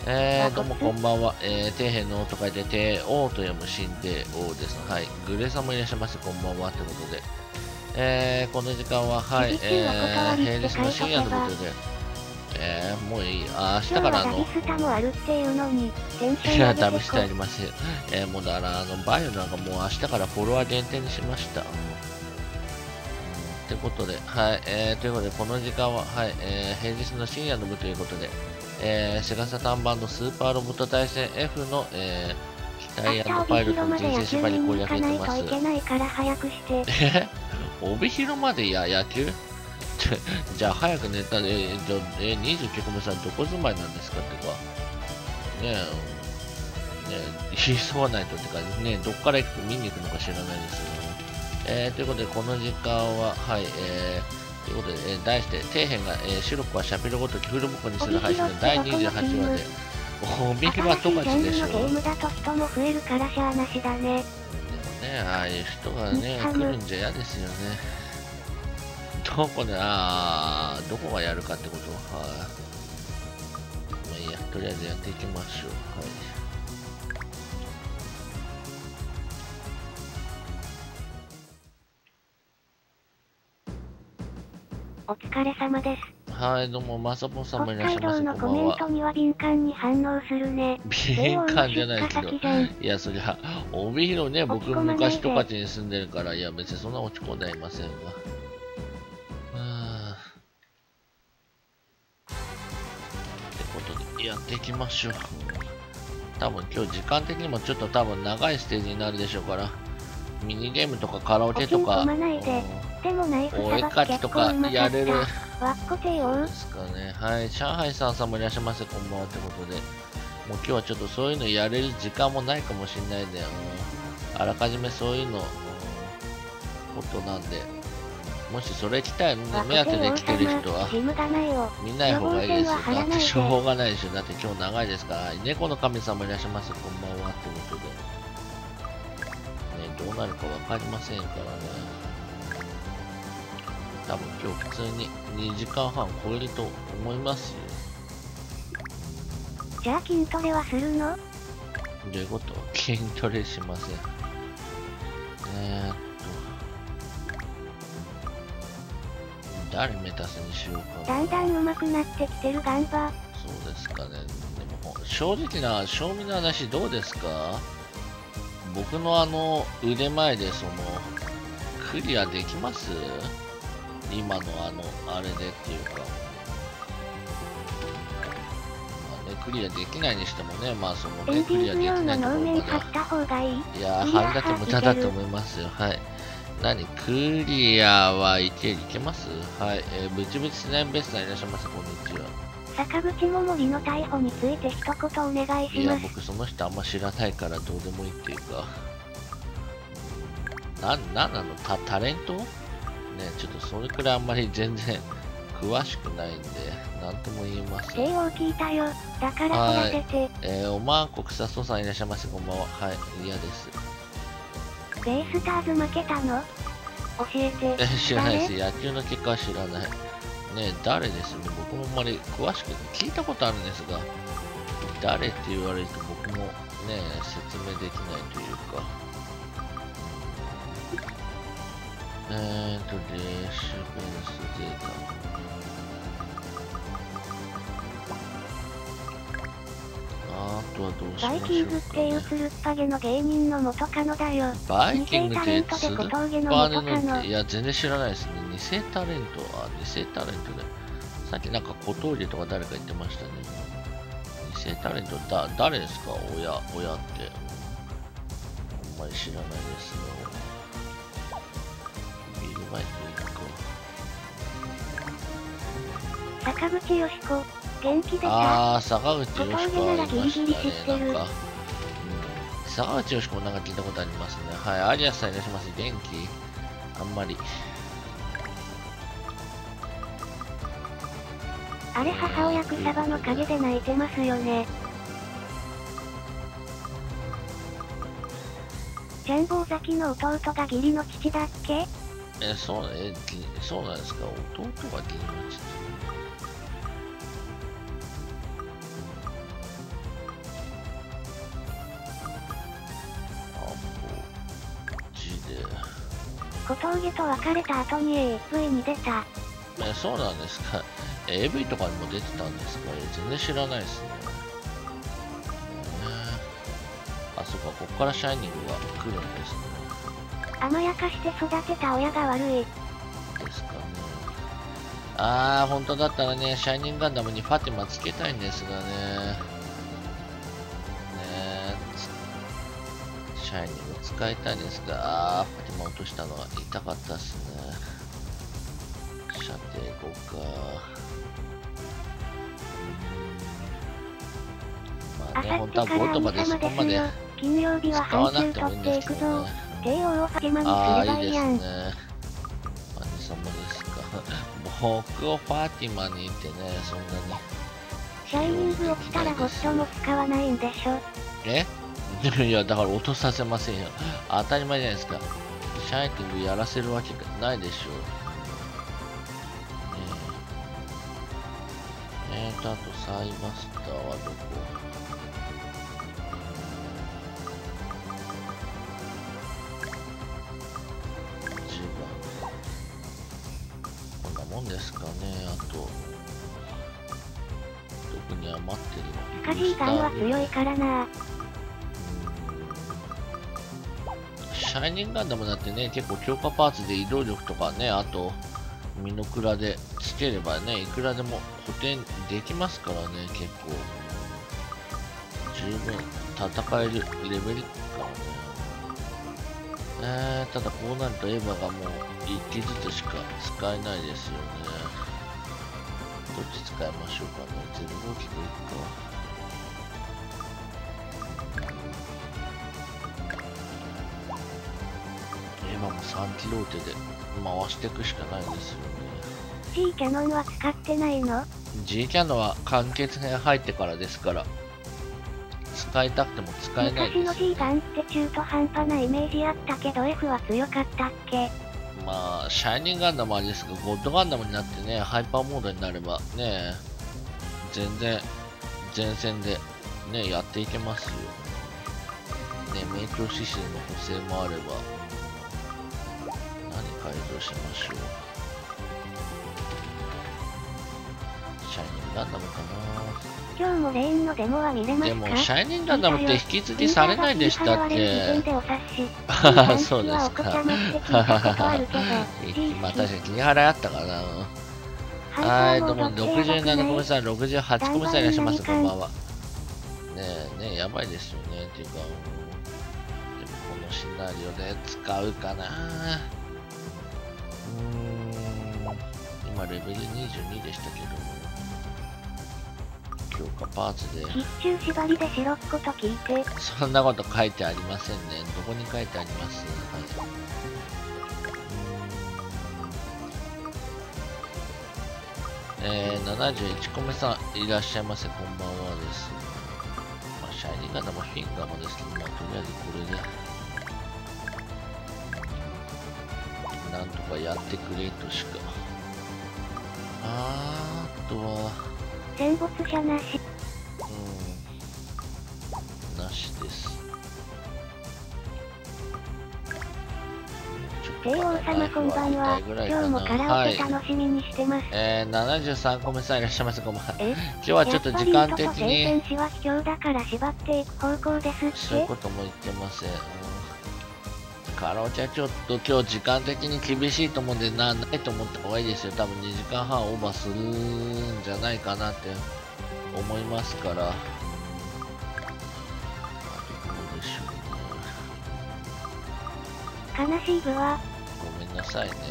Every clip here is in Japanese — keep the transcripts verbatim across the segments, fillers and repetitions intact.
えー、どうもこんばんは。えー、底辺の王と書いて、帝王と読む神帝王です。はい。グレーさんもいらっしゃいませ。こんばんは。ということで。えー、この時間は、はい、えー、平日の深夜ということで、えー、もういい。あ、明日からあの、いや、ダメしてありません。えー、もうだから、あの、バイオなんかもう明日からフォロワー限定にしました。うん、ってことで、はい、えー、ということで、この時間は、はい、えー、平日の深夜の部ということで、えー、セガサタン版のスーパーロボット対戦 F の、えー、機体&パイロットの人生縛り攻略やってます。え帯広までや野球じゃあ早く寝たで、えー、じゃあ、えー、にじゅうきゅうこめさんどこ住まいなんですかってか。ねえ、ねえ、急がないとってか、ねえ、どっから行く見に行くのか知らないですよ。えー、ということで、この時間は、はい、えー、ということで、えー、題して、底辺が、えー、シロップはシャピロごときフルボコにする配信のだいにじゅうはちわで、帯広は十勝でしょ。でもね、ああいう人がね、来るんじゃ嫌ですよね。どこで、ああ、どこがやるかってことは、はい。まあいいや、とりあえずやっていきましょう。はい。 お疲れ様です。 はい、どうも、まさぽんさんもいらっしゃいませ。 北海道のコメントには敏感に反応するね。 敏感じゃないけど、いや、そりゃ、帯広ね、僕昔十勝に住んでるから、いや、別にそんな落ち込んではいませんが。はぁ。ってことで、やっていきましょう。多分今日時間的にもちょっと多分長いステージになるでしょうから、ミニゲームとかカラオケとか、お絵かきとかやれる。そうですかね。はい。上海さんさんもいらっしゃいませ。こんばんはってことで。もう今日はちょっとそういうのやれる時間もないかもしれないんで、うん、あらかじめそういうの、うん、ことなんで、もしそれ来たいの目当てで来てる人は、見ない方がいいですよ。だってしょうがないでしょ。だって今日長いですから。猫の神さんもいらっしゃいませ。こんばんはってことで。ね、どうなるかわかりませんからね。多分今日普通ににじかんはん超えると思いますよ。 じゃあ筋トレはするの？ どういうこと？筋トレしません。えー、っと誰メタスにしようかな。 だんだん上手くなってきてるガンバ。 そうですかね。でも正直な正味の話どうですか？僕のあの腕前でそのクリアできます？今のあのあれでっていうか、まあね、クリアできないにしてもね、まあそのね、クリアできないところまでは、いやー、貼るだけ無駄だと思いますよ。はい。何クリアはいけいけます？はい。えー、ブチブチスナイムベストさんいらっしゃいませ。こんにちは。 坂口も森の逮捕について一言お願いします。いや、 僕その人あんま知らないからどうでもいいっていうか。な、なんなのタ、タレント？ね、ちょっとそれくらいあんまり全然詳しくないんで、なんとも言えません。 慶応聞いたよ。だから取らせて。 えー、おまんこくさそさんいらっしゃいませ。こんばんは。はい、嫌です。 ベイスターズ負けたの？教えて。 え、知らないです。野球の結果は知らない。ね、誰ですね。僕もあんまり詳しく聞いたことあるんですが、誰って言われると僕もね、説明できないというか。えーと、レーシュベンスデータ。あとはどうしましょうか、ね、 バイキングっていうつるっぱげの芸人の元カノだよ。 バイキングっていうつるっぱげの元カノ。 いや、全然知らないですね。偽タレント、あ、偽タレントで。さっきなんか小峠とか誰か言ってましたね。偽タレント、だ、誰ですか？親、親って。あんまり知らないですよ。ビルマイクいくか。 坂口よしこ。元気でさ。 あー、坂口よしこはいましたね。なんか、うん、坂口よしこもなんか聞いたことありますね。はい、アリアスさんいらっしゃいます。元気？あんまり。 あれ母親草場の陰で泣いてますよね。ジャンボウザキの弟が義理の父だっけ？ え、そう、え、そうなんですか？弟が義理の父。 小峠と別れた後に エーブイ に出た。 え、そうなんですか。エーブイ とかにも出てたんですか。え、全然知らないですね。あ、そっか、こっからシャイニングが来るんですね。 甘やかして育てた親が悪い。 ですかね。あー、本当だったらね、シャイニングガンダムにファティマつけたいんですがね。ねえ、シャイニング使いたいんですが、あー、ファティマ落としたのは痛かったっすね。射程ごか。まあね、本当はごとかでそこまで金曜日は使わ半なくてもいいん周取っていくぞ。 ですけどね。 帝王をファティマにすれああ、いいですばいいやん。 ね。兄様ですか。僕をファティマにいてね、そんなに。 シャイニング落ちたらゴッドも使わないんでしょ。 えいや、だから落とさせませんよ。当たり前じゃないですか。シャイニングやらせるわけがないでしょう。えー、えーと、あとサイバスターはどこ？こんなもんですかね。あと、特に余ってるの。 スカジーガンは強いからな。 シャイニングガンダムだってね、結構強化パーツで移動力とかね、あと、ミノクラでつければね、いくらでも補填できますからね、結構。十分戦えるレベルからね。えー、ただこうなるとエヴァがもういっきずつしか使えないですよね。どっち使いましょうかね。ゼロごきでいくか。今もさんキロ手で回していくしかないですよね。 G キャノンは使ってないの？ G キャノンは完結編入ってからですから、使いたくても使えないです、ね。 昔の G ガンって中途半端なイメージあったけど F は強かったっけ？ まあ、シャイニングガンダムはあれですが、ゴッドガンダムになってね、ハイパーモードになればね、全然前線でね、やっていけますよ。ね、メイク指針の補正もあれば、何改造しましょう。シャイニングガンダムかな。 今日もレーンのデモは見れますか？ でも、シャイニングガンダムって引き継ぎされないでしたっけ？そうですか。まあ確かに切り払いあったかな。はい、どうも、ろくじゅうななコメさん、ろくじゅうはちコメさんいらっしゃいます、こんばんは。ねえ、ねえ、やばいですよね。っていうか、でもこのシナリオで使うかな。うーん、今レベルにじゅうにでしたけども。強化パーツで必中縛りで白っ子と聞いて。 そんなこと書いてありませんね。どこに書いてあります？はい。えー、ななじゅういちコメさんいらっしゃいませ。こんばんはです。まあ、シャイニングガンダムフィンガーもですけど、まあ、とりあえずこれでなんとかやってくれとしか。あー、あとは戦没者なし。 うん、なしです。 帝王様こんばんは。今日もカラオケ楽しみにしてます。 はい、えー、ななじゅうさんコメさんいらっしゃいます。こんばんは。今日はちょっと時間的に。 やっぱり戦士は卑怯だから縛っていく方向ですって。 そういうことも言ってません。カラオケはちょっと今日時間的に厳しいと思うんで、な、ないと思った方がいいですよ。多分にじかんはんオーバーするんじゃないかなって思いますから。あとどうでしょうね。 悲しい部はごめんなさいね。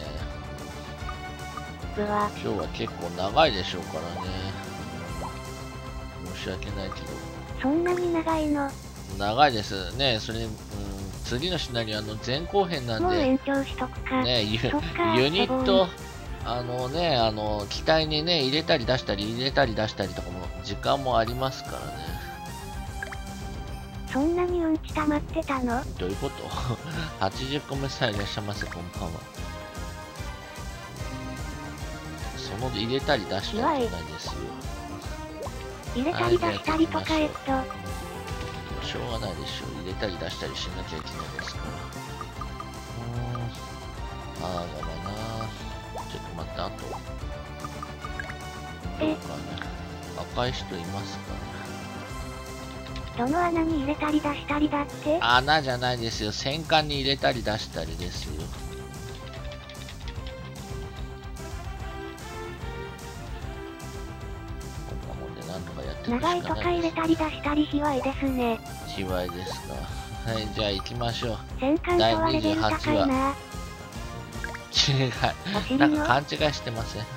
部は今日は結構長いでしょうからね。申し訳ないけど。 そんなに長いの？ 長いですね。それ、うん、次のシナリオあの前後編なんで。 もう延長しとくか。 ね、ユ, ユニット、あのね、あの、機体にね、入れたり出したり、入れたり出したりとかも、時間もありますからね。 そんなにうんち溜まってたの？ どういうこと ?はちじゅっ 個目さえいらっしゃいませ、こんばんは。その入れたり出したりじゃないですよ。 入れたり出したりとかえっと。 しょうがないでしょう。入れたり出したりしなきゃいけないですから。うーん。 あー、だろな。ちょっと待って、あと。 えどうかね。赤い人いますかね。 どの穴に入れたり出したりだって？ 穴じゃないですよ。戦艦に入れたり出したりですよ。こんなもんでなんとかやっていくしか長いとか入れたり出したり卑猥ですね。 卑猥ですか。はい、じゃあ行きましょう。 戦艦とはレベル高いな。 違い。なんか勘違いしてません。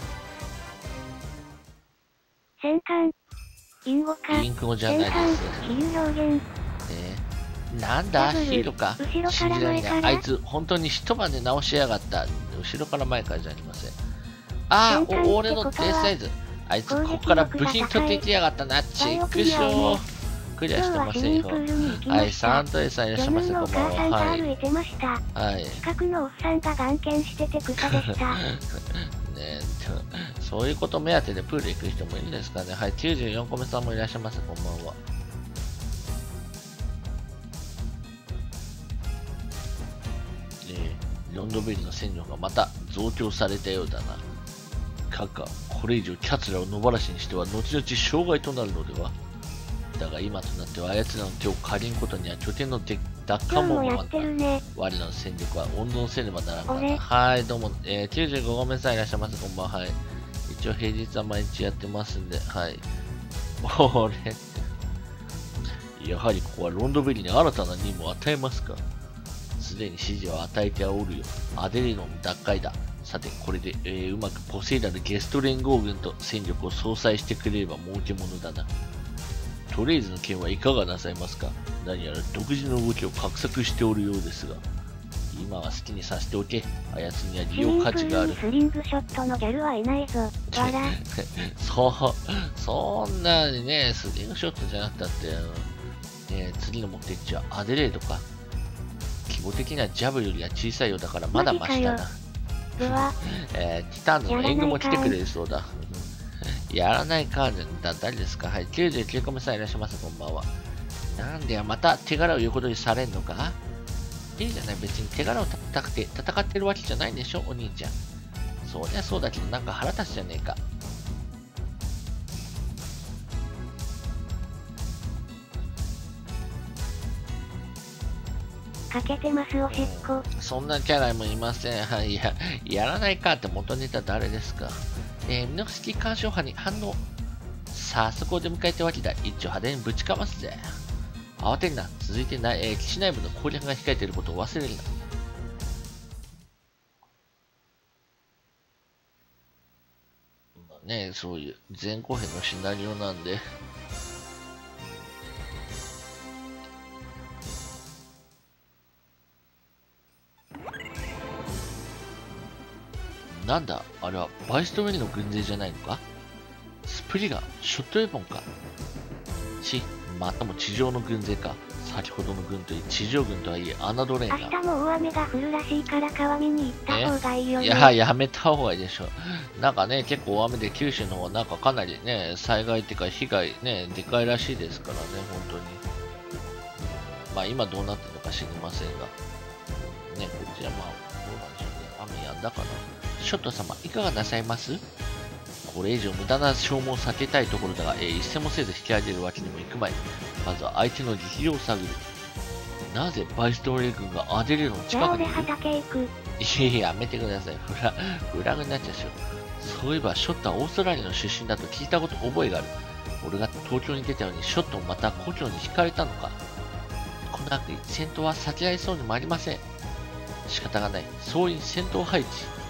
戦艦。インゴか。 インゴじゃないです。 比喩表現。 えー、なんだヒーローか。 後ろから前から。 あいつ本当に一晩で直しやがった。後ろから前からじゃありません。ああ、俺のデーサイズ。あいつここから部品取ってきやがったな。チェックしょー。クリアしてませんよ。はい、サントエさんいらっしゃいませ、こんばんは。はい。はい。 近くのおっさんが眼見してて草でした。 ねえ、そういうこと目当てでプール行く人もいるんですかね。はい、きゅうじゅうよんこめさんもいらっしゃいませ、こんばんは。えー、ロンドベリーの戦力がまた増強されたようだな。閣下、これ以上キャツラを野放しにしては後々障害となるのでは。だが今となってはあやつらの手を借りんことには拠点の奪還もままだ。我らの戦力は温存せねばならんからな。はい、どうも、えー、きゅうじゅうごごめさんいらっしゃいませ、こんばんは。はい。一応平日は毎日やってますんで、はい。おれやはりここはロンドベリーに新たな任務を与えますか。すでに指示を与えておるよ。アデレノの奪回だ。さて、これで、えー、うまくポセイダルゲスト連合軍と戦力を相殺してくれれば儲けものだな。トレイズの件はいかがなさいますか。何やら独自の動きを画策しておるようですが、今は好きにさせておけ。あやつには利用価値がある。 スリングショットのギャルはいないぞ。わら。 そう、そんなにね、スリングショットじゃなくたって、ね、次の目的地はアデレードか。規模的にはジャブよりは小さいようだからまだマシだな。えー、ティターンズの援軍も来てくれるそうだ。やらないかだ、誰ですか。はい、きゅうじゅうきゅうこめさんいらっしゃいませ、こんばんは。なんでまた手柄を言うことにされんのか。いいじゃない、別に手柄を立てたくて戦ってるわけじゃないんでしょ、お兄ちゃん。そりゃそうだけど、なんか腹立つじゃねえか。 かけてます、おしっこ。 そんなキャラもいません。はい、や、やらないかって元ネタ誰ですか。えー、ミノフスキー干渉派に反応。さあ、そこを出迎えてわけだ。一丁派手にぶちかますぜ。慌てんな。続いてない、えー、基地内部の攻略が控えていることを忘れるな。まあね、そういう前後編のシナリオなんで。なんだあれはバイストウェルの軍勢じゃないのか。スプリガー、ショットウェポンか。ち、またも地上の軍勢か。先ほどの軍といい、地上軍とはいえ、侮れんな。明日も大雨が降るらしいから川見に行った方がいいよね。 いや、やめた方がいいでしょ。なんかね、結構大雨で九州の方はなんかかなりね、災害っていうか被害ね、でかいらしいですからね、本当に。まあ今どうなってるのか知りませんが。ね、こっちはまあ、どうなんでしょうね。雨やんだかな。ショット様、いかがなさいます？これ以上無駄な消耗を避けたいところだが、えー、一戦もせず引き上げるわけにもいくまい。まずは相手の力量を探る。なぜバイストーレー軍がアデレの近くにいる？ 畑行く。 いや、やめてください。フラ、フラグになっちゃうしょ。そういえば、ショットはオーストラリアの出身だと聞いたこと覚えがある。俺が東京に出たように、ショットもまた故郷に惹かれたのか。この悪意、戦闘は避けられそうにもありません。仕方がない。総員戦闘配置。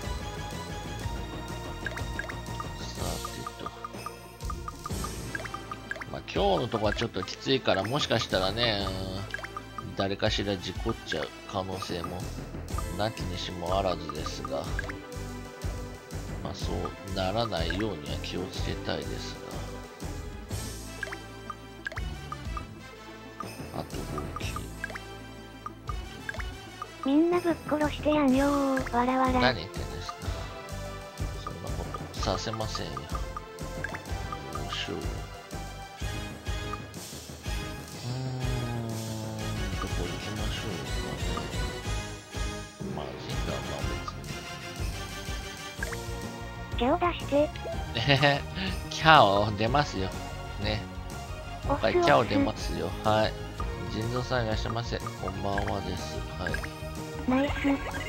今日のとこはちょっときついから、もしかしたらね、誰かしら事故っちゃう可能性もなきにしもあらずですが、まあそうならないようには気をつけたいですが、あと合計。 みんなぶっ殺してやんよー、わらわら。 何言ってんですか。そんなことさせませんよ。どうしよう。どこ行きましょうかね。まあ、ジンガーは別に。 キャオ出して。 えキャオ出ますよ。ね。今回キャオ出ますよ。はい。腎臓さんいらっしゃいませ。こんばんはです。はい。 ナイス。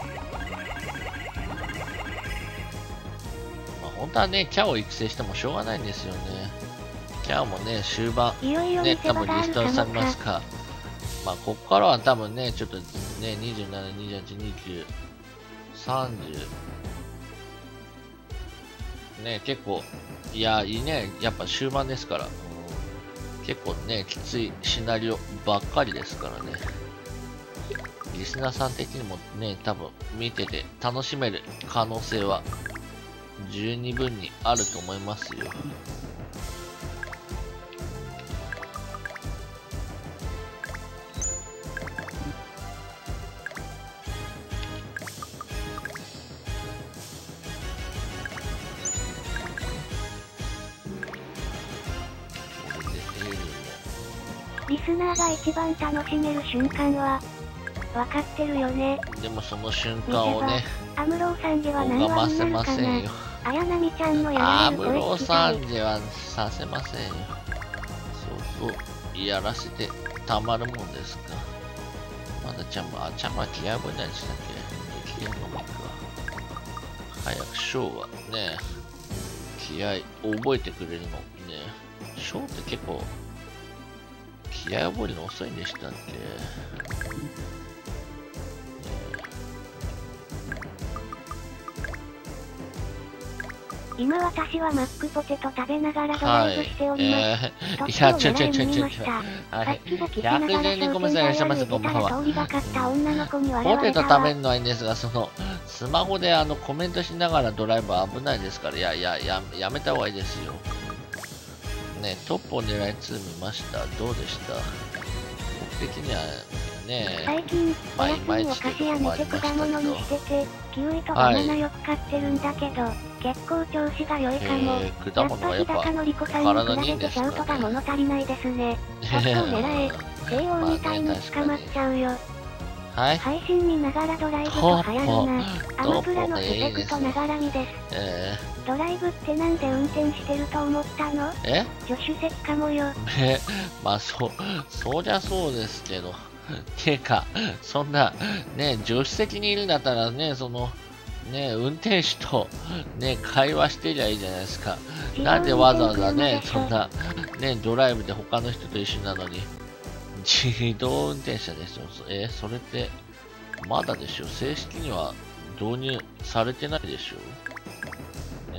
まあ本当はね、キャオを育成してもしょうがないんですよね。キャオもね、終盤、 いよいよね、多分リスト見せ場があるかもかされますか。まあ、ここからは多分ね、ちょっとね、にじゅうなな、にじゅうはち、にじゅうきゅう、さんじゅう、ね、結構、いや、いいね、やっぱ終盤ですから、うん、結構ね、きついシナリオばっかりですからね。リスナーさん的にもね、多分見てて楽しめる可能性は十二分にあると思いますよ。 リスナーが一番楽しめる瞬間は分かってるよね。 でもその瞬間をね、 アムローサンジは何話になるかな。綾波ちゃんのやらアムれる声ローサ聞きたい。 ンジはさせませんよ。そうそう、やらせてたまるもんですか。まだちゃんも、あ、ちゃんは気合覚えないでしたっけ。気合のもいいか。早くショーはね、気合覚えてくれるのね。ショーって結構、気合覚えるの遅いんでしたっけ。 今私はマックポテト食べながらドライブしております。 はい、えー、いや、ちょちょちょちょちょ。はい。ひゃくぜんにんごめんなさい、いらっしゃいませ、こんばんは。ポテト食べるのはいいんですが、その、スマホであのコメントしながらドライブは危ないですから、いやいや、ややめた方がいいですよ。ね、トップを狙いツー見ました。どうでした？僕的にはね、 最近、おやつにお菓子やめて果物にしてて、キウイとバナナよく買ってるんだけど、結構調子が良いかも。 えー、果物はやっぱ日高のりこさんに比べてシャウトが物足りないですね。ちょっと狙え。低音みたいに捕まっちゃうよ。 はい。 配信見ながらドライブと流行るな。アマプラのスペクトながらみです。 えー、ドライブってなんで運転してると思ったの？ え？ 助手席かもよ。 え、まあそう、そりゃそうですけど。てか、そんな、ね、助手席にいるんだったらね、その、ね、運転手と、ね、会話してりゃいいじゃないですか。なんでわざわざね、そんな、ね、ドライブで他の人と一緒なのに、自動運転車でしょ。え、それって、まだでしょ。正式には導入されてないでしょ。ね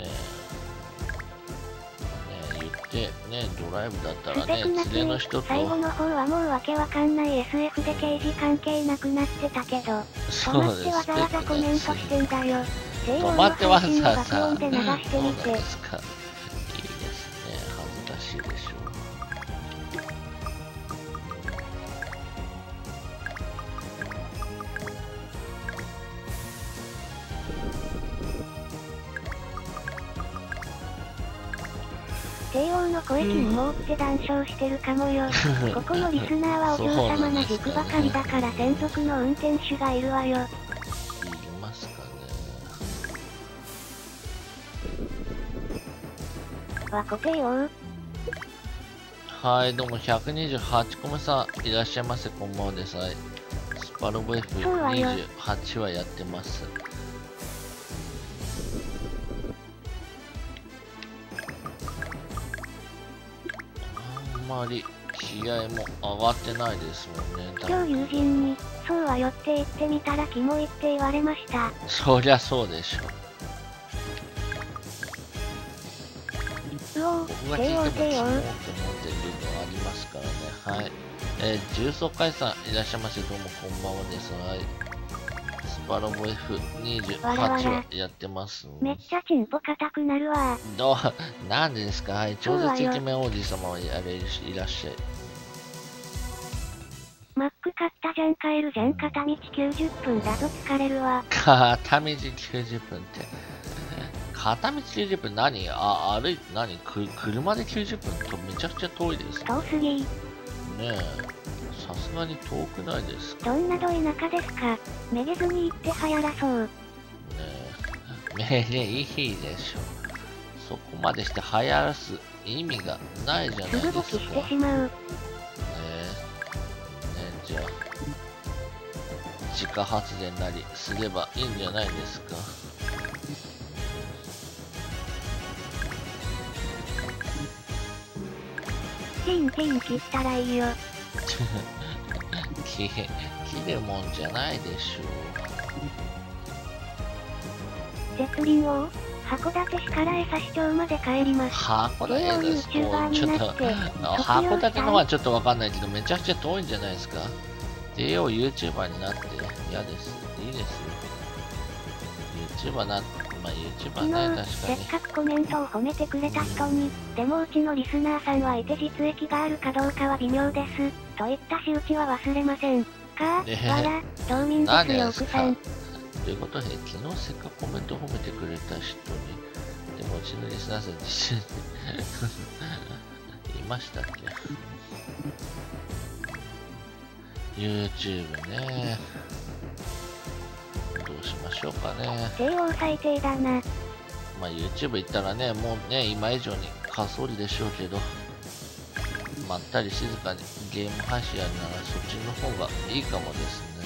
え、ねえ、言って、ね、ドライブだったらね、連れの人と。 最後の方はもうわけわかんない エスエフ で刑事関係なくなってたけど、止まってわざわざコメントしてんだよ。 止まってわざわざ。 そうなんですか。いいですね。 恥ずかしいでしょ。 低音の声にもって談笑してるかもよ。ここのリスナーはお嬢様な軸ばかりだから専属の運転手がいるわよ。 いますかね。 わこてよ。 はい、どうもひゃくにじゅうはちこめさんいらっしゃいませ、こんばんはです。はい。スパロボ エフにじゅうはち はやってます。あんまり気合も上がってないですもんね。 今日友人に、そうはよって言ってみたらキモいって言われました。 そりゃそうでしょ。 うおー、 僕が聞いてもキモーって思ってるのはありますからね。はい。えー、重曹会さんいらっしゃいませ。どうもこんばんはです。はい。スパロボ エフにじゅうはち はやってます。 めっちゃチンポ硬くなるわ。 どう、なんでですか。はい。超絶イケメン王子様はやれいらっしゃい。 マック買ったじゃん買えるじゃん。片道きゅうじゅっぷんだぞ疲れるわ。 片道きゅうじゅっぷんって。片道きゅうじゅっぷん何あ、歩いて何く車できゅうじゅっぷんとめちゃくちゃ遠いですね。 遠すぎ。 ねえ。さすがに遠くないですか。 どんなど田舎ですか。めげずに行って流行らそう。ねえ。めげいいでしょ。 そこまでして流行らす意味がないじゃないですか。 すぐ勃起してしまう。 ねえ、ねえ、じゃあ自家発電なりすればいいんじゃないですか。 チンチン切ったらいいよ。 切切るもんじゃないでしょう。絶輪王函館市から江差町まで帰ります。 函館ですと、ちょっと、函館の方はちょっとわかんないけど、めちゃくちゃ遠いんじゃないですか。ジェイオー YouTuber になって嫌です。いいですよ。YouTuber な、まあ YouTuber ね、確かに。せっかくコメントを褒めてくれた人に、でもうちのリスナーさんはいて実益があるかどうかは微妙です。といった仕打ちは忘れません。かー、わら、道民ですよ、奥さん。 ということで、昨日せっかくコメントを褒めてくれた人に、でもうちのリスナーさん実際にいましたっけ？ YouTube ね。どうしましょうかね。 ジェイオー 最低だな。 まあ YouTube 行ったらね、もうね、今以上に仮想理でしょうけど、まったり静かにゲーム配信やるならそっちの方がいいかもですね。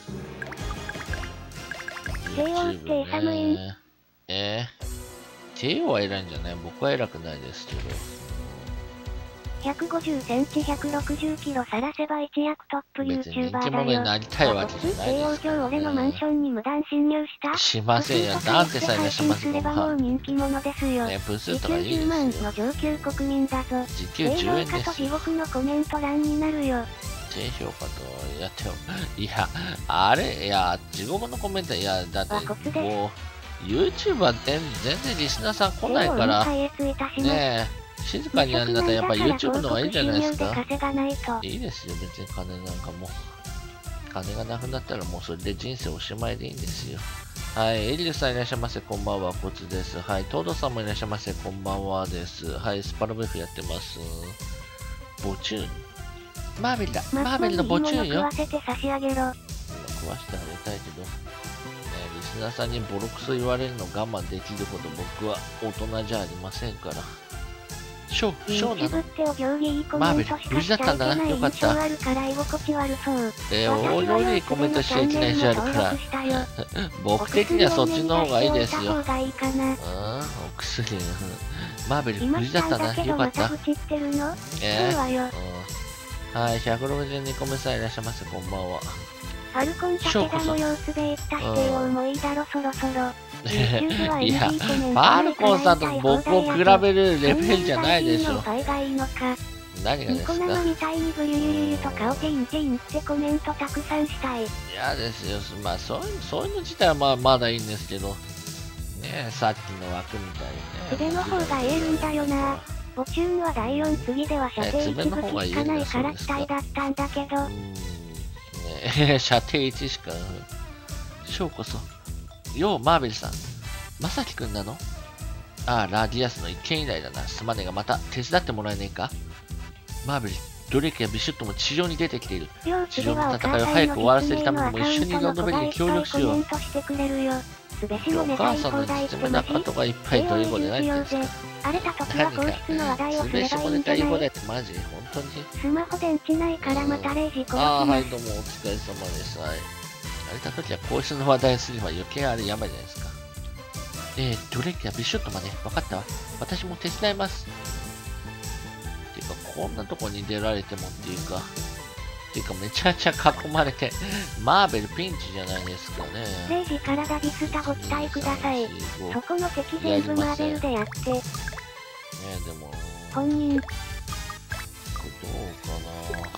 ジェイオー って寒いん？ えー、ジェイオー は偉いんじゃない？僕は偉くないですけど。 ひゃくごじゅっセンチひゃくろくじゅっキロさらせば一躍トップ YouTuber だよ。 人気者になりたいわけじゃないですから、ね。 ジェイオー 今日俺のマンションに無断侵入した？ しませんよ。なんてさえしますればもう人気者ですよ。 ね、プスとかいいですよ。 じゅうまんの上級国民だぞ。 時給じゅうえんです。 低評価と地獄のコメント欄になるよ。 低評価とやってもいやあれいや地獄のコメントいやだってこう YouTuber って全然リスナーさん来ないからねえ静かにやるんだったらやっぱ YouTube の方がいいじゃないですか。いいですよ別に金なんかも金がなくなったらもうそれで人生おしまいでいいんですよ。はい、エリルさんいらっしゃいませ、こんばんは、コツです。はい、トードさんもいらっしゃいませ、こんばんはです。はい、スパロベフやってます。ボチューンマーベルだ。マーベルのボチューンよ。 食わせて差し上げろ。 食わしてあげたいけど、ね、リスナーさんにボロクソ言われるの我慢できるほど僕は大人じゃありませんから。ショー、ショーなのマーベル、無事だったんだな。よかった。 えー、お料理コメントしちゃいけないじゃあるから。僕的にはそっちの方がいいですよ。うん、お薬。マーベル、無事だったな。よかった。えー、うん、はい、ひゃくろくじゅうにこめさんいらっしゃいませ、こんばんは。 ファルコン武田の様子で言った否定をもういいだろ、そろそろ。 いや、ファルコンさんと僕を比べるレベルじゃないでしょ。何がですか？ ニコ生みたいにブユユユユと顔ティンティンってコメントたくさんしたい。 嫌ですよ。まあそういう、そういうの自体はまあまだいいんですけど。ねえ、さっきの枠みたいにね。 筆の方が言えるんだよな。ボチューンはだいよん次では射程いちぶししかないから期待だったんだけど。 ね、射程いちしか。ショーこそ。よう、マーベルさん。まさきくんなの？ああ、ラディアスの一件以来だな。すまねえがまた手伝ってもらえねえか？マーベル、ドレイクやビシュットも地上に出てきている。地上の戦いを早く終わらせるためにも一緒にロンドベリに協力しよう。お母さんの実名なことがいっぱいということでないんですか？ 荒れた時は皇室の話題をすればいいんじゃない？ マジ本当にスマホ電池ないからまたレイジ殺します。 ああ、はい、どうもお疲れ様です。はい。荒れた時は皇室の話題をすれば余計あれやばいじゃないですか。えー、ドレイクやビシュットまで分かったわ。私も手伝います。っていうか、こんなとこに出られてもっていうか、っていうかめちゃめちゃ囲まれて、マーベルピンチじゃないですかね。 レイジ体ディスタご期待ください。そこの敵全部マーベルでやって。ねえ、でも。 本人。 これどうかな。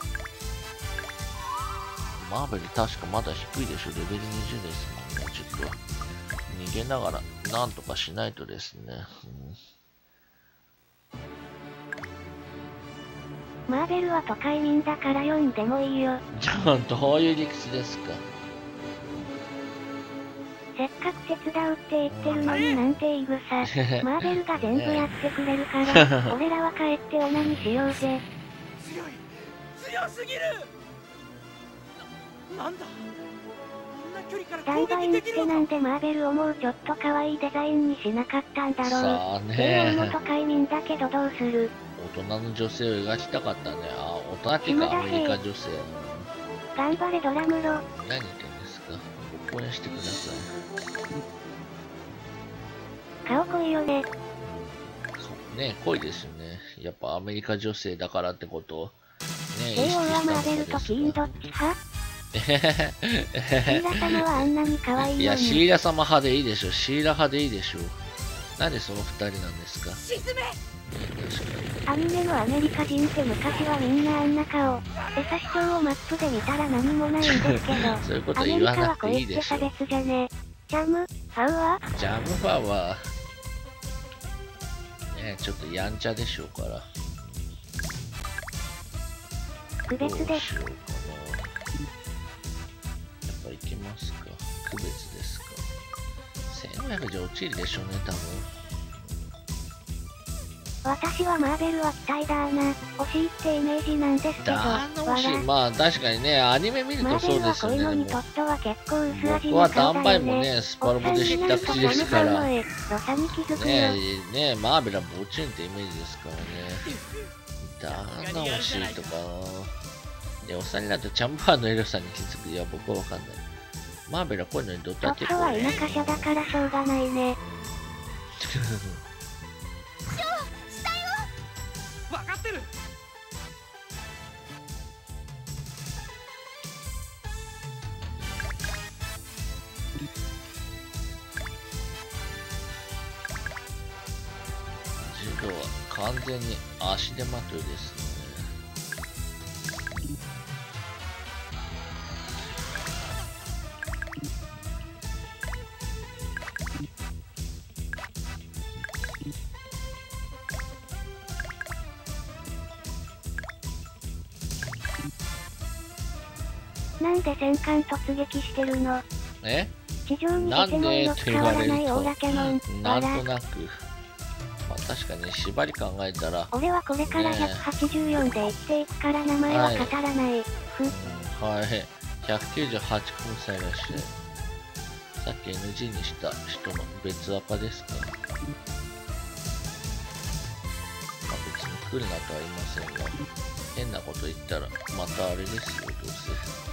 マーベル確かまだ低いでしょ。レベルにじゅうですもんね。ちょっと逃げながらなんとかしないとですね。 うん、マーベルは都会民だからよんでもいいよ。 どういう理屈ですか？ せっかく手伝うって言ってるのになんて言い草。マーベルが全部やってくれるから、俺らは帰ってオナにしようぜ。 強い強すぎるな、なんだダンバインってなんでマーベルをもうちょっと可愛いデザインにしなかったんだろう。 さあね。 慶応元快民だけどどうする？ 大人の女性を描きたかったね。あ、大人っていうかアメリカ女性。 頑張れドラムロ。 何言ってんですか。応援してください。 顔濃いよね。 ね、濃いですよね。やっぱアメリカ女性だからってことをね、 慶応はマーベルとキーンどっち派？シーラ様はあんなに可愛いのに。 いや、シーラ様派でいいでしょ。シーラ派でいいでしょ。なんでその二人なんですか。 アニメのアメリカ人って昔はみんなあんな顔。餌視聴をマップで見たら何もないんですけど。 そういうこと言わなくていいでしょ。 アメリカはこういって差別じゃね。ジャム、ファウはジャムファウは、ね、ちょっとやんちゃでしょうから。 区別です。 どうしようかな。やっぱ行きますか。区別ですか。せんごひゃくじゃ落ちるでしょうね、多分。 私はマーベルは期待だーな。惜しいってイメージなんですけど。 だーな惜しい。まあ確かにね、アニメ見るとそうですよね。 マーベルはこういうのにとっては結構薄味僕はダンバイもね、スパロボで知った口ですから。ねえ、ねえ、マーベルはボチュンってイメージですからね。だーな惜しいとか。で、おっさんになるとチャンバーのエロさに気づく。いや、僕はわかんない。マーベルはこういうのにどったってこう。 は田舎者だからしょうがないね。 分かってる。 柔道は完全に足手まといですね。 なんで戦艦突撃してるの？ え？ 地上に出てもよく変わらないオーラキャノン。 なんとなく。まあ確かに縛り考えたら。 俺はこれからひゃくはちじゅうよんで生きていくから名前は語らない。 はい、ふ、うん、はい。ひゃくきゅうじゅうはちこさいらっしゃい。さっき エヌジー にした人の別赤ですか。まあ別に来るなとは言いませんが。変なこと言ったらまたあれですよ、どうせ。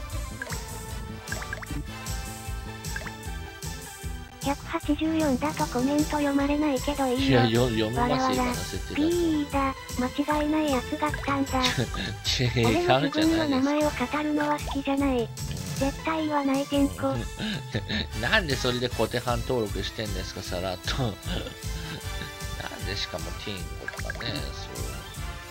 ひゃくはちじゅうよんだとコメント読まれないけどいいよ。 いや、読みますよ、今の設定だと。 ピーだ、間違いないやつが来たんだ。 違うじゃないですか。 俺の自分の名前を語るのは好きじゃない。絶対言わないテンコ。 なんでそれで小手半登録してんですか、さらっと。なんでしかもティーンコとかね、そう。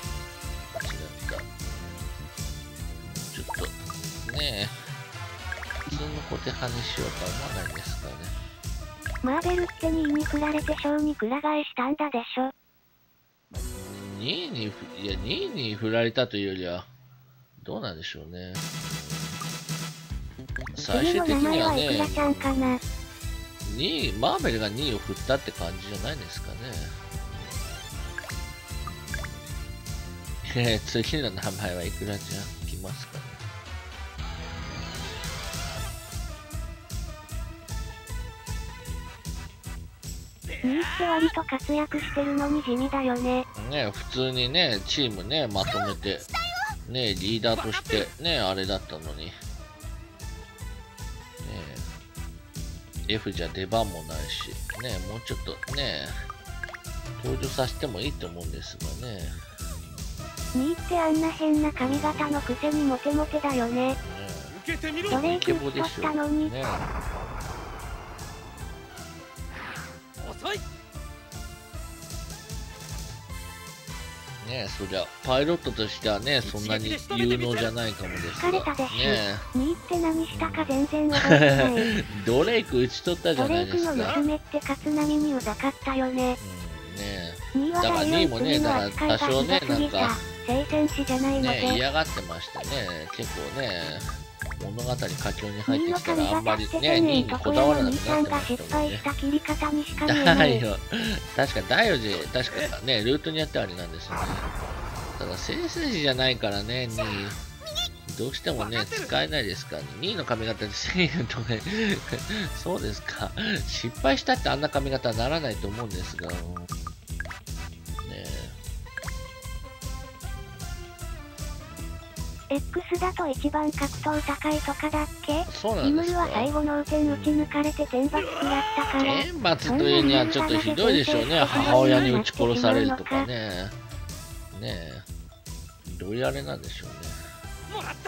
ちょっとねえ、普通の小手派にしようとは思わないんですかね。 マーベルってにいに振られて賞にくら替えしたんだでしょ。 にいに、いやにいに振られたというよりは、どうなんでしょうね。最終的にはね、にい、マーベルがにいを振ったって感じじゃないんですかね。え次の名前はいくらじゃきますかね。 にいって割と活躍してるのに地味だよね。 ね普通にね、チームね、まとめて、ねリーダーとして、ねあれだったのに。ね F じゃ出番もないし、ねもうちょっとね、登場させてもいいと思うんですがね。 にいってあんな変な髪型のくせにモテモテだよね。ドレイク取ったのに。 ね遅い。 ねそりゃパイロットとしてはねそんなに有能じゃないかもですが。 疲れたでしょ。 ねにいって何したか全然覚えてない。 ドレイク打ち取ったじゃないですか。 ドレイクの娘って勝並にうざかったよね。 うん、ねだからにいもねだから多少ねなんか聖戦士じゃないので、 ね嫌がってましたね。結構ね物語佳境に入ってきたらあんまりねにいにこだわらなくなってましたもんね。だよ確かだよじ確かねルートによってはあれなんですよね。ただ聖戦士じゃないからねにいどうしてもね、使えないですからね。にいの髪型でせんえんとかね、そうですか。失敗したってあんな髪型はならないと思うんですが。ねえ。X だと一番格闘高いとかだっけ？ そうなんですか。 リムルは最後の雨天打ち抜かれて天罰食らったから。 天罰というにはちょっとひどいでしょうね。母親に撃ち殺されるとかね。ねえ。どういうあれなんでしょうね。 もらった。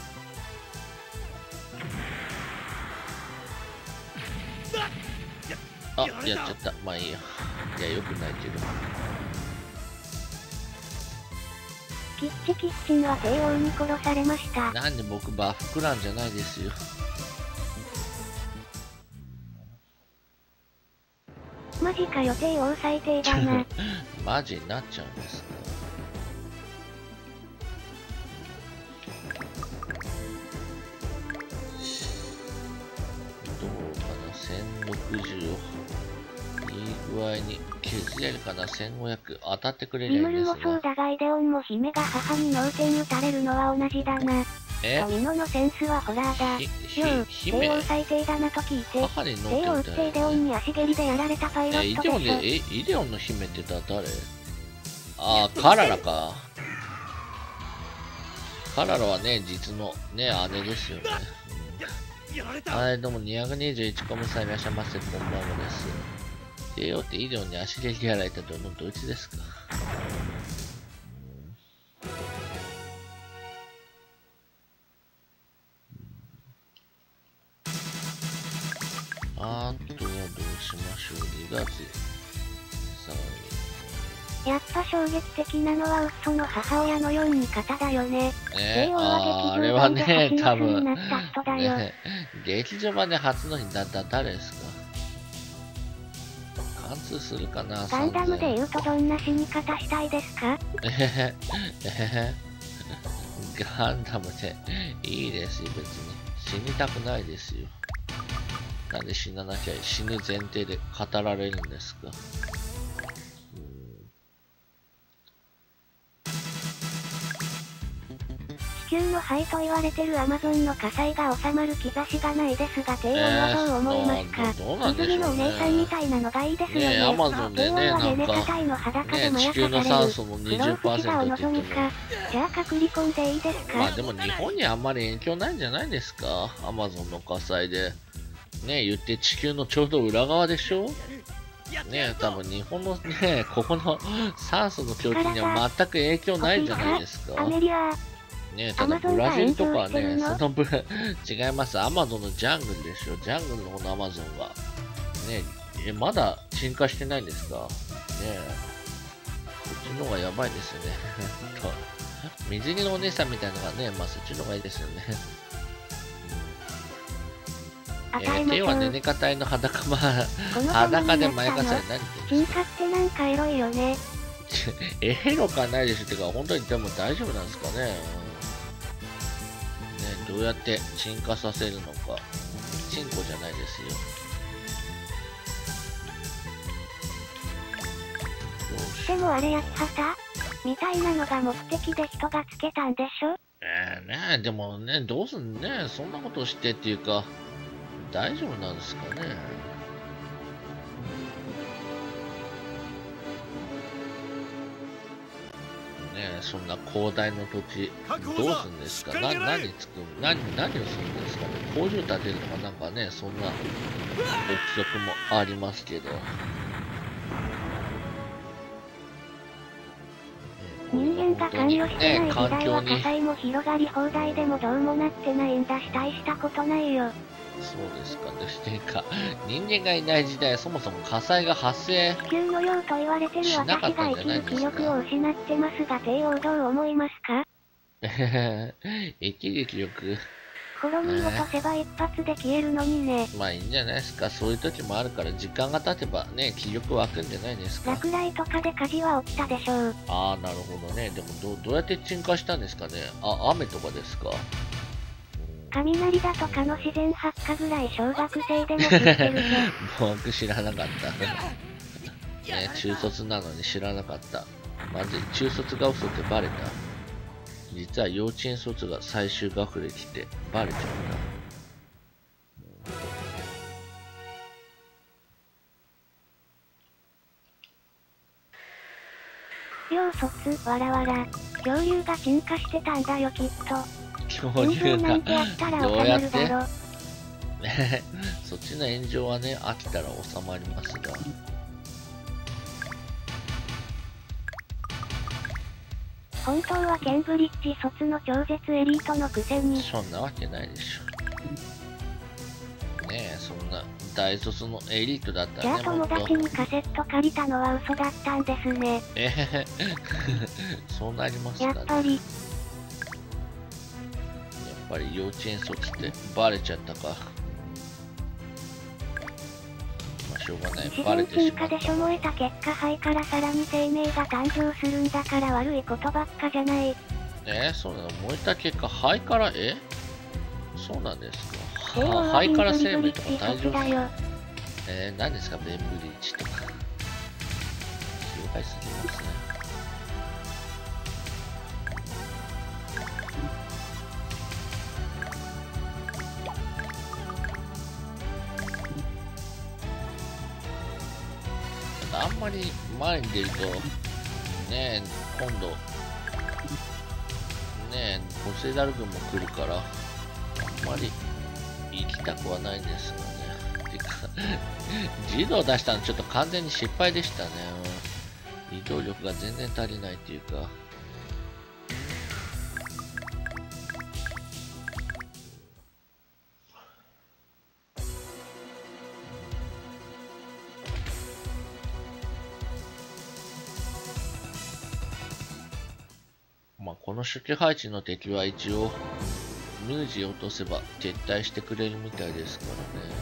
あ、やっちゃった。まあいいや。いや、よくないけど。 キッチキッチンは帝王に殺されました。 なんで僕バフクランじゃないですよ。 マジかよ、帝王最低だな。 マジになっちゃうんですか。どうかな、せんろくじゅうをいい具合に削れるかな。せんごひゃく当たってくれるんですね。 リムルもそうだがイデオンも姫が母に脳天打たれるのは同じだな。 え富野のセンスはホラーだ。よう、帝王最低だなと聞いて、帝王ってイデオンに足蹴りでやられたパイロットでしょ。 え、イデオンの姫って言ったら誰？あー、カララか。カララはね、実のね、姉ですよね。はい、どうもにひゃくにじゅういちコムさんいらっしゃいませ、こんばんはです。帝王ってイデオンに足蹴りやられたとのどっちですか？あとはどうしましょう。にがつさんやっぱ衝撃的なのはウッソの母親のように方だよね。 えー、ああれはね、多分、ね、劇場版で初の日だったら誰ですか？貫通するかな。 ガンダムで言うとどんな死に方したいですか？ えへへ、えへへ。ガンダムでいいですよ、別に。死にたくないですよ。なんで死ななきゃ死ぬ前提で語られるんですか？ 地球の灰と言われてるアマゾンの火災が収まる兆しがないですが、帝王はどう思いますか？水着のお姉さんみたいなのがいいですよね。 アマゾンでね、なんか、ね、地球の酸素の にじゅっパーセント って言っても、 じゃあ隔離婚でいいですか？ まあでも日本にあんまり影響ないんじゃないですか？アマゾンの火災で。ね、言って地球のちょうど裏側でしょ？ね、多分日本のね、ここの酸素の供給には全く影響ないじゃないですか。ね、ただブラジルとかはね、そのブラ、違います。アマゾンのジャングルでしょ。ジャングルの方のアマゾンが。ね、え、まだ進化してないんですか？ねえ。こっちの方がやばいですよね。水着のお姉さんみたいなのがね、まあそっちの方がいいですよね。えー、手はねねか隊の裸ま、裸で前かさに何言ってるんですか？進化ってなんかエロいよね。 エロかないでしょ。てか、本当にでも大丈夫なんですかね。ね、どうやって進化させるのか。チンコじゃないですよ。 でもあれ焼き旗みたいなのが目的で人がつけたんでしょ？ えー、ね、でもね、どうすんね、そんなことしてっていうか、大丈夫なんですかね。ね、そんな広大な土地、どうするんですか？な、何作る、何、何をするんですかね？工場建てるとかなんかね、そんな憶測もありますけど。 人間が関与してない時代は火災も広がり放題でもどうもなってないんだし、大したことないよ。 そうですか。でしてか、人間がいない時代、そもそも火災が発生地球のようと言われてる私が生きる気力を失ってますが、帝王どう思いますか？ 生きる気力滅び落とせば一発で消えるのにね。 まあいいんじゃないですか。そういう時もあるから、時間が経てばね、気力湧くんじゃないですか。 落雷とかで火事は起きたでしょう。 ああ、なるほどね。でもど、どうやって鎮火したんですかね。あ、雨とかですか。 雷だとかの自然発火ぐらい小学生でも知ってるぞ。 僕知らなかった。ね、中卒なのに知らなかった。まずい、中卒が嘘ってバレた。 実は幼稚園卒が最終学歴ってバレちゃった。 両卒、わらわら。恐竜が進化してたんだよ、きっと。 恐竜が、どうやっててそっちの炎上はね、飽きたら収まりますが。 本当はケンブリッジ卒の超絶エリートのくせに。 そんなわけないでしょ。ねえ、そんな大卒のエリートだったらね。 じゃあ友達にカセット借りたのは嘘だったんですね。 えへへそうなりますかね。 やっぱり。やっぱり幼稚園卒ってバレちゃったか。まあしょうがない。バレてしまった。 自然進化でしょ燃えた結果肺からさらに生命が誕生するんだから悪いことばっかじゃない。 えー、そうなの。燃えた結果肺からえそうなんですか。 肺から生命とか大丈夫だよ。 えー、何ですかベンブリッジとか。了解すぎますね。あんまり前に出ると、ねえ、今度、ねえ、ポセダル軍も来るから、あんまり行きたくはないんですがね。てか、自動出したのちょっと完全に失敗でしたね。移動力が全然足りないっていうか。まあ、この初期配置の敵は一応、ミュージを落とせば撤退してくれるみたいですからね。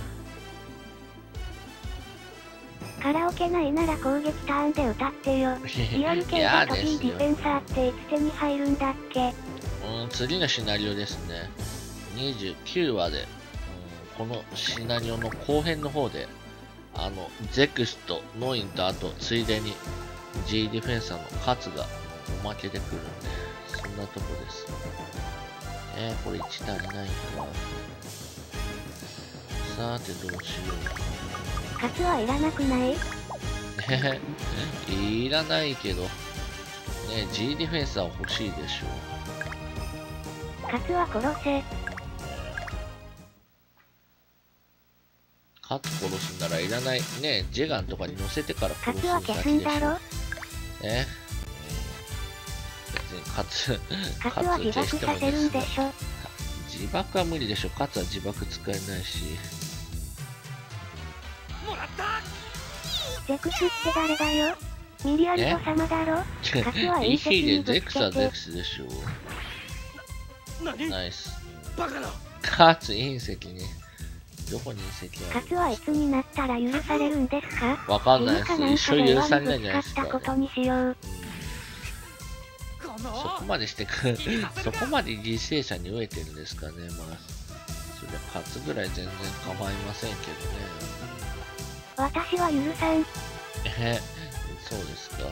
カラオケないなら攻撃ターンで歌ってよ。リアル系だと B ディフェンサーっていつ手に入るんだっけ。 うん、次のシナリオですね。にじゅうきゅうわで、うん、このシナリオの後編の方で、あの、ゼクスとノインとあと、ついでに G ディフェンサーのカツがおまけで来るんで、そんなとこです。えー、これいち足りないか。さてどうしよう。カツはいらなくない？ いらないけど、ね、G ディフェンサー欲しいでしょう。カツは殺せ。 カツ殺すんならいらない。ね、ジェガンとかに乗せてから殺すんだけでしょ。カツは消すんだろ？ え別にカツ、 カツは自爆させるんでしょ。 自爆は無理でしょ。カツは自爆使えないし。 もらった。 ゼクスって誰だよ。ミリアルド様だろ。カツは隕石にぶつけて。 ゼクスはゼクスでしょ。 何？ ナイス。 バカな。 カツ隕石に。どこに隕石ある？ カツはいつになったら許されるんですか？ わかんないです。一生許されないじゃないですか。 ことにしよう。 そこまでしてくそこまで犠牲者に飢えてるんですかね。まあ、それでカツぐらい全然構いませんけどね。 私は許さん。 え、そうですか。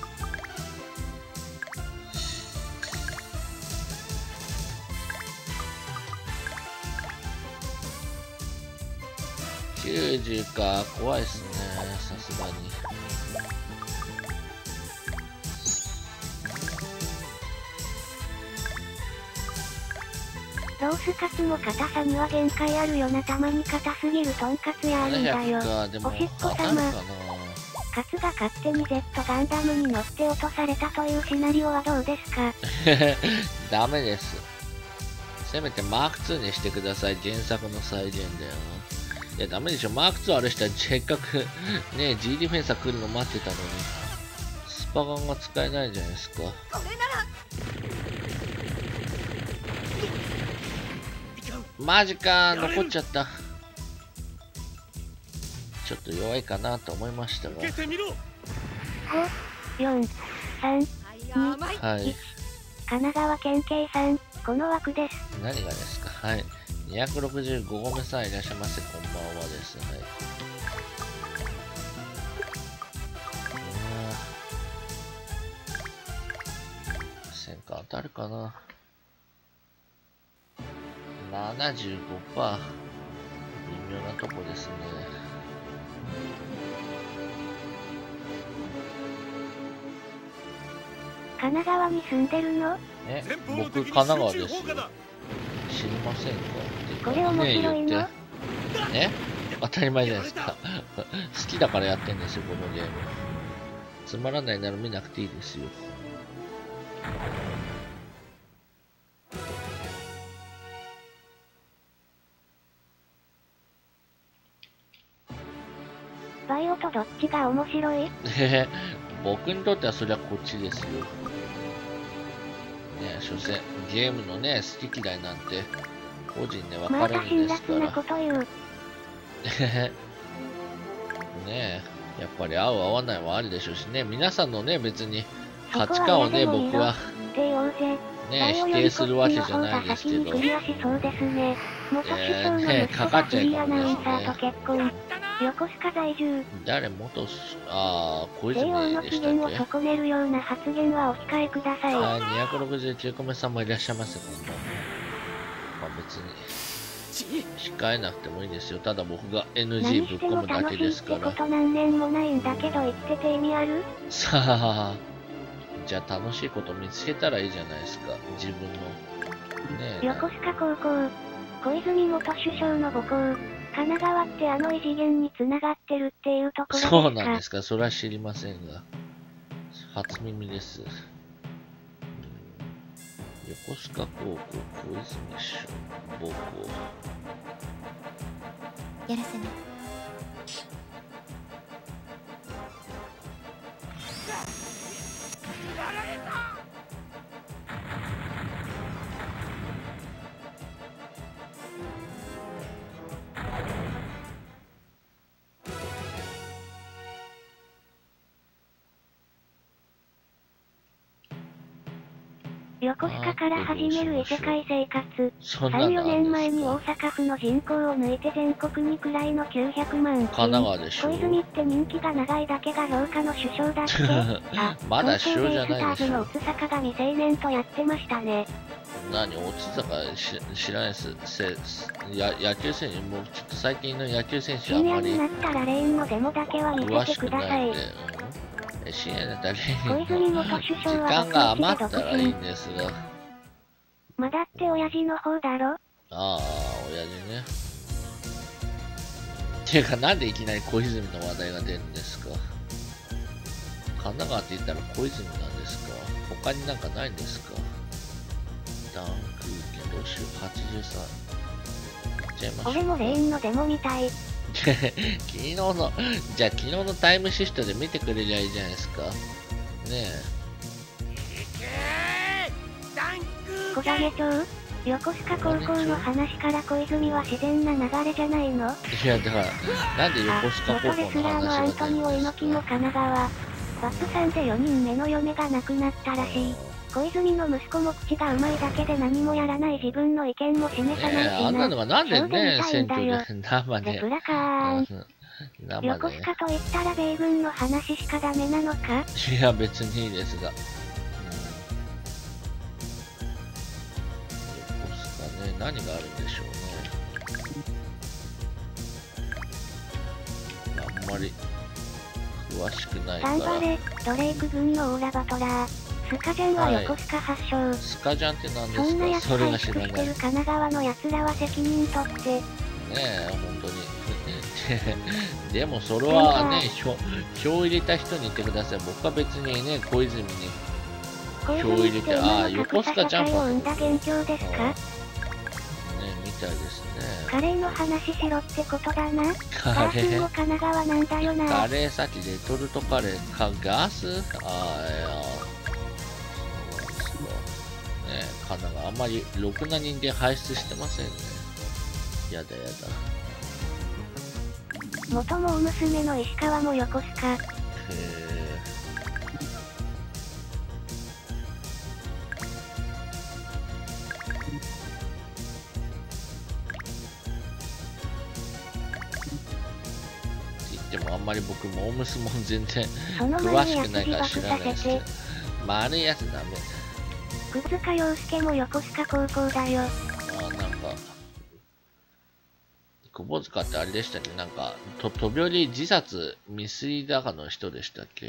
きゅうじゅうか、怖いっすね、さすがに。 ロースカツも硬さには限界あるよな。たまに硬すぎるトンカツ屋あるんだよ。おしっこ様。カツが勝手に Z ガンダムに乗って落とされたというシナリオはどうですか？ ダメです。せめてマークツーにしてください。原作の再現だよ。いや、ダメでしょ。マークツーある人はせっかくね、G ディフェンサー来るの待ってたのに、スパガンが使えないじゃないですか。これならマジか、残っちゃった。ちょっと弱いかなと思いましたが。ご、 よん、さん、に、 はい。 いち。神奈川県警さん、この枠です。 何がですか？はい。にひゃくろくじゅうごごめさんいらっしゃいませ。こんばんはです。はい。戦艦当たるかな？ ななじゅうごパーセント。微妙なとこですね。 神奈川に住んでるの？ え、僕、神奈川ですよ。知りませんか？ これ面白いの？ え？当たり前じゃないですか。好きだからやってんですよ、このゲーム。つまらないなら見なくていいですよ。 バイオとどっちが面白い？ 僕にとってはそりゃこっちですよ。ねえ、所詮ゲームのね、好き嫌いなんて個人で分かれるんですから。 また辛辣なこと言う。 ねえ、やっぱり合う合わないはあるでしょうしね、皆さんのね、別に価値観をね、僕はね、否定するわけじゃないですけど、えー、ね、かかっちゃいかもですね。 横須賀在住。 誰元、ああ、小泉でしたっけ？ 帝王の機嫌を損ねるような発言はお控えください。 はい、にひゃくろくじゅうきゅうこめさんもいらっしゃいませ、こんばんは。まあ別に。控えなくてもいいですよ。ただ僕が エヌジー ぶっ込むだけですから。 何しても楽しいってこと何年もないんだけど生きてて意味ある？ さあ、じゃあ楽しいこと見つけたらいいじゃないですか。自分の。ねえ。 横須賀高校。小泉元首相の母校。神奈川ってあの異次元に繋がってるっていうところですか？ そうなんですか。それは知りませんが。初耳です。横須賀高校小泉首相母校。 やらせない。 横須賀から始める異世界生活。さん、よねんまえに大阪府の人口を抜いて全国にくらいのきゅうひゃくまん。 神奈川でしょ。 小泉って人気が長いだけが評価の首相だって。あ、 まだ首相じゃないでしょ。 東京ベイスターズの津坂が未成年とやってましたね。 何、おつ坂し知らないです。せや野球選手、もうちょっと最近の野球選手はあまり深夜になったらレーンのデモだけは見せてください。 深夜だったらレーンの小泉元首時相は間が余ったらいいんですが。 まだって親父の方だろ？ ああ、親父ね。ていうか、なんでいきなり小泉の話題が出るんですか？神奈川って言ったら小泉なんですか？他になんかないんですか？ダンクーケンロシュはちじゅうさん。いっちゃいましょう。 俺もレーンのデモみたい。 昨日の、じゃあ昨日のタイムシフトで見てくれりゃいいじゃないですか。ねえ。 小金町横須賀高校の話から小泉は自然な流れじゃないの？ いや、だから、なんで横須賀高校の話が出るんですか？元レスラーのアントニオ猪木も神奈川。バップさんでよにんめの嫁が亡くなったらしい。小泉の息子も口がうまいだけで何もやらない自分の意見も示さないしな。 えー、あんなのがなんでね、選挙で生で。 レプラカーン。横須賀と言ったら米軍の話しかダメなのか？ いや、別にいいですが。うん、横須賀ね、何があるんでしょうね。あんまり詳しくないから。 サンバレ、ドレイク軍のオーラバトラー。スカジャンは横須賀発祥、はい、 スカジャンって何ですか？ そんなやつそれがが知らない。してる神奈川のやつらは責任取ってねえ、本当にでもそれはね、票票入れた人に言ってください。僕は別にね、小泉に票入れて、ああ、横須賀ジャンプを生んだ元凶ですか？ね、 みたいですね。 カレーの話しろってことだな。ガースも神奈川なんだよな。 カレー先レトルトカレーか、ガス？ああ、いや、ね、神奈川あんまりろくな人間輩出してませんね。やだやだ。 元もお娘の石川も横須賀。へえ。言ってもあんまり僕もオムスも全然詳しくないから知らないですけど。丸いやつダメ。 久塚洋介も横須賀高校だよ。 ああ、なんか窪塚ってあれでしたっけ？なんか、と飛び降り自殺未遂だかの人でしたっけ？うん、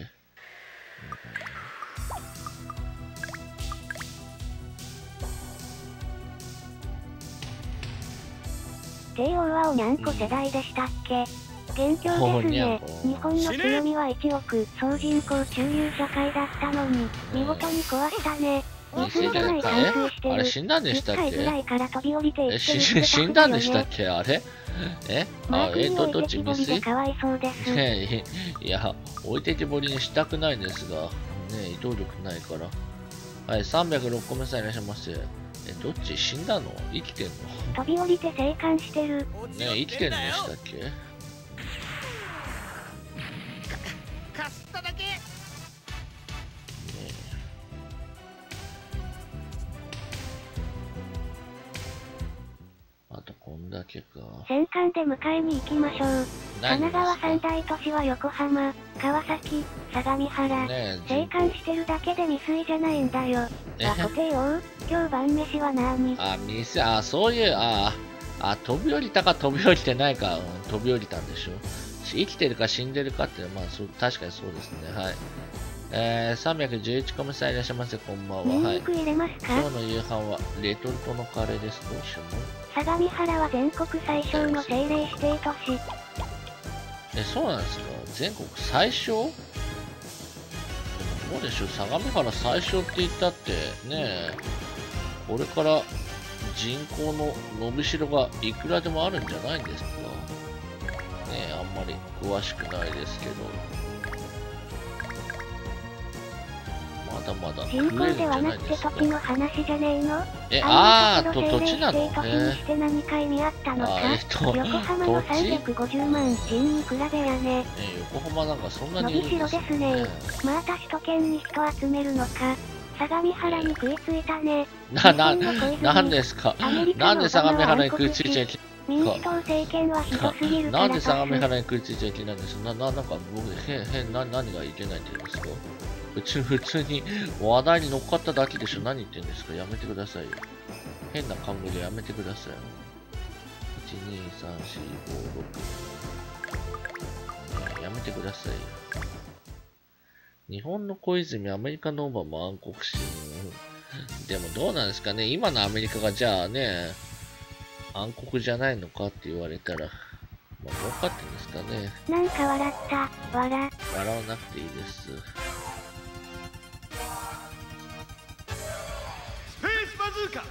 テイオーはおにゃんこ世代でしたっけ？元凶ですね。日本の強みはいちおく総人口中流社会だったのに、見事に壊したね。 未遂じゃないか。え？あれ死んだんでしたっけ？え、死んだんでしたっけ？あれ？え？あ、え、ど、どっち未遂？ねえ、いや、置いてけぼりにしたくないですが、ねえ、移動力ないから。はい、さんびゃくろっこめさんいらっしゃいませ。え、どっち死んだの？生きてんの？ 飛び降りて生還してる。 ねえ、生きてんでしたっけ？ かすっただけ。ねえ。あとこんだけか。 戦艦で迎えに行きましょう。神奈川三大都市は横浜、川崎、相模原。ね、生還してるだけで未遂じゃないんだよ。あ、固定王、今日晩飯は何？ あ、未遂、あ、そういう、あ、あ、飛び降りたか飛び降りてないか、うん、飛び降りたんでしょ。生きてるか死んでるかって、まあ、そう、確かにそうですね。はい。えー、さんびゃくじゅういちこめさんいらっしゃいませ、こんばんは。 ニンニク入れますか？ 今日の夕飯はレトルトのカレーです。どうしようも。 相模原は全国最小の政令指定都市。 え、そうなんですか？全国最小？でもどうでしょう、相模原最小って言ったってね、これから人口の伸びしろがいくらでもあるんじゃないんですかね。え、あんまり詳しくないですけど、まだまだ増えるんじゃないですか。 人口ではなくて土地の話じゃねえの？ え、あーと、土地なの？ 土地にして何か意味あったのか？えっと、横浜のさんびゃくごじゅうまん人に比べやね。 え、横浜なんかそんなにいるん伸びしろですね。また首都圏に人集めるのか。相模原に食いついたね。 な、な、なんですか？なんで相模原に食いついちゃいけ民主党政権はひどすぎるから。 なんで相模原に食いついちゃいけないんですか？な、な、なんか僕、へ、へ、な、何がいけないって言うんですか？普通、普通に話題に乗っかっただけでしょ。何言ってんですか？やめてくださいよ。変な看護でやめてくださいよ。いち、に、さん、よん、ご、ろく。やめてくださいよ。日本の小泉、アメリカのオバマ、暗黒心。でもどうなんですかね。今のアメリカがじゃあね、暗黒じゃないのかって言われたら、まあ、儲かってんですかね。 なんか笑った。笑。 笑わなくていいです。 スペースバズーカ。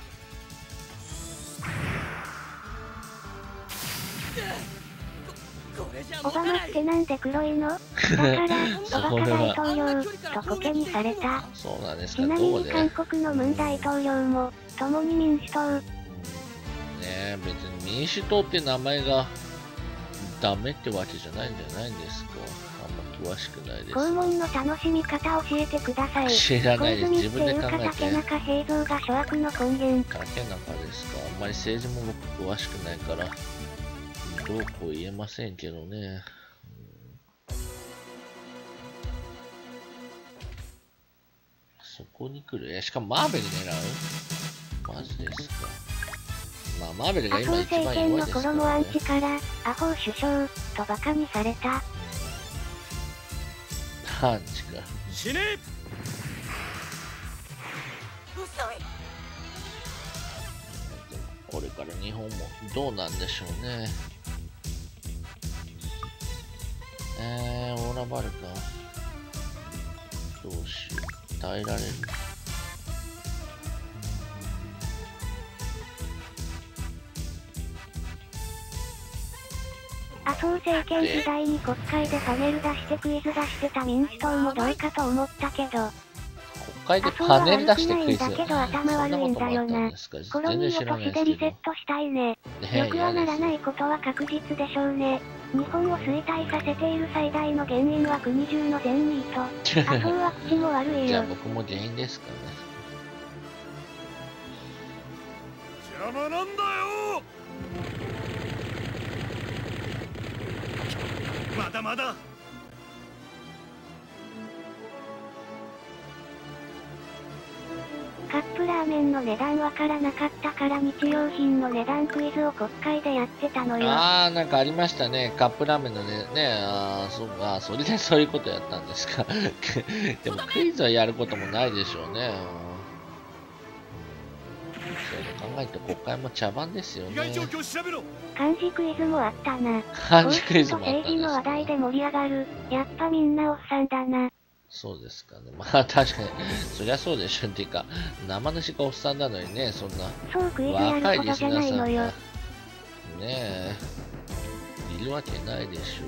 オバマってなんで黒いの？だから、オバカ大統領とコケにされた。 そうなんですか。 ちなみに韓国のムン大統領も、共に民主党。 ねえ、別に民主党って名前がダメってわけじゃないんじゃないんですか。あんま詳しくないです。 拷問の楽しみ方教えてください。 知らないです。自分で考えて。 竹中平蔵が諸悪の根源。 竹中ですか。あんまり政治も僕詳しくないから、どうこう言えませんけどね。うん、そこに来る。え、しかもマーベル狙う？マジですか。まあ、マーベルが今一番弱いですからね。 麻生政権の頃もアンチからアホ首相とバカにされた。 アンチか。 死ね。 これから日本もどうなんでしょうね。えー、オーラバルカ。どうしよう。耐えられる。 麻生政権時代に国会でパネル出してクイズ出してた民主党もどうかと思ったけど。 国会でパネル出してクイズ。 だけど頭悪いんだよな。コロニー落としでリセットしたいね。よくはならないことは確実でしょうね。日本を衰退させている最大の原因は国中の善意と、麻生は口も悪いよ。 じゃあ僕も原因ですかね。 邪魔なんだよ。まだまだ。 カッププラーメンの値段わからなかったから日用品の値段クイズを国会でやってたのよ。 ああ、なんかありましたね。カップラーメンのね、ね、ああ、そうか、それでそういうことやったんですか。でもクイズはやることもないでしょうね。そう考えて国会も茶番ですよね。 漢字クイズもあったな。 漢字クイズもあったんですか。 政治の話題で盛り上がる。やっぱみんなおっさんだな。 そうですかね。まあ確かに、そりゃそうでしょ。っていうか、生主がおっさんなのにね、そんな。 そうクイズやるほどじゃないのよ。 ねえ、いるわけないでしょ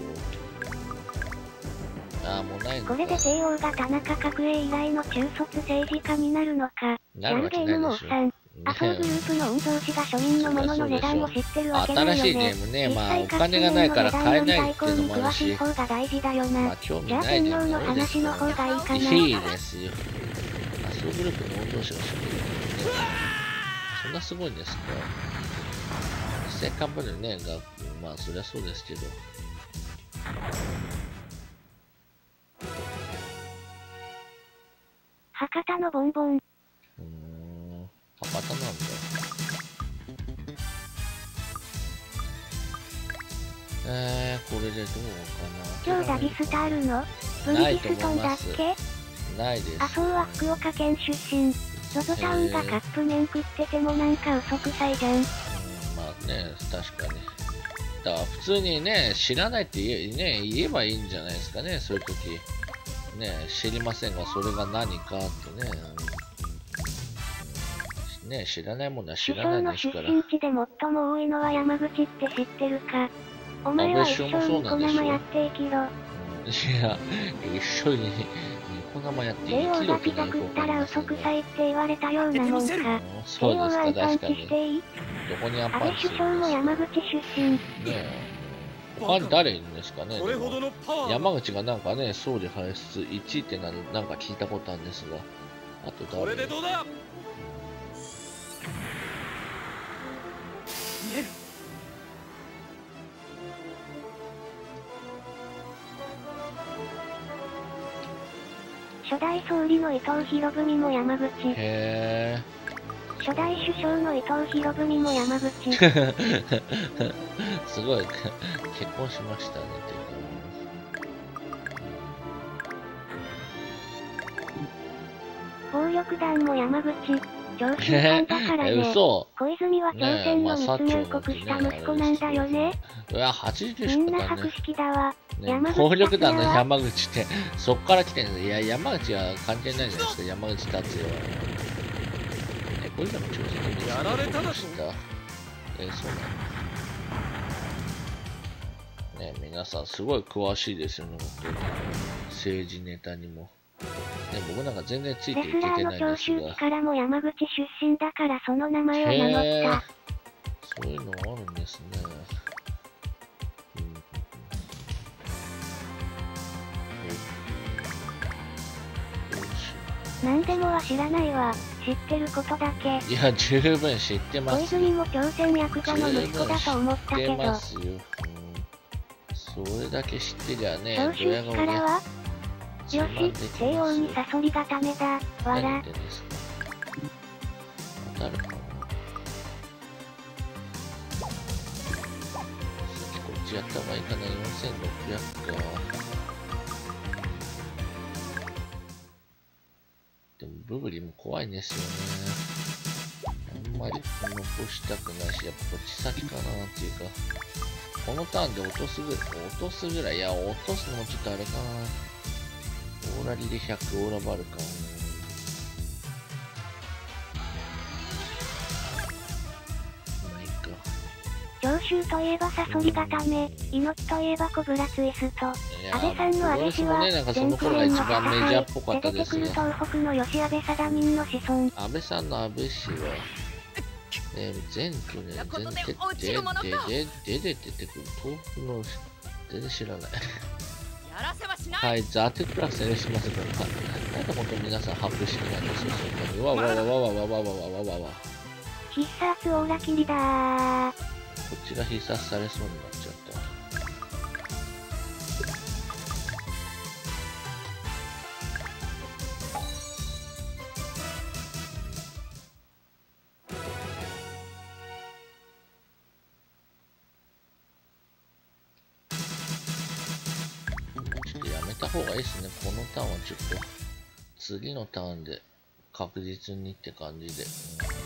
う。ああ、もうないのか。 これで帝王が田中角栄以来の中卒政治家になるのか。 なるわけないでしょ。 ヤンゲームもおっさん。麻生グループの御曹司が庶民のものの値段を知ってるわけないよね。 新しいゲームね、まあお金がないから買えないっていうのもあるし、 まあ興味ないでもの話の方がいいかな。 いいですよ。麻生グループの御曹司が知ってるね。そんなすごいんですか。せっかくでね、が、まあそりゃそうですけど。 博多のボンボン。 うーん、博多なんだ。えー、これでどうかな。 今日ダビスタールのブリヂストンだっけ？ ないです。 麻生は福岡県出身。ゾゾタウンがカップ麺食っててもなんか嘘くさいじゃん。うん、 まあね、確かに。だから普通にね、知らないって言え、ね、言えばいいんじゃないですかね、そういう時。ね、知りませんが、それが何かってね。うん、ね、知らないものは知らないですから。 首相の出身地で最も多いのは山口って知ってるか？お前は一生ニコ生やって生きろ。うん、いや、一緒にニコ生やって生きろ。 帝王がピザ食ったら嘘くさいって言われたようなもんか。 そうですか、確かに。どこにアンパンチ安倍首相も山口出身。ねえ。他に誰いるんですかね。山口がなんかね、総理輩出いちいってななんか聞いたことあるんですが、あと誰？これでどうだ？見える。 初代総理の伊藤博文も山口。 へー。 初代首相の伊藤博文も山口。 すごい、結婚しましたね、 暴力団も山口。長州さんだからね。 嘘。 小泉は朝鮮の密入国した息子なんだよね。 うわ、はちじゅうしみんかな博識だわ。 ね、暴力団の山口って、そっから来てるんです。いや、山口は関係ないじゃないですか、山口達也は。ね、これでも調子にやられただと。えー、そうなの。ね、皆さんすごい詳しいですよね、本当に。政治ネタにも。ね、僕なんか全然ついていけてないんですが。 レスラーの長州力も山口出身だからその名前を名乗った。 そういうのあるんですね。 なんでもは知らないわ。知ってることだけ。 いや、十分知ってます。 小泉も朝鮮ヤクザの息子だと思ったけど。知ってますよ。 うん、それだけ知ってりゃね。 長州力はよし、西洋にサソリがためだ。わら。 当たるかな。こっちやった方がいいかな。よんせんろっぴゃくか。でもブブリも怖いんですよね。あんまり残したくないし、やっぱこっち先かなっていうか、このターンで落とすぐらい、落とすぐらい、いや、落とすのもちょっとあれかな。オーラリでひゃくオーラバルか。まあいいか。 長州といえばサソリ固め、猪木といえばコブラツイスト。安倍さんの安倍氏は、 前回の一番メジャーっぽかったですね。 東北の吉安倍貞人の子孫。 安倍さんの安倍氏は、えー、前去年、全然、で、で、で、で、出てくる。東北の、全然知らない。はい、ザ・テクラスおしますから、なんで本当に皆さん発表してないんですよ、そんなに。わわわわわわわわわわわわ。 必殺オーラキリだー。 こっちが必殺されそうになっちゃった。 方がいいですね。このターンはちょっと、次のターンで確実にって感じで。うん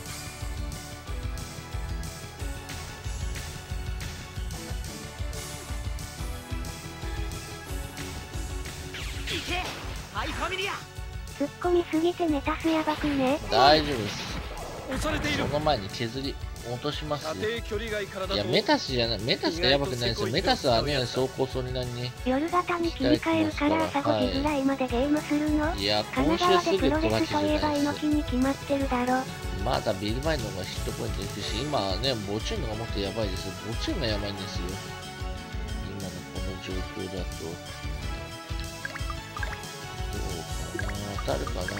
突っ込みすぎてネタスやばくね。 大丈夫です。その前に削り落としますよ。いや、メタスじゃない、メタスがやばくないですよ。メタスはね、走行それなりに。 夜型に切り替えるから朝ごじぐらいまでゲームするの？ いや、 神奈川でプロレスといえば猪木に決まってるだろ。 まだビルバイの方がヒットポイントいくし、今はね、ボチューンのがもっとやばいですよ。ボチューンがやばいんですよ。今のこの状況だと。どうかな、当たるかな。せん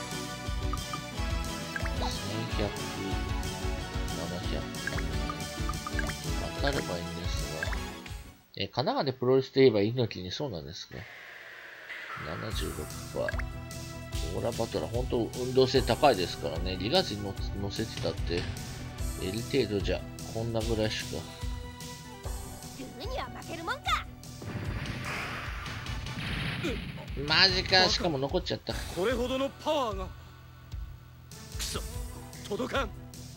ひゃく、ななひゃく。当たればいいんですが。え、神奈川でプロレスといえば猪木にそうなんですか。ななじゅうろくパーセント。オーラバトラー、本当運動性高いですからね。リガジに乗せてたって、エル程度じゃ、こんなぐらいしか。マジか、しかも残っちゃった。 これほどのパワーが。くそ、届かん。 ちょ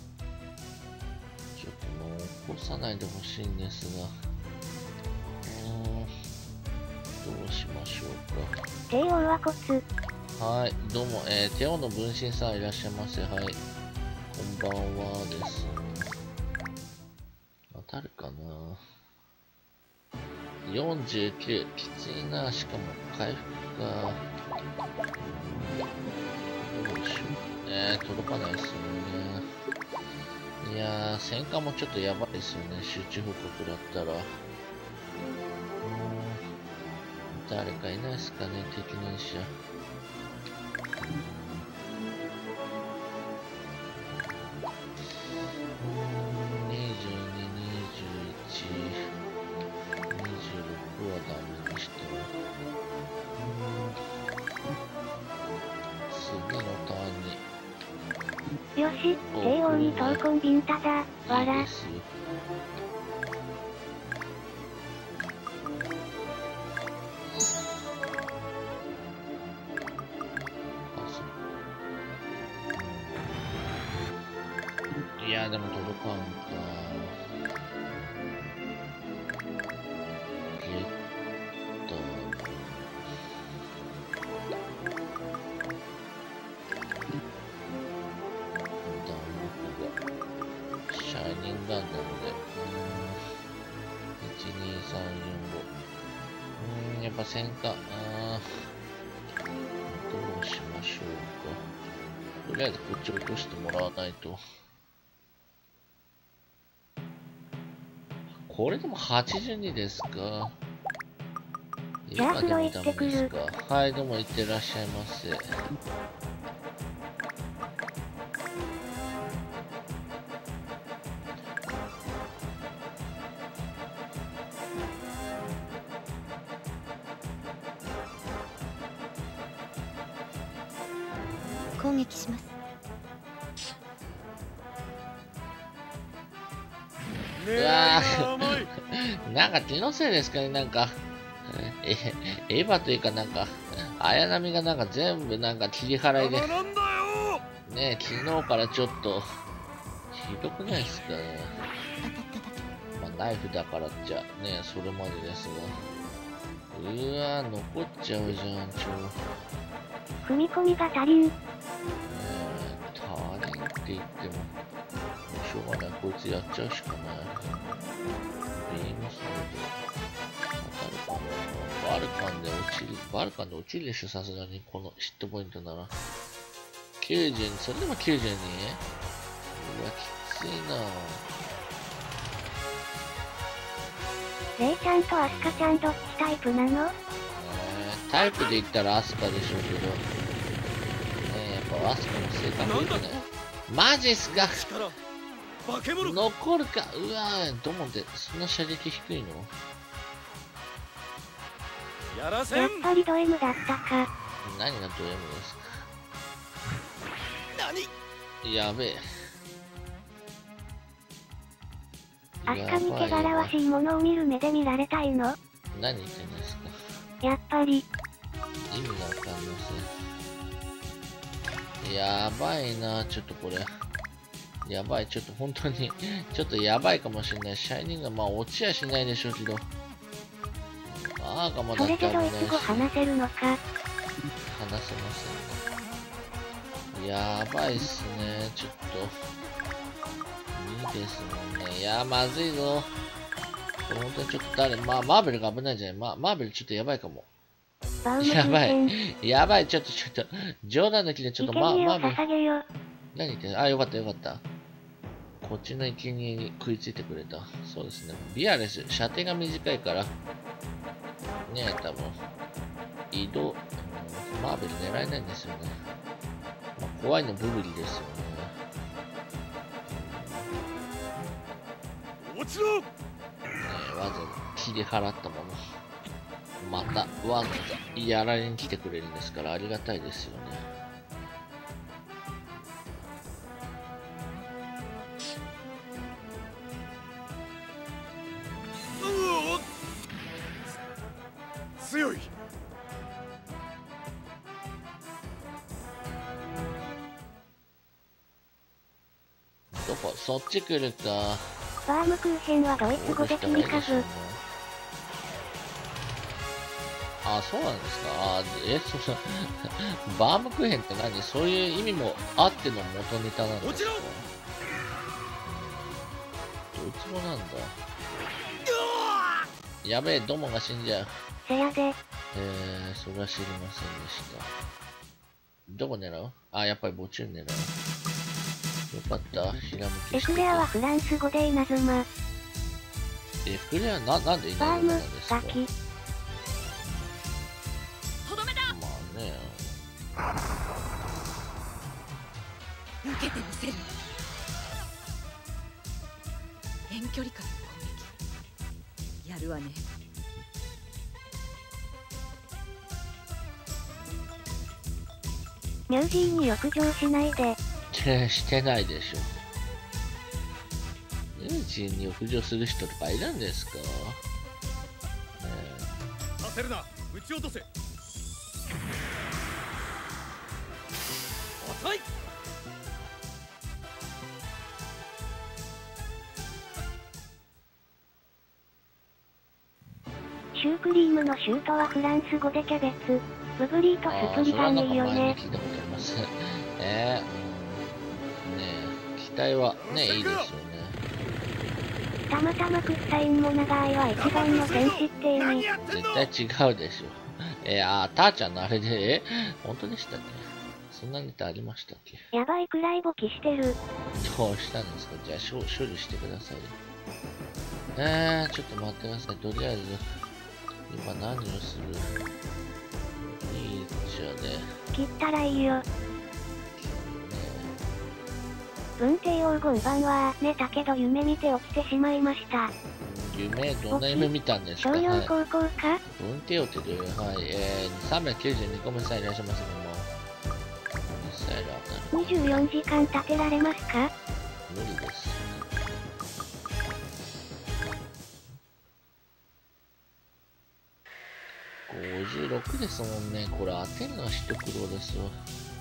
っと残さないでほしいんですが。うーん、どうしましょうか。 帝王はコツ。 はい、どうも、えー、テオの分身さんいらっしゃいませ。はい。こんばんはです。当たるかな ?よんじゅうきゅう。きついな。しかも回復か。どうしよう。えー、届かないですよね。いやー、戦艦もちょっとやばいですよね。集中報告だったら。うーん。誰かいないですかね、適任者。 よし、帝王に闘魂ビンタだ、わら。 いや、でも届かんか。ゲット。シャイニングガンなので、いち、に、さん、よん、ご。うーん、やっぱ戦艦、あー、どうしましょうか。とりあえずこっち落としてもらわないと。これでもはちじゅうにですか。 じゃあ風呂行ってくる。 はい、どうも行ってらっしゃいませ。 攻撃します。 うわーなんか気のせいですかね、なんかえエヴァというかなんか綾波がなんか全部なんか切り払いでね、昨日からちょっとひどくないですかね。まあナイフだからっちゃね、それまでですが、うわー残っちゃうじゃん。ちょ踏み込みが足りん。 足りんって言ってもしょうがない、こいつやっちゃうしかない。ビームソード当たるかな。バルカンで落ちる、バルカンで落ちるでしょ、さすがにこのヒットポイントなら。きゅうじゅうに、それでもきゅうじゅうに？うわ、きついなぁ。 レイちゃんとアスカちゃんどっちタイプなの？えー、 タイプで言ったらアスカでしょうけど。ねえ、やっぱアスカの性格良くない？マジっすか？残るか。うわぁ、ドモンってそんな射撃低いの？ やっぱりド M だったか。 何がド M ですか？やべえ。 アスカに汚らわしいものを見る目で見られたいの？ 何言ってんですか？ やっぱり。 意味がわかんません。やばいな、ちょっとこれ。やばい、ちょっと本当に、ちょっとやばいかもしれない。シャイニングが、まあ落ちやしないでしょうけど。あーがまだそれでドイツ語話せるのか。 話せませんね。やばいっすね、ちょっと。いいですもんね。いやー、まずいぞ。本当にちょっと誰、まあ、マーベルが危ないんじゃない、ま、マーベルちょっとやばいかも。やばい。やばい、ちょっとちょっと。冗談抜きでちょっとマ、マーベル。何言ってんの？あ、よかったよかった。こっちの生贄に食いついてくれた。そうですね。ビアレス、射程が短いから。ねえ、多分。移動、マーベル狙えないんですよね。まあ、怖いのブブリですよね。 落ちろ！ ねえ、わざわざ切り払ったもの。また、わざわざやられに来てくれるんですから、ありがたいですよね。 強い。 どこ？そっち来るか。 バームクーヘンはドイツ語で切り株。 あ、そうなんですか。あ、え、そのバームクーヘンって何？そういう意味もあっての元ネタなんですか？ドイツ語なんだ。やべえ、ドモが死んじゃう。 せやで。 えー、それは知りませんでした。どこ狙う？あ、やっぱり墓地狙う。よかった、ひらめきしてた。 エクレアはフランス語で稲妻。 エクレアな、なんで稲妻なんですか？ バーム、 とどめだ。 まあね。 受けてみせる。遠距離からの攻撃。やるわね。 ニュージーに浴場しないで。 してないでしょ。ニュージーに浴場する人とかいるんですか？ねえ。させるな、撃ち落とせ。遅い。 シュークリームのシュートはフランス語でキャベツ。ブブリーとスプリガンいいよね。 聞いたことあります。えー、ねえ、機体はね、いいですよね。 たまたまクッサインも長いは一番の戦士って意味。 絶対違うでしょ。えー、あー、ターちゃんのあれで、え本当でしたっけ？そんなネタありましたっけ？ やばいくらい簿記してる。 どうしたんですか？じゃあ処、処理してください。えー、ちょっと待ってください。とりあえず、今何をする？いいじゃね。 切ったらいいよ。文帝黄金版は寝たけど夢見て起きてしまいました。 夢、どんな夢見たんですか？ 商用高校か？ 文帝王ってどういう、はい、えー、さんびゃくきゅうじゅうにこミサイルいらっしゃいますけども。ミサイル当たる。 にじゅうよんじかん立てられますか？ 無理です。ごじゅうろくですもんね。これ当てるのは一苦労ですわ。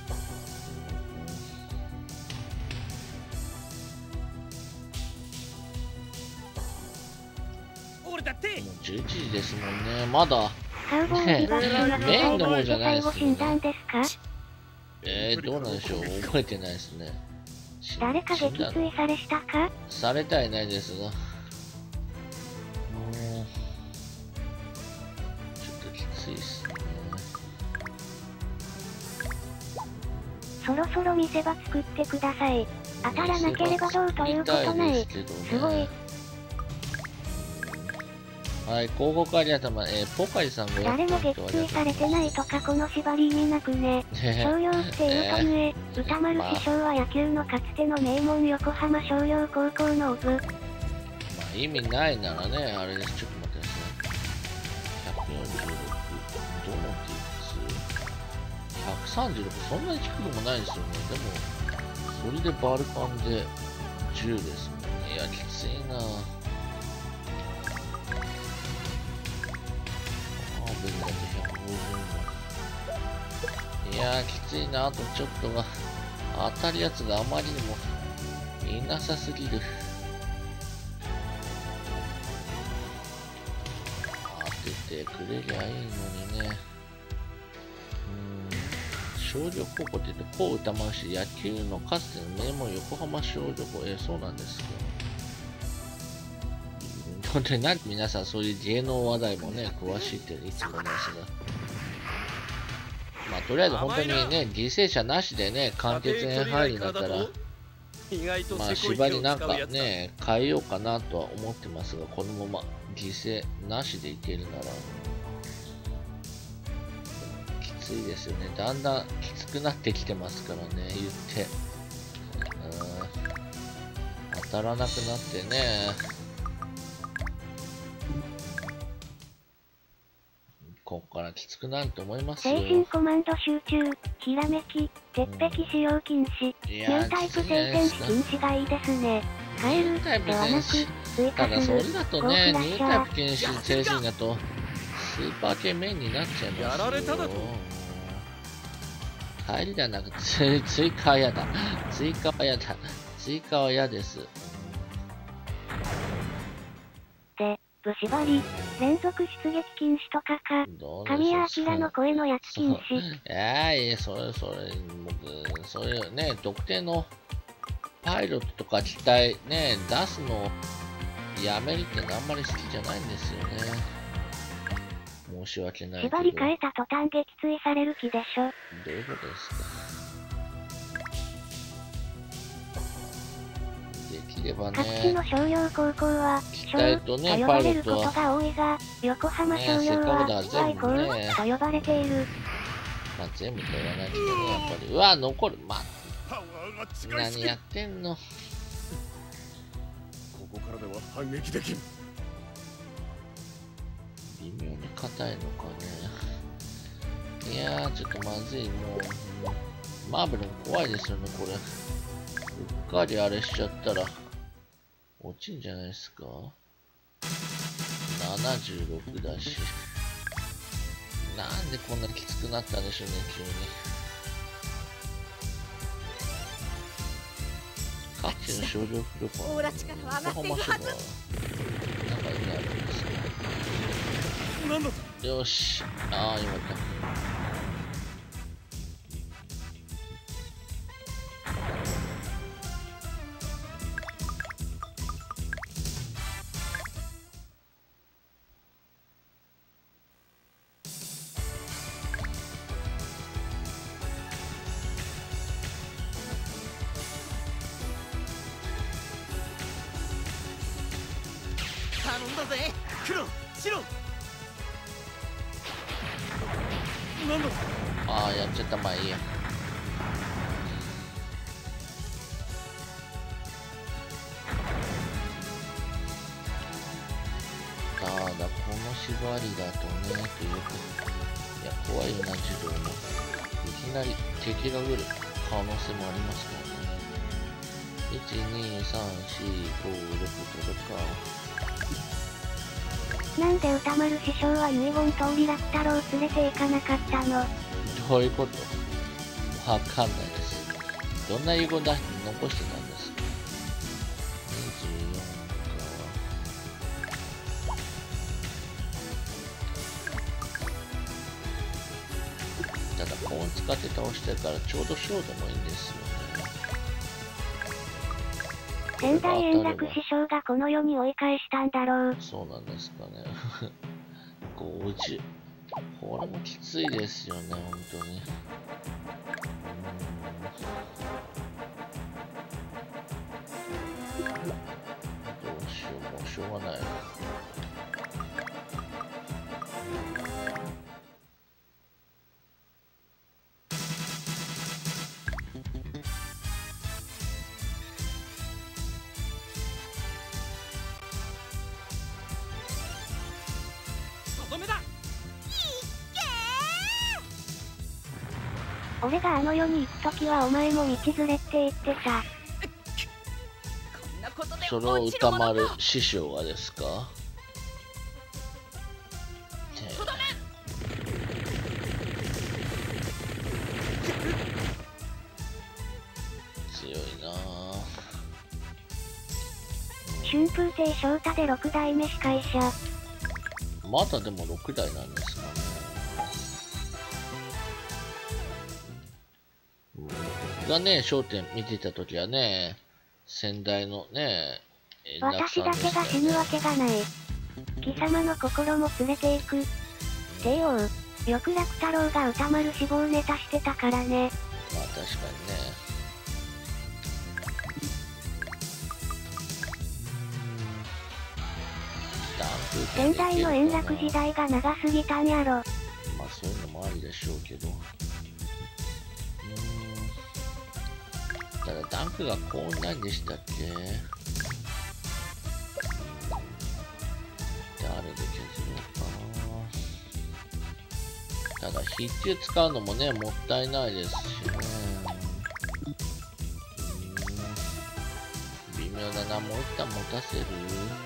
俺だって。 もうじゅういちじですもんね。まだ。 カウボーイリバーさんがメインの方じゃないですね。 診断ですか？ えー、どうなんでしょう。覚えてないですね。 誰か撃墜されしたか？ されたいないですが。いいっすね。 そろそろ見せ場作ってください。当たらなければどうということない。すごい。 はい、広告ありがとうございます。えー、ポカリさんが誰も撃墜されてないとかこの縛り意味なくね。商用っていうとゆえ、歌丸師匠は野球のかつての名門横浜商業高校のオブ。まあ意味ないならね、あれです。ちょっと待ってください。ひゃくよんじゅうろく。どの T ひゃくさんじゅうろく、そんなに低くもないですよね。でも、それでバルカンでじゅうですもんね。いや、きついなぁ。ああ、別にだってひゃくごじゅうも。 いやーきついな。あとちょっとが当たるやつがあまりにもいなさすぎる。当ててくれりゃいいのにね。うーん、少女高校って言うとこう歌丸し、野球のかつての名門横浜少女高校、えー、そうなんですか。本当になんで皆さんそういう芸能話題もね詳しいっていつもですが、まあとりあえず本当にね犠牲者なしでね完結編入るんだったら、まあ縛りなんかね変えようかなとは思ってますが、このまま犠牲なしでいけるならきついですよね。だんだんきつくなってきてますからね。言ってうん当たらなくなってね。ここからきつくなると思いますよ。 精神コマンド集中、ひらめき、鉄壁使用禁止、ニュータイプ聖戦士禁止がいいですね。変えるではなく、追加する。 ただそれだとね、ニュータイプ禁止精神だと、スーパー系メインになっちゃいますよ。やられただと。帰りではなく、追加は嫌だ。追加は嫌だ。追加は嫌です。 で、武縛り、連続出撃禁止とかか、神谷明の声のやつ禁止。 いやいや、それ、それ、僕、そういうね、特定のパイロットとか機体ね、出すのやめるってのあんまり好きじゃないんですよね。申し訳ないけど。 縛り変えた途端撃墜される気でしょ。 どういうことですか。できればね。 各地の商業高校は、商と呼ばれることが多いが、横浜商業は、ワイコールと呼ばれている。 まあ全部と言わないけどね、やっぱり。うわ、残る。まあ、何やってんの。ここからでは反撃できん。 微妙に硬いのかね。いやー、ちょっとまずい。もう、マーベルも怖いですよね、これ。うっかりあれしちゃったら、落ちんじゃないですか。ななじゅうろくだし。なんでこんなきつくなったんでしょうね、急に。各地の少女フルコン。横浜市は、なんか意味あるんですよ。よし。ああ、よかった。 頼んだぜ、黒、白。なんだ。 ああ、やっちゃった。まあいいや。ただこの縛りだとね、というか、いや怖いよな、自動も。いきなり敵が来る可能性もありますからね。いち、に、さん、よん、ご、ろく届くか。 なんで歌丸師匠は遺言通り楽太郎を連れて行かなかったの？ どういうこと？わかんないです。どんな遺言出して残してたんですか？にじゅうよんか。ただコーン使って倒してるからちょうどショーでもいいんですよね。 仙台円楽師匠がこの世に追い返したんだろう。 そうなんですかね。ごじゅう。これもきついですよね、本当に。どうしよう、もうしょうがない。 俺があの世に行くときはお前も道連れって言ってさ。 それを歌丸師匠がですか？ 春風亭昇太でろく代目司会者。 まだでもろく代なんですかね。僕がね、笑点見てた時はね、先代のね、 私だけが死ぬわけがない。貴様の心も連れていく。帝王、翼楽太郎が歌丸死亡ネタしてたからね。 まあ確かにね。 先代の円楽時代が長すぎたんやろ。 まあそういうのもあるでしょうけど。うーん。ただダンクがこんなんでしたっけ？誰で削ろうかな。ただ必中使うのもね、もったいないですしね。うーん。微妙だな、もう一旦持たせる？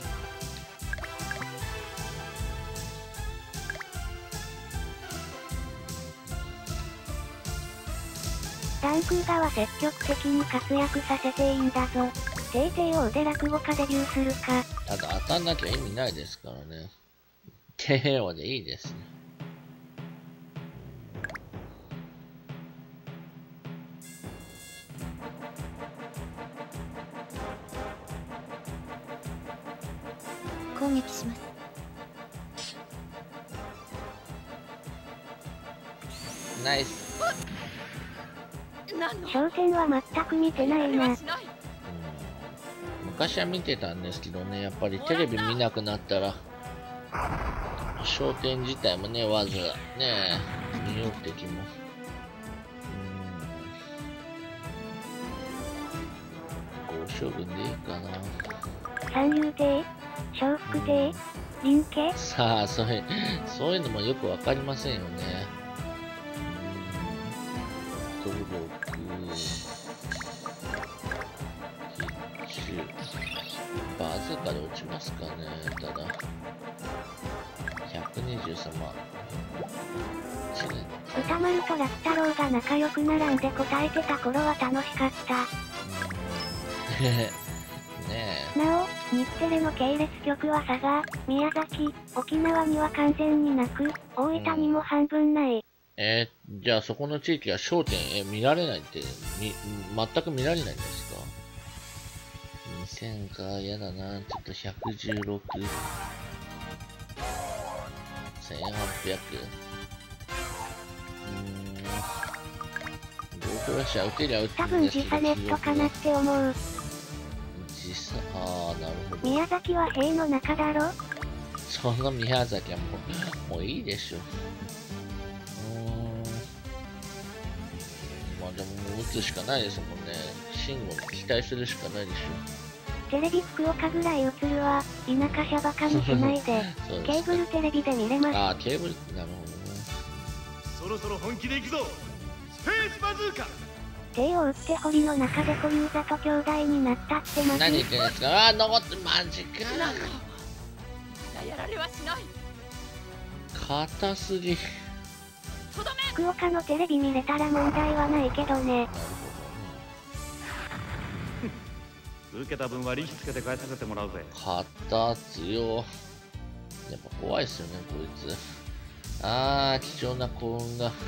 ダンクーガは積極的に活躍させていいんだぞ。帝帝王で落語家デビューするか。 ただ当たんなきゃ意味ないですからね。帝王でいいですね。 攻撃します。 ナイス。 笑点は全く見てないな。 昔は見てたんですけどね、やっぱりテレビ見なくなったら、笑点自体もね、わずね、見ようって気も。うん。ご将軍でいいかな。 三遊亭、笑福亭、林家。 さあ、そういう、そういうのもよくわかりませんよね。登録、必中、バズーカで落ちますかね、ただ。ひゃくにじゅうさんまん。 歌丸と楽太郎が仲良く並んで答えてた頃は楽しかった。 ねえ。 なお、日テレの系列局は佐賀、宮崎、沖縄には完全になく、大分にも半分ない。 えー、じゃあそこの地域は笑点、え、見られないって、み、全く見られないんですか？ にせん か、やだな、ちょっとひゃくじゅうろく、せんはっぴゃく、うーん、ゴーフラッシュは打てりゃ打つ多分時差ネットかなって思う。 時差、あー、なるほど。 宮崎は塀の中だろ？ その宮崎はもう、もういいでしょ。まあでももう打つしかないですもんね。慎吾に期待するしかないでしょ。 テレビ福岡ぐらい映るわ。田舎者バカにしないで。ケーブルテレビで見れます。 ああ、ケーブル、なるほどね。 そろそろ本気で行くぞ。スペースバズーカ。 手を打って堀の中で小遊三と兄弟になったってマジ。 何言ってんですか？ああ、残って、マジか。 やられはしない。 硬すぎ。 福岡のテレビ見れたら問題はないけどね。 受けた分は利子つけて返させてもらうぜ。 硬強。やっぱ怖いっすよね、こいつ。ああ、貴重な幸運が。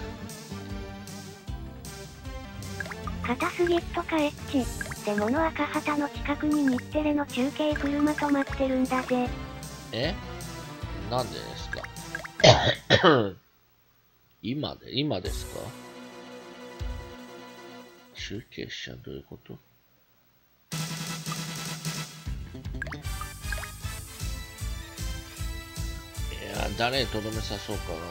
硬すぎとかエッチ。でもの赤旗の近くに日テレの中継車止まってるんだぜ。 え？なんでですか？今で、今ですか？中継車どういうこと？いや、誰にとどめさそうか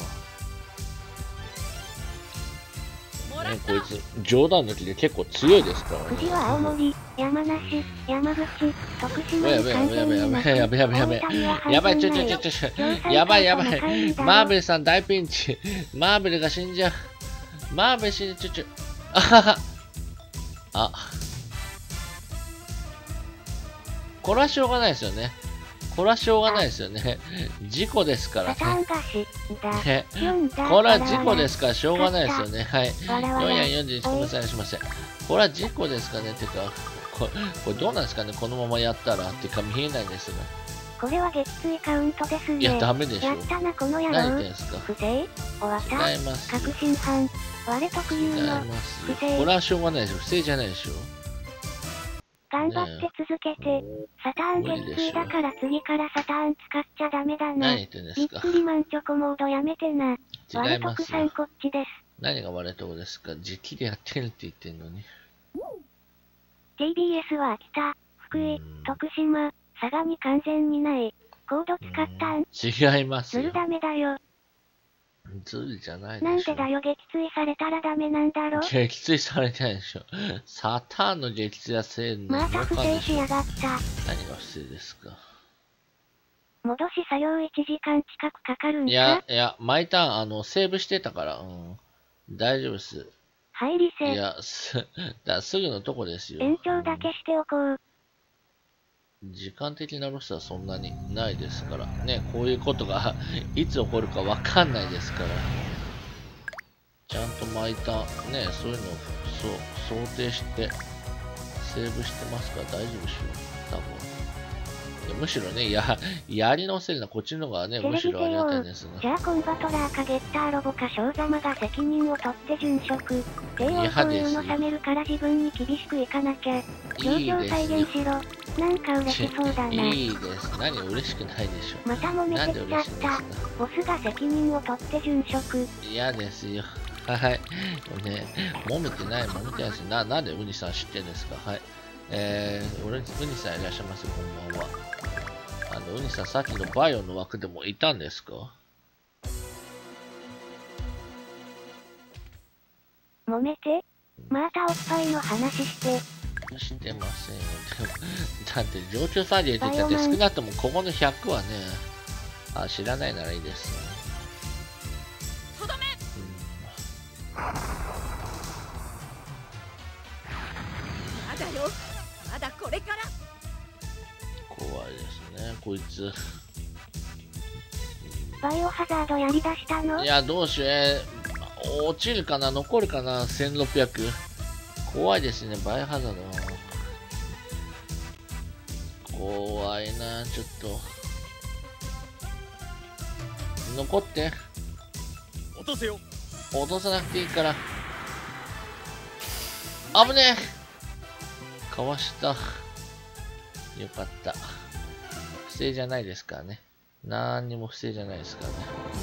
な。ね、こいつ、冗談抜きで結構強いですからね。 富士は青森、山梨、山口、徳島にやべやべやべやべやべやべやべべやばい、ちょちょちょちょちょ、やばいやばい、マーベルさん大ピンチ。マーベルが死んじゃう。マーベル死んじゃう、ちょちょ、あはは。あ。これはしょうがないですよね。これはしょうがないですよね。事故ですからね。ね、これは事故ですからしょうがないですよね。はい。よんひゃくよんじゅういち、ごめんなさい、すみません。これは事故ですかね。てか、 これ、これどうなんですかね、このままやったらっていうか見えないですが。 これは撃墜カウントですね。 いや、ダメでしょ。 やったな、この野郎。 何言ってんすか。 不正終わった。 違います。 確信犯。我特有の不正。 これはしょうがないでしょ。不正じゃないでしょ。 頑張って続けて。サターン撃墜だから次からサターン使っちゃダメだな。 何言ってんですか。 びっくりマンチョコモードやめてな。我特産こっちです。 何が我特ですか。実機でやってるって言ってんのに。 ティービーエス は秋田、福井、徳島、佐賀に完全にない。コード使ったん？ 違いますよ。 ズルダメだよ。 ズルじゃないでしょ。 なんでだよ、撃墜されたらダメなんだろ。 撃墜されてないでしょ。サターンの撃墜はせんのまた不正しやがった。 何が不正ですか。 戻し作業いちじかん近くかかるんか。 いや、いや、毎ターン、あの、セーブしてたから、うん。大丈夫です。 入りせ。 いや、す、だすぐのとこですよ。 延長だけしておこう。 時間的なロスはそんなにないですから。ね、こういうことがいつ起こるかわかんないですから。ちゃんと巻いた、ね、そういうのをそう想定して、セーブしてますから大丈夫でしょう。多分。むしろね、や、やり直せるのはこっちの方がね、むしろありがたいですが。 じゃあコンバトラーかゲッターロボか小ザマが責任を取って殉職。帝王そういうの冷めるから自分に厳しくいかなきゃ。状況再現しろ。なんか嬉しそうだな。 いいです。何嬉しくないでしょ。 また揉めてきちゃった。ボスが責任を取って殉職。 嫌ですよ。はい。ね、揉めてない、揉めてないです。な、なんでウニさん知ってんですか。はい。えー、俺、ウニさんいらっしゃいます。こんばんは。あの、ウニさん、さっきのバイオの枠でもいたんですか。 揉めてまたおっぱいの話して。 してませんよ。だって、常駐作業って言ったって少なくともここのひゃくはね、あ、知らないならいいです。 とどめ、うん、まだよ。まだこれから。 怖いですね、こいつ。 バイオハザードやりだしたの？ いや、どうしよう。えー、落ちるかな、残るかな、せんろっぴゃく。怖いですね、バイオハザード。怖いな、ちょっと。残って。 落とせよ。 落とさなくていいから。危ねえ。かわした。よかった。不正じゃないですからね。なんにも不正じゃないですからね。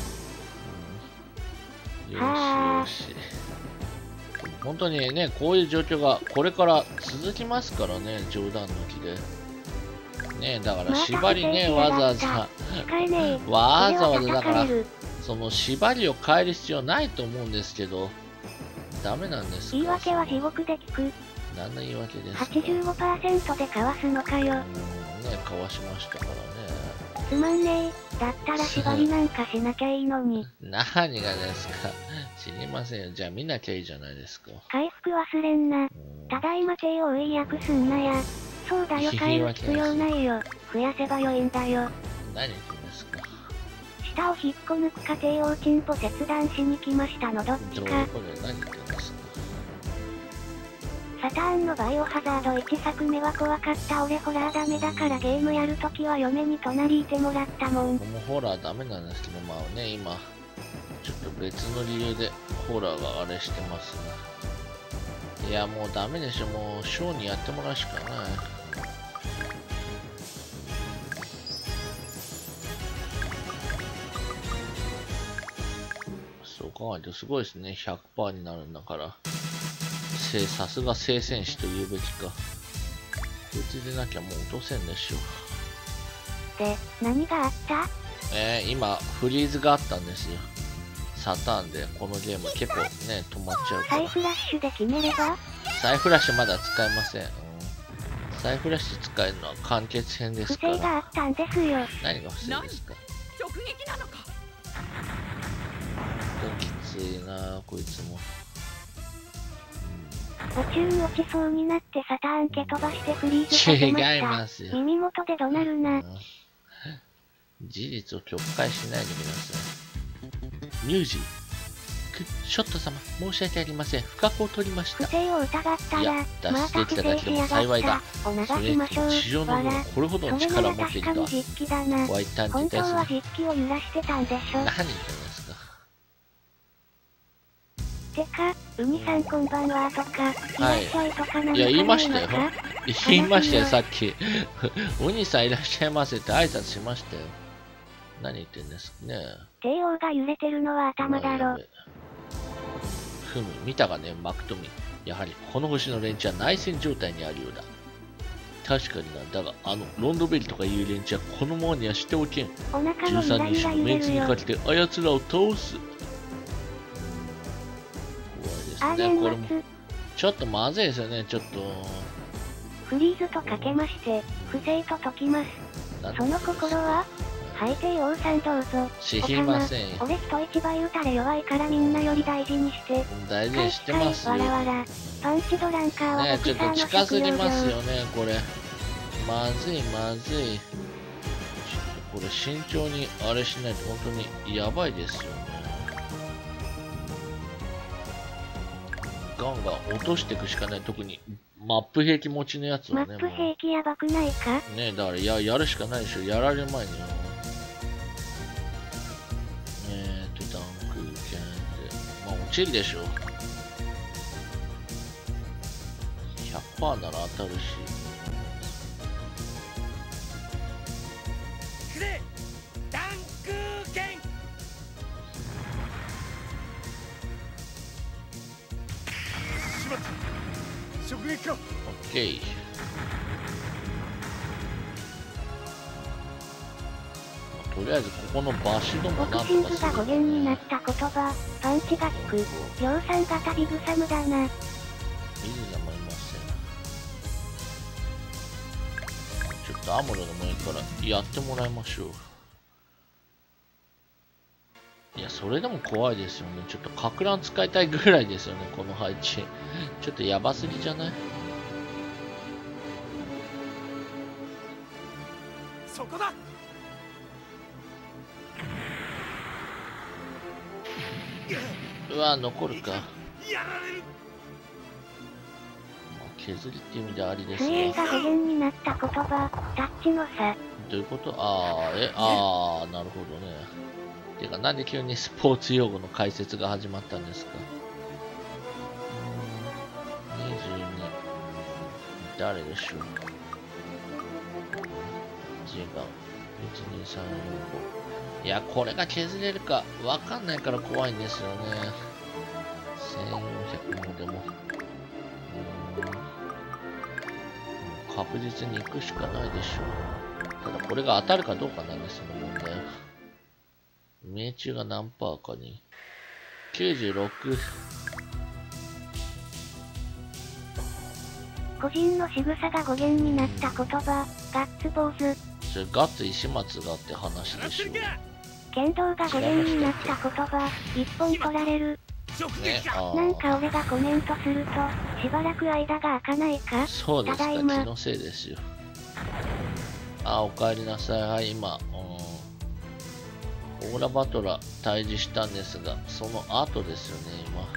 うん、よしよし。本当にね、こういう状況がこれから続きますからね、冗談抜きで。ね、だから縛りね、わざわざ、わざわざだから、その縛りを変える必要ないと思うんですけど、ダメなんですか。 言い訳は地獄で聞く。 何の言い訳ですか。 はちじゅうごパーセント でかわすのかよ。 うん、ね、かわしましたからね。 つまんねえ。だったら縛りなんかしなきゃいいのに。 何がですか。知りませんよ。じゃあ見なきゃいいじゃないですか。 回復忘れんな。ただいま手を追い訳すんなや。そうだよ、変える必要ないよ。増やせばよいんだよ。 何言ってんですか。 下を引っこ抜く過程をチンポ切断しに来ましたのどっちか。 どういうことで何言ってんですか。 サターンのバイオハザードいち作目は怖かった。俺ホラーダメだからゲームやるときは嫁に隣いてもらったもん。 もうホラーダメなんですけど、まあね、今、ちょっと別の理由でホラーがあれしてますね。いや、もうダメでしょ。もうショーにやってもらうしかない。そう考えるとすごいですね。ひゃくパーセント になるんだから。さすが聖戦士と言うべきか。こいつでなきゃもう落とせんでしょ。 で、何があった？ えー、今、フリーズがあったんですよ。サターンで、このゲーム結構ね、止まっちゃうから。 再フラッシュで決めれば？ 再フラッシュまだ使えません。うん、再フラッシュ使えるのは完結編ですから。 不正があったんですよ。 何が不正ですか？ 直撃なのか。 本当にきついなこいつも。 途中に落ちそうになってサターン蹴飛ばしてフリーズさせました。 違いますよ。 耳元で怒鳴るな。 うん、事実を曲解しないでください。ミュージックショット様、申し訳ありません。不覚を取りました。 不正を疑ったら、 脱出できただけでも幸いだ。それ地上のものこれほどの力を持っているとは。ホワイト探偵ですね。 本当は実機を揺らしてたんでしょ。 何言ってんですか。 てか、ウニさんこんばんはとか、 はい。 いらっしゃいとかなんかいや、言いましたよ。言いましたよ、さっき。ウニさんいらっしゃいませって挨拶しましたよ。何言ってんですかね。 帝王が揺れてるのは頭だろ。 ふむ、見たかね、マクトミ。やはりこの星の連中は内戦状態にあるようだ。確かにな、だが、あの、ロンドベリとかいう連中はこのままにはしておけん。 お腹じゅうさんにん種のメンツにかけてあやつらを倒す。怖いですね、これも。ちょっとまずいですよね、ちょっと。 フリーズとかけまして、不正と解きます。その心ははい、帝王さんどうぞ。 知りませんよ。 俺人一倍打たれ弱いからみんなより大事にして。 大事にしてますよ。 わらわら。パンチドランカーはね、ちょっと近すぎますよね、これ。まずいまずい。ちょっとこれ慎重にあれしないと本当にやばいですよね。ガンガン落としていくしかない。特にマップ兵器持ちのやつはね。 マップ兵器やばくないかね、だからややるしかないでしょ。やられる前に。えーと、ダンクキャンで。まあ落ちるでしょ。ひゃくパーセント なら当たるし。 ダンク剣。しまった。直撃か。 オッケー。とりあえずここの場所どもなんとかする。 ボクシングが語源になった言葉、パンチが効く。量産型ビグサムだな。 ビグサムいません。ちょっとアムロでもいいからやってもらいましょう。いや、それでも怖いですよね。ちょっとかく乱使いたいぐらいですよね、この配置。ちょっとやばすぎじゃない？ そこだ。 うわ、残るか。 やられる。 削りって意味でありです水泳が語源になった言葉、タッチの差。 どういうこと？あー、え、あー、なるほどね。てか、なんで急にスポーツ用語の解説が始まったんですか？うーん、にじゅうに。誰でしょう？違う。いちにさんよんご。いや、これが削れるかわかんないから怖いんですよね。せんよんひゃくもでも。うーん、確実に行くしかないでしょう。ただこれが当たるかどうかなんですよね、問題。命中が何パーかに。きゅうじゅうろく。 個人の仕草が語源になった言葉、ガッツポーズ。 それガッツ石松がって話でしょう。 剣道が語源になった言葉、一本取られる。 ね、あなんか俺がコメントすると、しばらく間が空かないか。 そうですか、気のせいですよ。あ、おかえりなさい。はい、今、オーラバトラ退治したんですが、その後ですよね、今。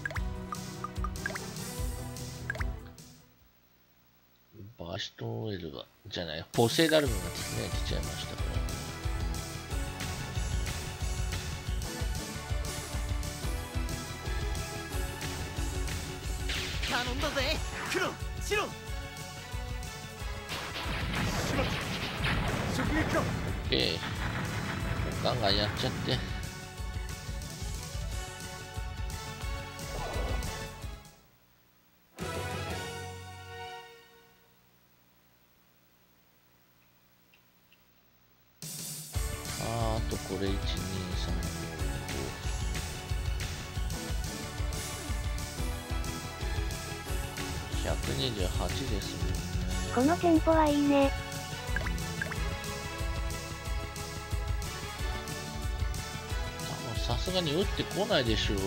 バシトンウェルが、じゃない、ポセイダルムがですね、来ちゃいましたから。 頼んだぜ、黒、白。しまった。直撃か。 オッケー。ガンガンやっちゃって。あー、あとこれいちにさんよんご。ひゃくにじゅうはちですもんね。 このテンポはいいね。 さすがに打ってこないでしょう。大丈夫か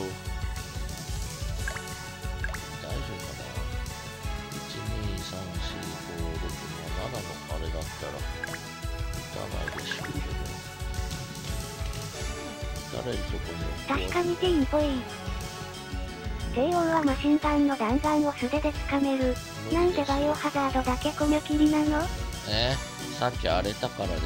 な。いちにさんよんごろくななのあれだったら打たないでしょうけど、打たれるとこに確かにティーンっぽい。 西欧はマシンガンの弾丸を素手で掴める。なんでバイオハザードだけ米切りなの？ えー、さっき荒れたからです。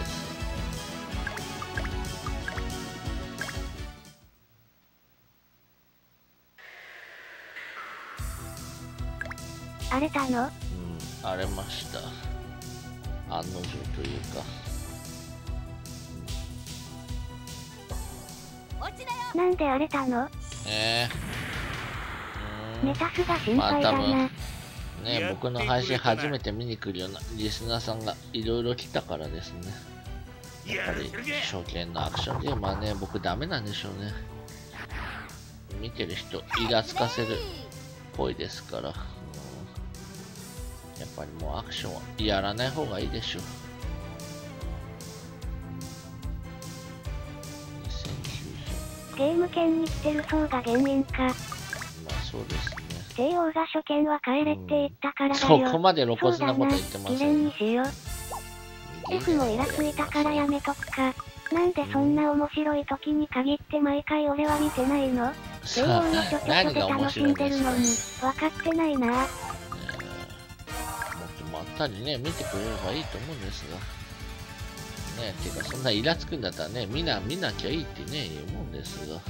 荒れたの？うん、 荒れました。案の定というか。 なんで荒れたの？ えー、メタスが心配だな。まあ、多分ね、僕の配信初めて見に来るようなリスナーさんがいろいろ来たからですね。やっぱり初見のアクションゲームはね、僕ダメなんでしょうね。見てる人イラつかせるっぽいですから、うん、やっぱりもうアクションはやらない方がいいでしょう。 ゲーム圏に来てる層が原因か。まあそうですね。 西欧が初見は帰れって言ったからだよ。 そこまで露骨なこと言ってますね。 議連にしよう。F もイラついたからやめとくか。なんでそんな面白い時に限って毎回俺は見てないの？西欧のちょちょちょで楽しんでるのに分かってないな。えー、もっとまったりね見てくれればいいと思うんですが。ね、てかそんなイラつくんだったらね、みんな見なきゃいいってね、思うんですが。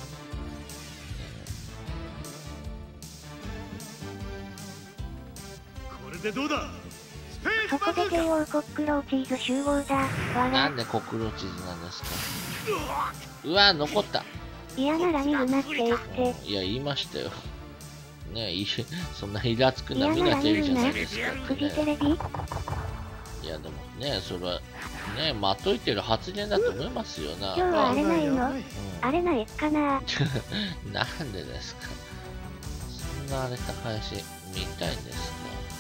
これでどうだ？ そこで帝王コックローチーズ集合だ。 なんでコックローチーズなんですか？うわ、残った。 嫌なら見るなって言って。 いや、言いましたよ。ねえ、そんなイラつくんだ見なきゃいいじゃないですか、ね。 フジテレビ？ いやでもね、それはね、まといてる発言だと思いますよな。 今日は荒れないの？うん、荒れないかな。 なんでですか？そんな荒れた配信見たいんですか？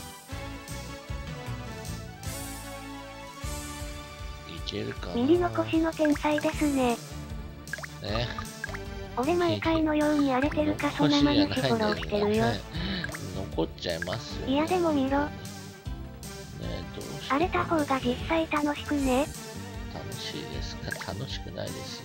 いけるかな。 右残しの天才ですね。 ね。 俺毎回のように荒れてるかそ生主フォローしてるよ。 残っちゃいますよ、ね。 いやでも見ろ。 ね、どうして荒れた方が実際楽しくね？ 楽しいですか？楽しくないですよ。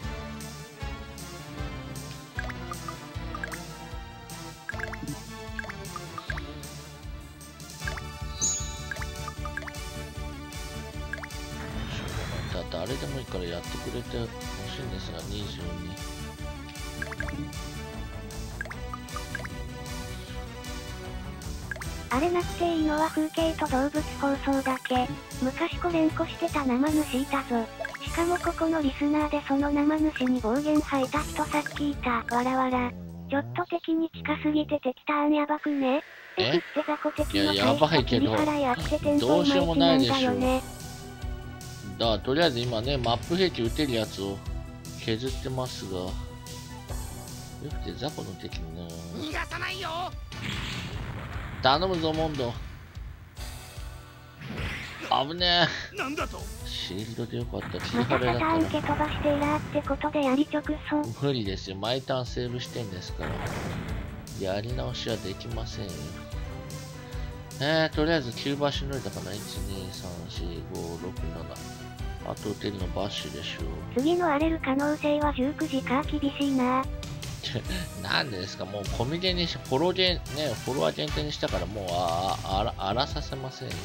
だってあれでもいいからやってくれてほしいんですが、にじゅうに。 荒れなくていいのは風景と動物放送だけ。昔こ連呼してた生主いたぞ。しかもここのリスナーでその生主に暴言吐いた人さっきいた。わらわら。ちょっと敵に近すぎて敵ターンやばくね？F って雑魚敵の対処見払いあってテンポいまいちなんだよね。 だからとりあえず今ね、マップ兵器撃てるやつを削ってますが、よくて雑魚の敵な。 逃がさないよ。 頼むぞモンド。危ねえ。なんだと？ シールドでよかった。キまたターン蹴飛ばしてエラーってことでやり直そ。 無理ですよ。毎ターンセーブしてんですから。やり直しはできませんよ。えー、とりあえずきゅうばしのいだかな。いち、に、さん、よん、ご、ろく、なな。あと打てるのバッシュでしょう。 次の荒れる可能性はじゅうくじか。厳しいな。 なんでですか、もうコミケにし、フォロー限、ね、フォロワー限定にしたからもうああ、あら、あらさせませんよ。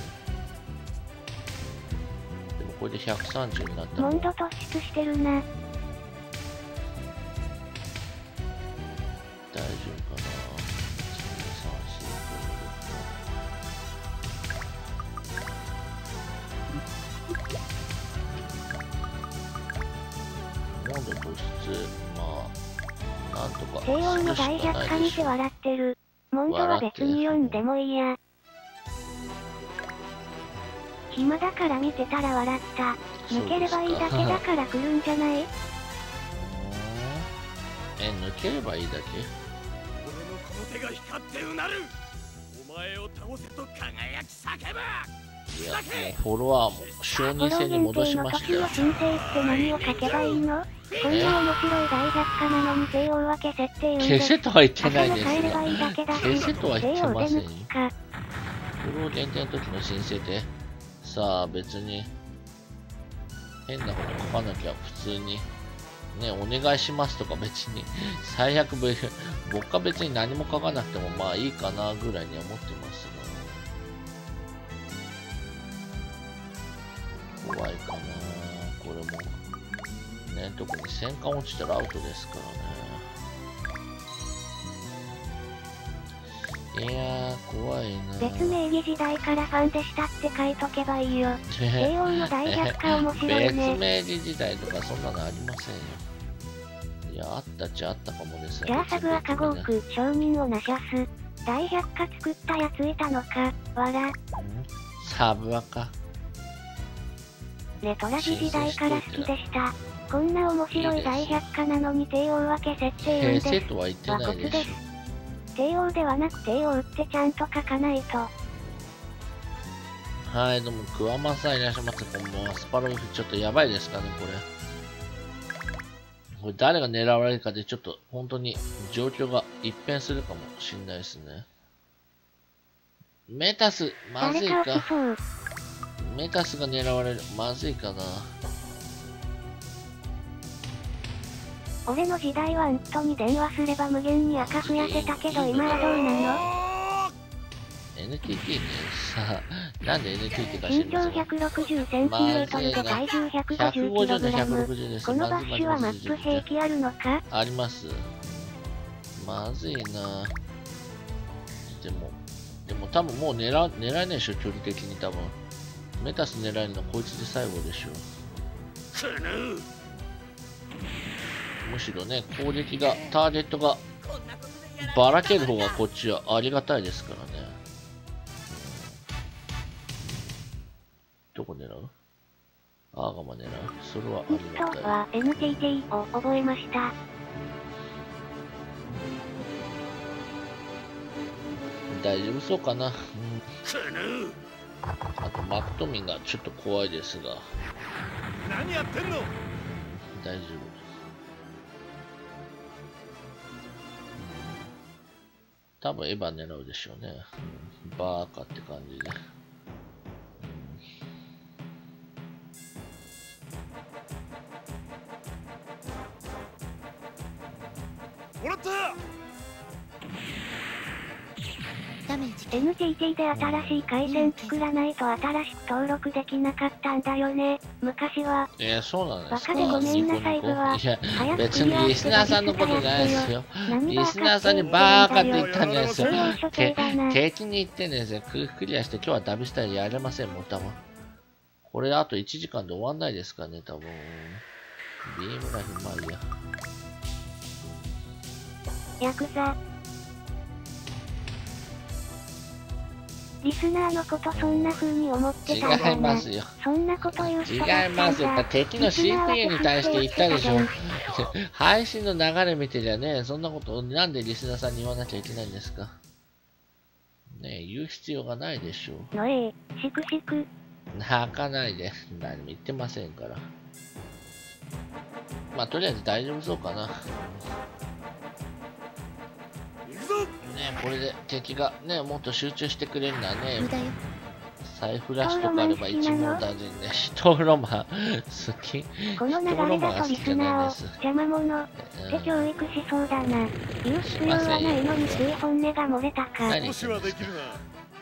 でもこれでひゃくさんじゅうになったモンド突出してるな。 大丈夫かな。いち、に、さん、よん、ご、ろく。モンド突出、まあ、なんとか。 西洋の大百科見て笑ってる。モンドは別に読んでもいいや。暇だから見てたら笑った。抜ければいいだけだから来るんじゃない？ え、抜ければいいだけ？ 俺のこの手が光ってうなる。お前を倒せと輝き叫ぶ。 いや、もうフォロワーも小児制に戻しましたよ。 フォロー限定の時の申請って何を書けばいいの？こんな面白い大百科なのに西欧は消せって言うんです。 消せとは言ってないですよ。 消せとは言ってませんよ。フォロー限定の時の申請で、さあ別に変なこと書かなきゃ普通にね、お願いしますとか別に、最悪ぶ、僕は別に何も書かなくてもまあいいかなぐらいには思ってますが。怖いかなこれも。ね、特に戦艦落ちたらアウトですからね。いやー、怖いな。 別名義時代からファンでしたって書いとけばいいよ。帝王の大百科面白いね。 別名義時代とかそんなのありませんよ。いや、あったっちゃあったかもですじゃあサブアカゴーク、商人をなしゃす。大百科作ったやついたのか、わら。 サブアカ。 レトラジ時代から好きでした。こんな面白い大百科なのに帝王分け設定運です。 平成とは言ってないでしょ。 帝王ではなく帝王ってちゃんと書かないと。 はい、どうも、クワマさんいらっしゃいます。こんばんは。スパロフちょっとやばいですかね、これ。これ誰が狙われるかでちょっと本当に状況が一変するかもしんないですね。メタス、まずいか。メタスが狙われる。まずいかな。 俺の時代はアントに電話すれば無限に赤増やせたけど今はどうなの？ エヌティーティー ね。さあ、なんで エヌティーティー か知り身ません。 長ひゃくろくじゅっセンチメートルで体重ひゃくごじゅうキログラム。このバッシュはマップ兵器あるのか？ あります。まずいな。でも、でも多分もう狙狙えないでしょ、距離的に多分。メタス狙えるのはこいつで最後でしょ。むしろね、攻撃が、ターゲットがばらける方がこっちはありがたいですからね。どこ狙う？アーガマ狙う？それはありがたい。 ミットは エヌティーティー を覚えました。 大丈夫そうかな。うん、あとマットミンがちょっと怖いですが。 何やってんの？ 大丈夫。多分エヴァ狙うでしょうね。うん、バーカって感じで。 もらった。 エヌティーティー で新しい回線作らないと新しく登録できなかったんだよね。昔は。 えー、そうなんですか。 バカでごめんなさい。 いや、別にリスナーさんのことじゃないですよ。リスナーさんにバーカって言ったんじゃないですよ。敵に言ってんですよ。クリアして今日はダビスタイルやれませんもん、多分。これあといちじかんで終わんないですかね、多分。ビームラフまあいいや。 ヤクザ。リスナーのことそんな風に思ってたんだな。 違いますよ。 そんなこと言う人違いますよ。敵の シーピーユー に対して言ったでしょ。配信の流れ見てりゃね、そんなことなんでリスナーさんに言わなきゃいけないんですか。ねえ、言う必要がないでしょう。 のえー、しくしく。 泣かないで。何も言ってませんから。まあ、とりあえず大丈夫そうかな。ね、これで敵がね、もっと集中してくれるんだね。サイフラッシュとかあれば一網打尽で、シトロマン好き。 この流れだとリスナーを邪魔者って教育しそうだな。言う必要はないのについ本音が漏れたか。 少しはできるな。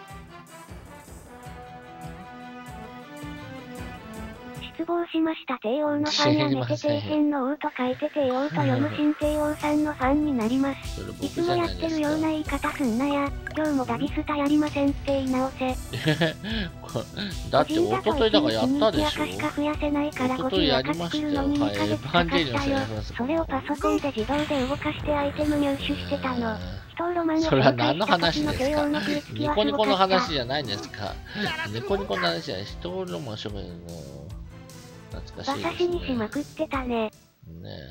失望しました。帝王のファンやめて底辺の王と書いて帝王と読む新帝王さんのファンになります。いつもやってるような言い方すんなや。今日もダビスタやりませんって言い直せ。 だって一昨日だからやったでしょ。 しか増やせないからごじゅう赤作るのににかげつかかったよ。それをパソコンで自動で動かしてアイテム入手してたの。 それは何の話ですか。ニコニコの話じゃないんですか。ニコニコの話じゃない。ヒトロマン諸君の懐かしいですね。 馬刺しにしまくってたね。 ねえ。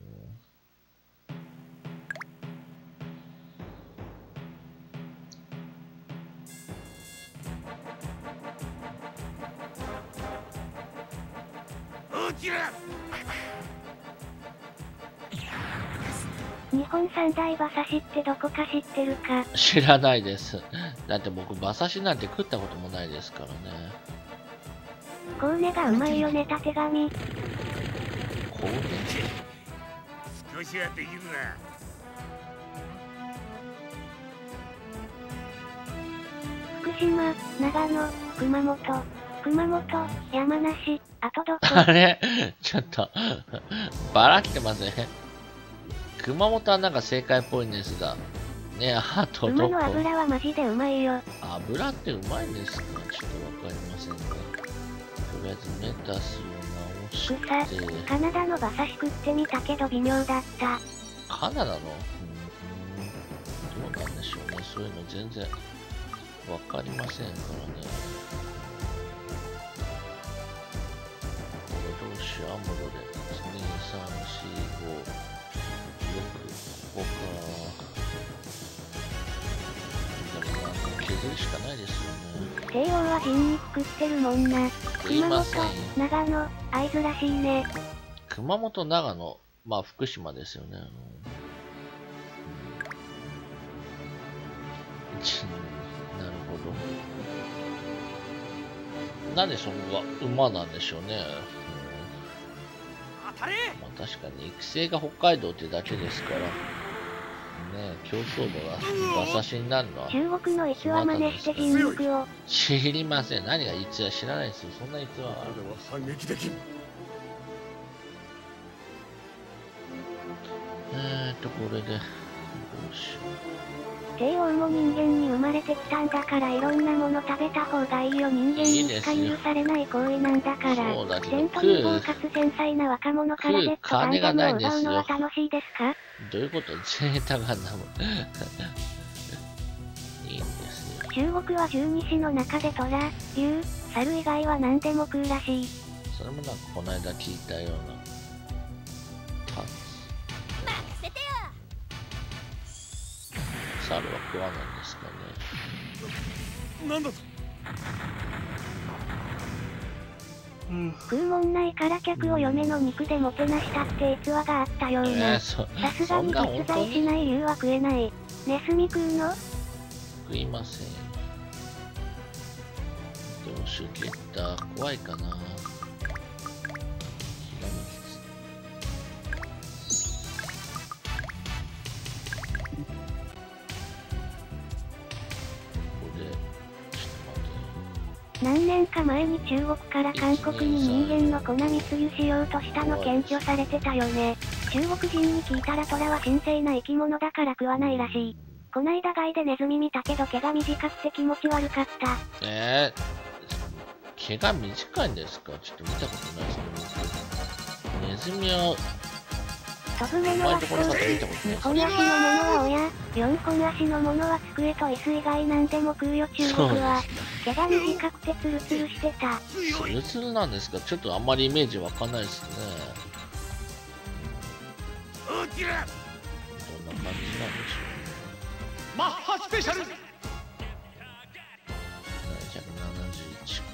日本三大馬刺しってどこか知ってるか。 知らないです。だって僕馬刺しなんて食ったこともないですからね。 コウネがうまいよね、たてがみ。 コウネ少しはできるな。 福島、長野、熊本、熊本、山梨、あとどこ？ あれちょっと、ばらってません。熊本はなんか正解っぽいんですが。ね、あとどこ？ 馬の油はマジでうまいよ。 油ってうまいんですか？ちょっとわかりませんが。とりあえずレタスを直して。 カナダの馬刺し食ってみたけど微妙だった。 カナダの？うん、どうなんでしょうね。そういうの全然わかりませんからね。これどうしよう、アムロで。に、さん、よん、ご、ろく、ここか。削るしかないですよね。 西洋は人肉食ってるもんな。熊本、長野、会津らしいね。 熊本、長野、まあ福島ですよね。あのなるほど。なんでそこが馬なんでしょうね。 当たれ！ まあ確かに育成が北海道ってだけですから。ね、競争度が馬刺しになるのは中国の逸話真似して人肉を知りません。何が逸話知らないですよ。そんな逸話はある。 反撃できん。 えーっとこれでどうしよう。西洋も人間に生まれてきたんだからいろんなもの食べた方がいいよ。人間にしか許されない行為なんだから。自然と無謀かつ繊細な若者からジェットガンダムを奪うのは楽しいですか？ どういうこと？ゼータガンダムいいんですよ。 中国は十二支の中でトラ、竜、猿以外は何でも食うらしい。 それもなんかこの間聞いたような。 任せてよ。 猿は食わないんですかね。 なんだと？ 食うもんないから客を嫁の肉でもてなしたって逸話があったような。さすがに実在しない竜は食えない。ネズミ食うの？ 食いません。どうしよう、ゲッター怖いかな。ひらめきですね。これでちょっと待って。 何年か前に中国から韓国に人間の粉密輸しようとしたの検挙されてたよね。中国人に聞いたらトラは神聖な生き物だから食わないらしい。こないだ街でネズミ見たけど毛が短くて気持ち悪かった。 えー、毛が短いんですか？ちょっと見たことないですけど、ネズミは飛ぶものは飛行機、にほん足のものは親、よんほん足のものは机と椅子以外何でも食うよ。中国は毛が短くてツルツルしてた。 ツルツルなんですか？ちょっとあんまりイメージわかんないですね。どんな感じなんでしょう。 マッハスペシャル。 ななひゃくななじゅういちか。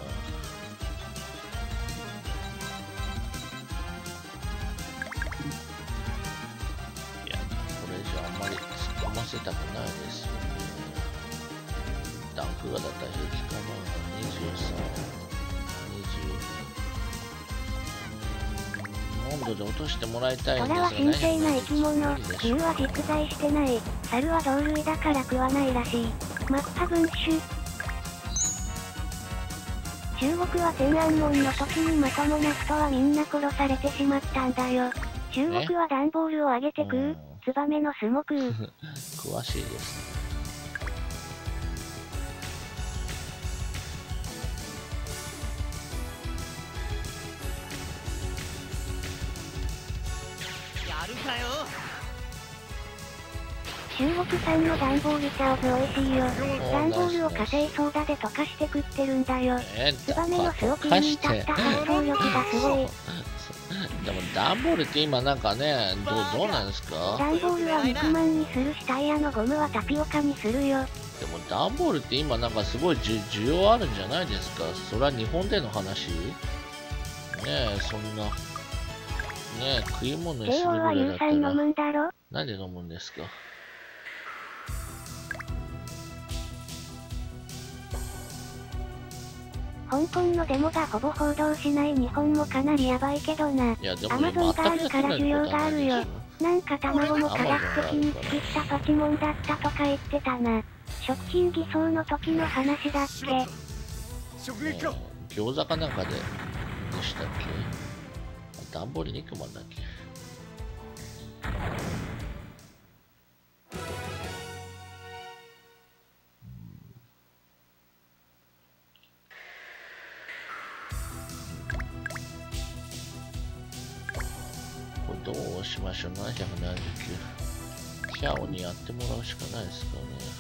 いや、これ以上あんまり突っ込ませたくないですよね。ダンクがだったら平気かな。にじゅうさん、にじゅうに。温度で落としてもらいたいんですがね。 トラは神聖な生き物、竜は実在してない。猿は同類だから食わないらしい。マッハ文種。中国は天安門の時にまともな人はみんな殺されてしまったんだよ。中国は段ボールをあげて食う、ツバメの巣も食う。 詳しいですね。 やるかよ。 中国産の段ボールチャオズ美味しいよ。段ボールを火星ソーダで溶かして食ってるんだよ。ツバメの巣を食いに至った発想力がすごい。 でも段ボールって今なんかね、どう、どうなんですか？ 段ボールは肉まんにするし、タイヤのゴムはタピオカにするよ。 でも段ボールって今なんかすごい需要あるんじゃないですか？それは日本での話？ねえ、そんな。ねえ、食い物にするぐらいだったら。 西洋は有酸飲むんだろ？ なんで飲むんですか？ 香港のデモがほぼ報道しない日本もかなりヤバいけどな。アマゾンがあるから需要があるよ。 なんか卵も科学的に作ったパチモンだったとか言ってたな。食品偽装の時の話だっけ。 餃子かなんかででしたっけ。段ボール肉まんだっけ。これどうしましょう。ななひゃくななじゅうきゅう。シャオにやってもらうしかないですからね。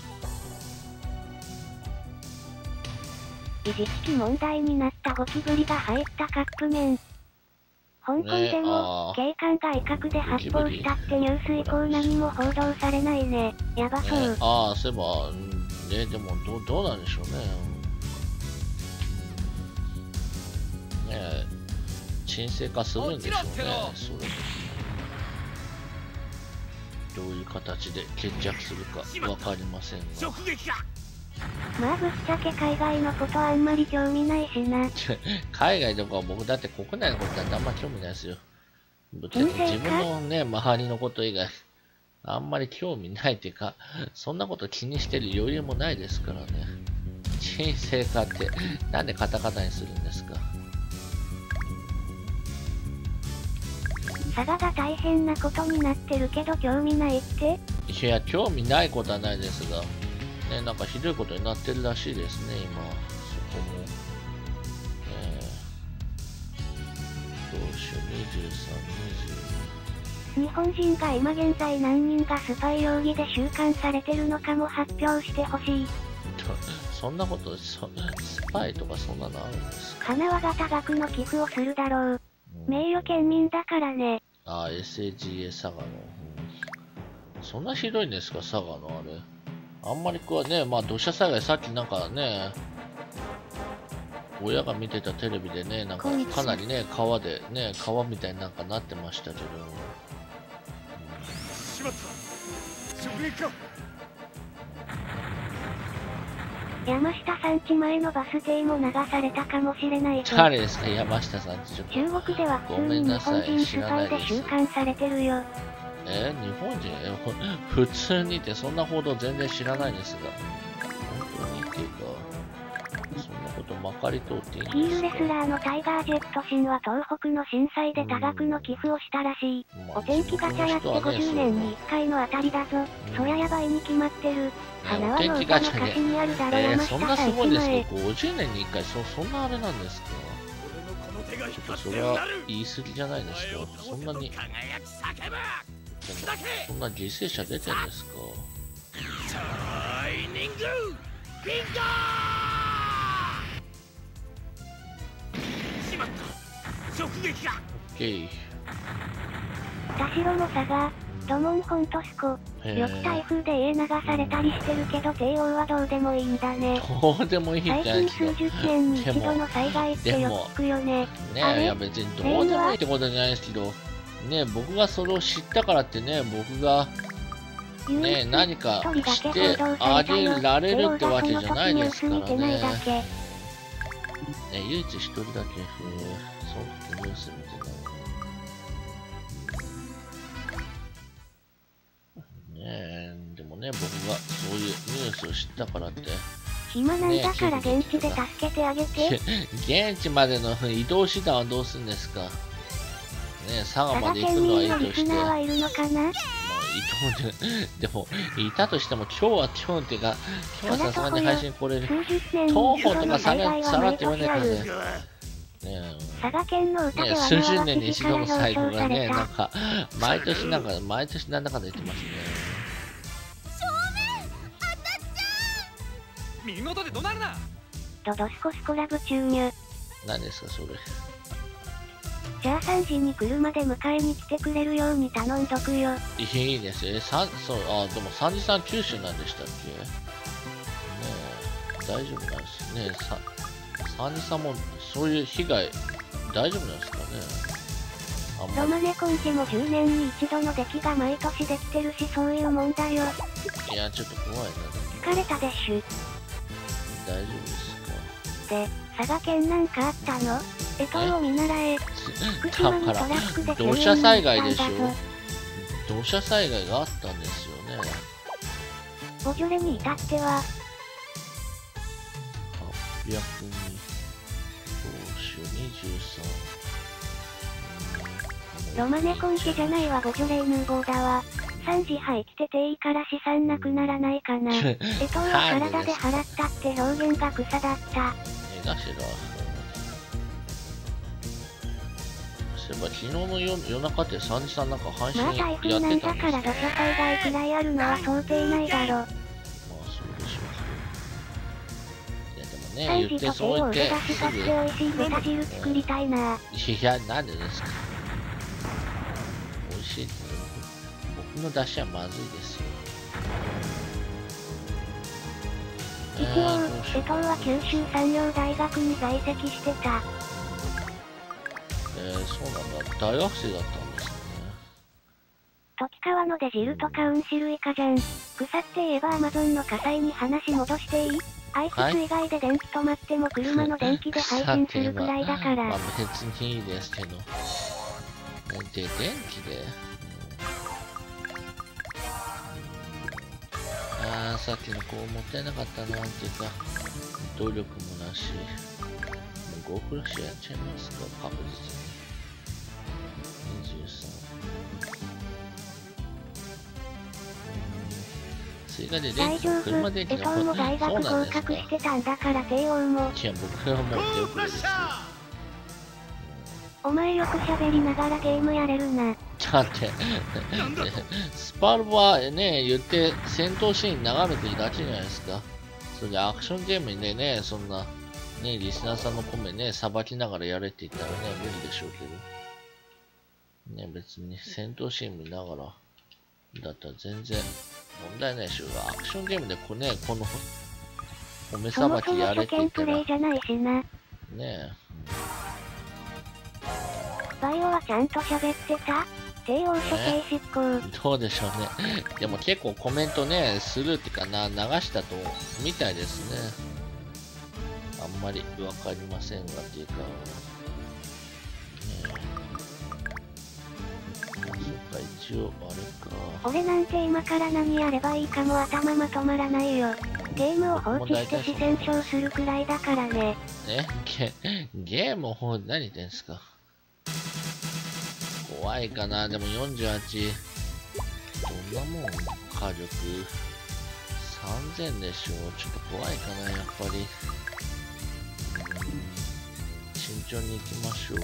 意識問題になったゴキブリが入ったカップ麺。香港でも、警官が威嚇で発砲したってニュース以降何も報道されないね。やばそう。 ね、ああ、そういえば、ね、でもどう、どうなんでしょうね。ねえ、沈静化するんでしょうね。それで。どういう形で決着するかわかりませんが。 まあぶっちゃけ海外のことあんまり興味ないしな。 海外とか僕だって国内のことなんてあんま興味ないですよ。ぶっちゃけ自分のね、周りのこと以外、あんまり興味ないっていうか、そんなこと気にしてる余裕もないですからね。沈静化って、なんでカタカナにするんですか。 佐賀が大変なことになってるけど興味ないって？ いや、興味ないことはないですが。ね、なんかひどいことになってるらしいですね、今。そこも。えー、当初にじゅうさん、にじゅうに。 日本人が今現在何人がスパイ容疑で収監されてるのかも発表してほしい。 そんなことそ、スパイとかそんなのあるんですか？ 花輪が多額の寄付をするだろう。うん、名誉県民だからね。 ああ、エスエージーエー 佐賀の、うん。そんなひどいんですか、佐賀のあれ。あんまりこうね、まあ土砂災害さっきなんかね、親が見てたテレビでね、なんかかなりね、川でね、川みたいになんかなってましたけど。しまった。 直撃か。山下さん家前のバス停も流されたかもしれないぞ。 誰ですか、山下さんち。 中国では普通に日本人スパイで収監されてるよ。 えー、日本人え普通にってそんな報道全然知らないですが、本当にっていうか、そんなことまかり通っていいんですか。 ヒールレスラーのタイガー・ジェットシンは東北の震災で多額の寄付をしたらしい。まあ、お天気ガチャやってごじゅうねんにいっかいの当たりだぞ。うん、そりゃやばいに決まってる。花輪の歌の歌詞にあるだろ、 えー、そんなすごいんですか。 か。ごじゅうねんにいっかい、そそんなあれなんですか。ちょっとそれは言い過ぎじゃないですか。そんなに。そんな犠牲者出てるんですか。シャイニングフィンガー。しまった。直撃か。オッケー。 田代の佐賀、土門本とすこ。よく台風で家流されたりしてるけど帝王はどうでもいいんだね。 どうでもいいんだね。 最近数十年に一度の災害ってよく聞くよね。 ねえ、いや別にどうでもいいってことじゃないですけど、ね、僕がそれを知ったからってね、僕がね、何かしてあげられるってわけじゃないですからね。ね、唯一一人だけ、えー、その時ニュース見てない。ねえ、でもね、僕がそういうニュースを知ったからって。 暇なんだから現地で助けてあげて。 現地までの移動手段はどうするんですか。ね、佐賀まで行くのはいいとして、まあ、 いるのかな。 でも、いたとしても、今日は今日っていうか、今日はさすがに配信来れる。東宝とかさらさらって言わないからね。ね佐賀県の歌では数十年に一度の最後がね、なんか、毎年なんか、毎年なんだかんだ言ってますね。 正面当たっちゃう。見事で怒鳴るな。 ドドスコスコラブ注入。 何ですか、それ。 じゃあさんじに車で迎えに来てくれるように頼んどくよ。 いいですね。さん、そう、あ、でもさんじさん九州なんでしたっけ。ねえ、大丈夫なんですね。さ、さんじさんもそういう被害大丈夫なんですかね。 あんまり。ロマネコンチもじゅうねんに一度の出来が毎年できてるし、そういうもんだよ。 いや、ちょっと怖いな。 疲れたでしゅ。 大丈夫ですか。で、佐賀県なんかあったの？干支を見習え。 だから土砂災害でしょ。土土砂災害があったんですよね。 ボジョレに至ってははっぴゃくに投手にじゅうさん、 ロマネコンケじゃないわ。ボジョレーヌーボーだわ。さんじはい来てていいから資産なくならないかな。えとは体で払ったって表現が草だった。 えがしら。そういえば昨日の夜夜中ってさんじさんなんか配信やってたんですよ。 まあ台風なんだから土砂災害くらいあるのは想定内だろ。まあそうでしょう。いやでもね、言ってそう言ってすぐ。サンジと手を出し買って美味しい豚汁作りたいな。いや、なんでですか。美味しいって。僕の出汁はまずいですよ。 一応、江藤は九州産業大学に在籍してた。 えー、そうなんだ。大学生だったんですね。 時川の出汁とかうんし類かじゃん。草って言えばアマゾンの火災に話戻していい？あいつ以外で電気止まっても車の電気で配信するくらいだから。 まあ別にいいですけど。で、電気であー、さっきの子もったいなかったなっていうか、努力もなし。もうゴーフラッシュやっちゃいますか、確実に。にじゅうさん。追加で電気、車電気の方も大学合格してたんだから低音も。 いや、僕はもう手遅れですよ。 お前よく喋りながらゲームやれるな。 だってスパルボはね、言って戦闘シーン眺めてるだけじゃないですか。それでアクションゲームでね、そんな、ね、リスナーさんの米ね、さばきながらやれって言ったらね、無理でしょうけど。ね、別に戦闘シーン見ながら、だったら全然問題ないでしょうが、アクションゲームでこ,、ね、この、米さばきやれって言ったら。 そもそも初見プレイじゃないしな。 ねえ。 バイオはちゃんと喋ってた？帝王処刑執行、ね、 どうでしょうね。でも結構コメントね、スルーっていうかな、流したと、みたいですね。あんまりわかりませんがっていうか、ねえ。あ、そっか、一応、あれか。 俺なんて今から何やればいいかも頭まとまらないよ。ゲームを放置して四川省するくらいだからね。 えゲ、ゲームを放置、何言ってんすか。怖いかな。でもよんじゅうはち、どんなもん火力さんぜんでしょ。ちょっと怖いかな、やっぱり。慎重に行きましょう。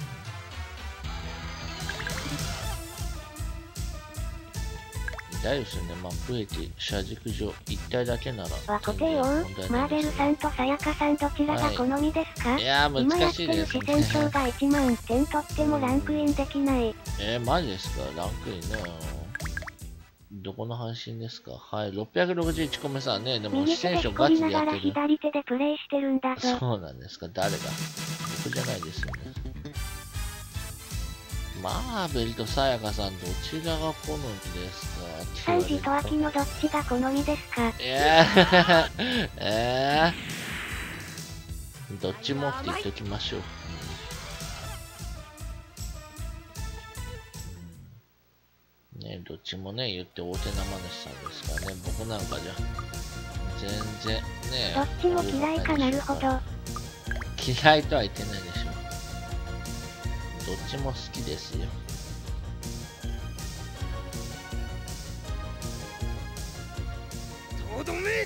痛いですよね。マップ駅、車軸上、一体だけなら。 は固定王、マーベルさんとさやかさんどちらが好みですか？ はい、いやー難しいですね。 今やってる四川省がいちまんてん取ってもランクインできない。 えー、マジですか？ランクインね。どこの配信ですか？はい、ろっぴゃくろくじゅういちこめさんね。でも四川省ガチでやってる。 左手でプレイしてるんだぞ。 そうなんですか？誰が？僕じゃないですよね。マーベルとさやかさんどちらが好みですか？ サンジとアキのどっちが好みですか？ えー、えー、どっちもって言っときましょう。うん、ね、どっちもね、言って大手生主さんですからね。僕なんかじゃ全然ね。 どっちも嫌いか。なるほど。 嫌いとは言ってないでしょ。どっちも好きですよ。 とどめ。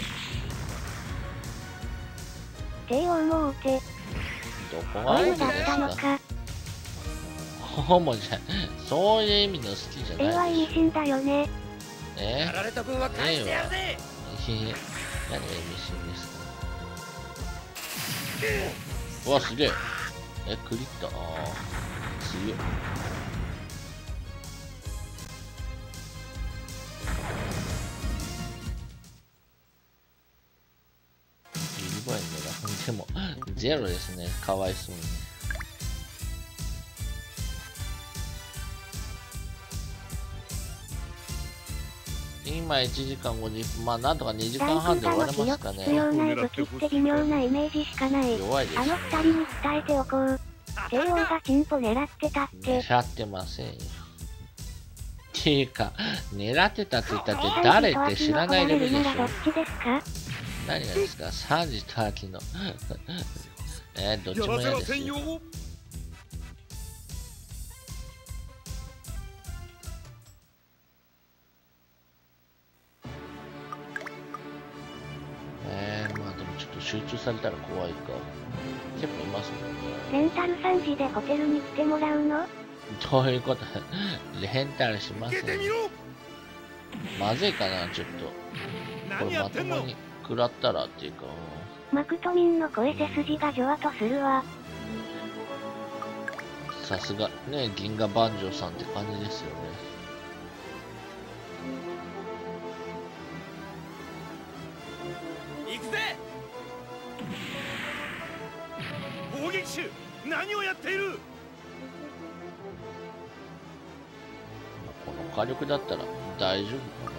帝王も大手。 どこが大手だっですたのか。 ホモじゃん。そういう意味の好きじゃないでしょ。 えは意味深だよね。 えやられた分は返してやるぜ。 え何が意味深ですか？うわ、すげえ。え、クリッター。ああ。強い。ギリバインのランでもゼロですね。かわいそうに。今いちじかんごじゅっぷん、まあなんとかにじかんはんで終われますかね。 必要ない武器って微妙なイメージしかない。 弱いです。 あの二人に伝えておこう。帝王がチンポ狙ってたって。 狙ってませんよ。 っていうか、狙ってたって言ったって誰って知らないレベルでしょ。何がですか、さんじと秋の。えー、どっちも嫌ですよ。えー、まあでもちょっと集中されたら怖いか。結構いますもんね。 レンタルさんじでホテルに来てもらうの？ どういうこと？レンタルしますね。まずいかな、ちょっと。これまともに食らったらっていうか。 マクトミンの声背筋がジョワとするわ。 さすが、ね、銀河万丈さんって感じですよね。 行くぜ！砲撃手、何をやっている？ この火力だったら大丈夫かな。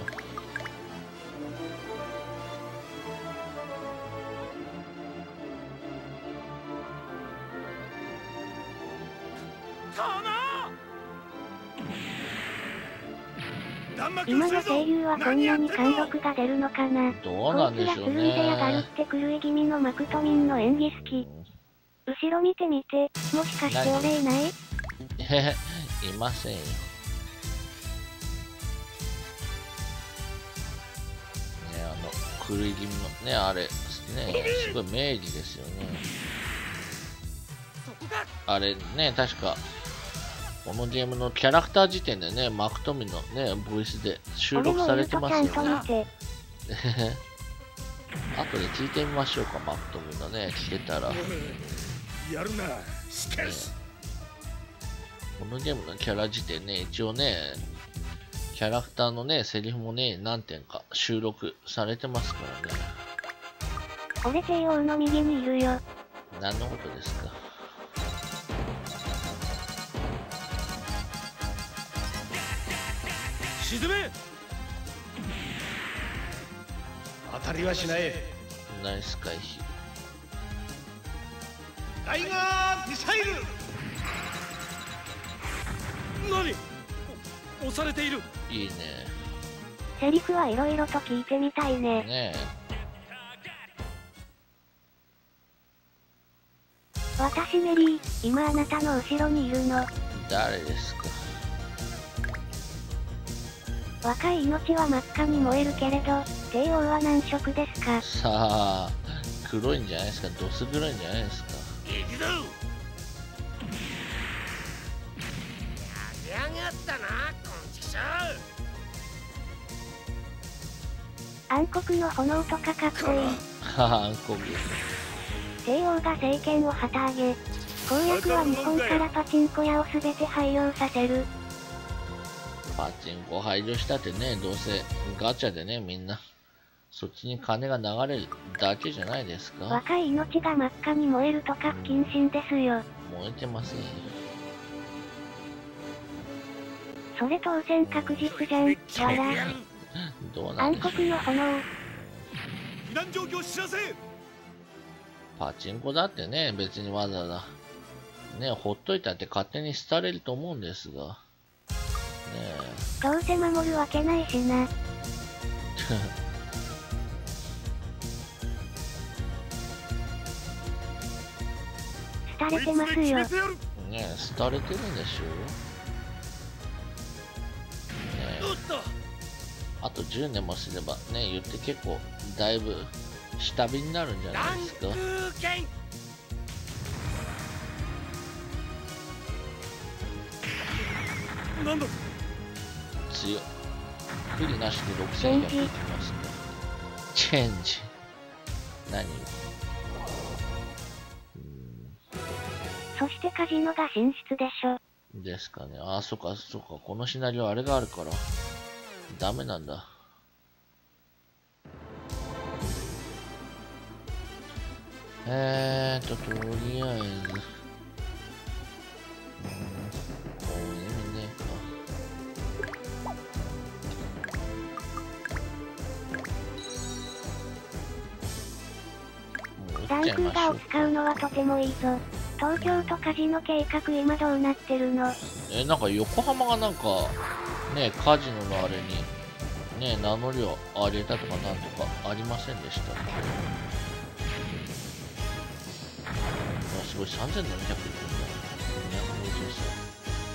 今の声優はこんなに貫禄が出るのかな。 どうなんでしょうね。 こいつらつるんでやがるって狂い気味のマクトミンの演技好き。後ろ見てみて、もしかして俺いない？ えいませんよ。ね、あの狂い気味のね、あれね、すごい名義ですよね。あれね、確かこのゲームのキャラクター時点でね、マクトミンのね、ボイスで収録されてますよね。後で聞いてみましょうか、マクトミンのね、聞けたら。 やるな、しかし。 このゲームのキャラ時点ね、一応ね、キャラクターのね、セリフもね、何点か収録されてますからね。 俺 ジェイオー の右にいるよ。 何のことですか。 沈め！当たりはしない。 ナイス回避。 タイガーミサイル！何？押されている。 いいね。 セリフはいろいろと聞いてみたいね。 ねえ。 私メリー、今あなたの後ろにいるの。 誰ですか。 若い命は真っ赤に燃えるけれど、ジェイオー は何色ですか？ さあ、黒いんじゃないですか。どす黒いんじゃないですか。 行くぞ！やりやがったな、こんちくしょう！ 暗黒の炎とかかっこいい。 はは、暗黒。 ジェイオー が政権を旗揚げ、公約は日本からパチンコ屋をすべて廃業させる。 パチンコ排除したってね、どうせガチャでね、みんなそっちに金が流れるだけじゃないですか。 若い命が真っ赤に燃えるとか不謹慎ですよ。 燃えてませんよ。 それ当選確実じゃん。わら。 どうなんでしょう。 暗黒の炎。 避難状況知らせ！ パチンコだってね、別にわざわざね、ほっといたって勝手に廃れると思うんですが。ね、 どうせ守るわけないしな。廃れてますよ。 ねえ、廃れてるんでしょう。ねえ、あとじゅうねんもすればね、言って結構だいぶ下火になるんじゃないですか。 なんだ？ 強い。不利なしでろくせんひゃくいきますね。チェンジ。何？ そしてカジノが進出でしょ。 ですかね。ああ、そっか、そっか。このシナリオあれがあるから、ダメなんだ。えーと、とりあえず、うん、こういう意味ねえか。 ランクーバーを使うのはとてもいいぞ。東京とカジノ計画今どうなってるの？ え、なんか横浜がなんかね、カジノのあれに、ね、名乗りを上げたとかなんとかありませんでしたっけ？あ、すごい、さんぜんななひゃくいくんだ。にひゃくごじゅうさん。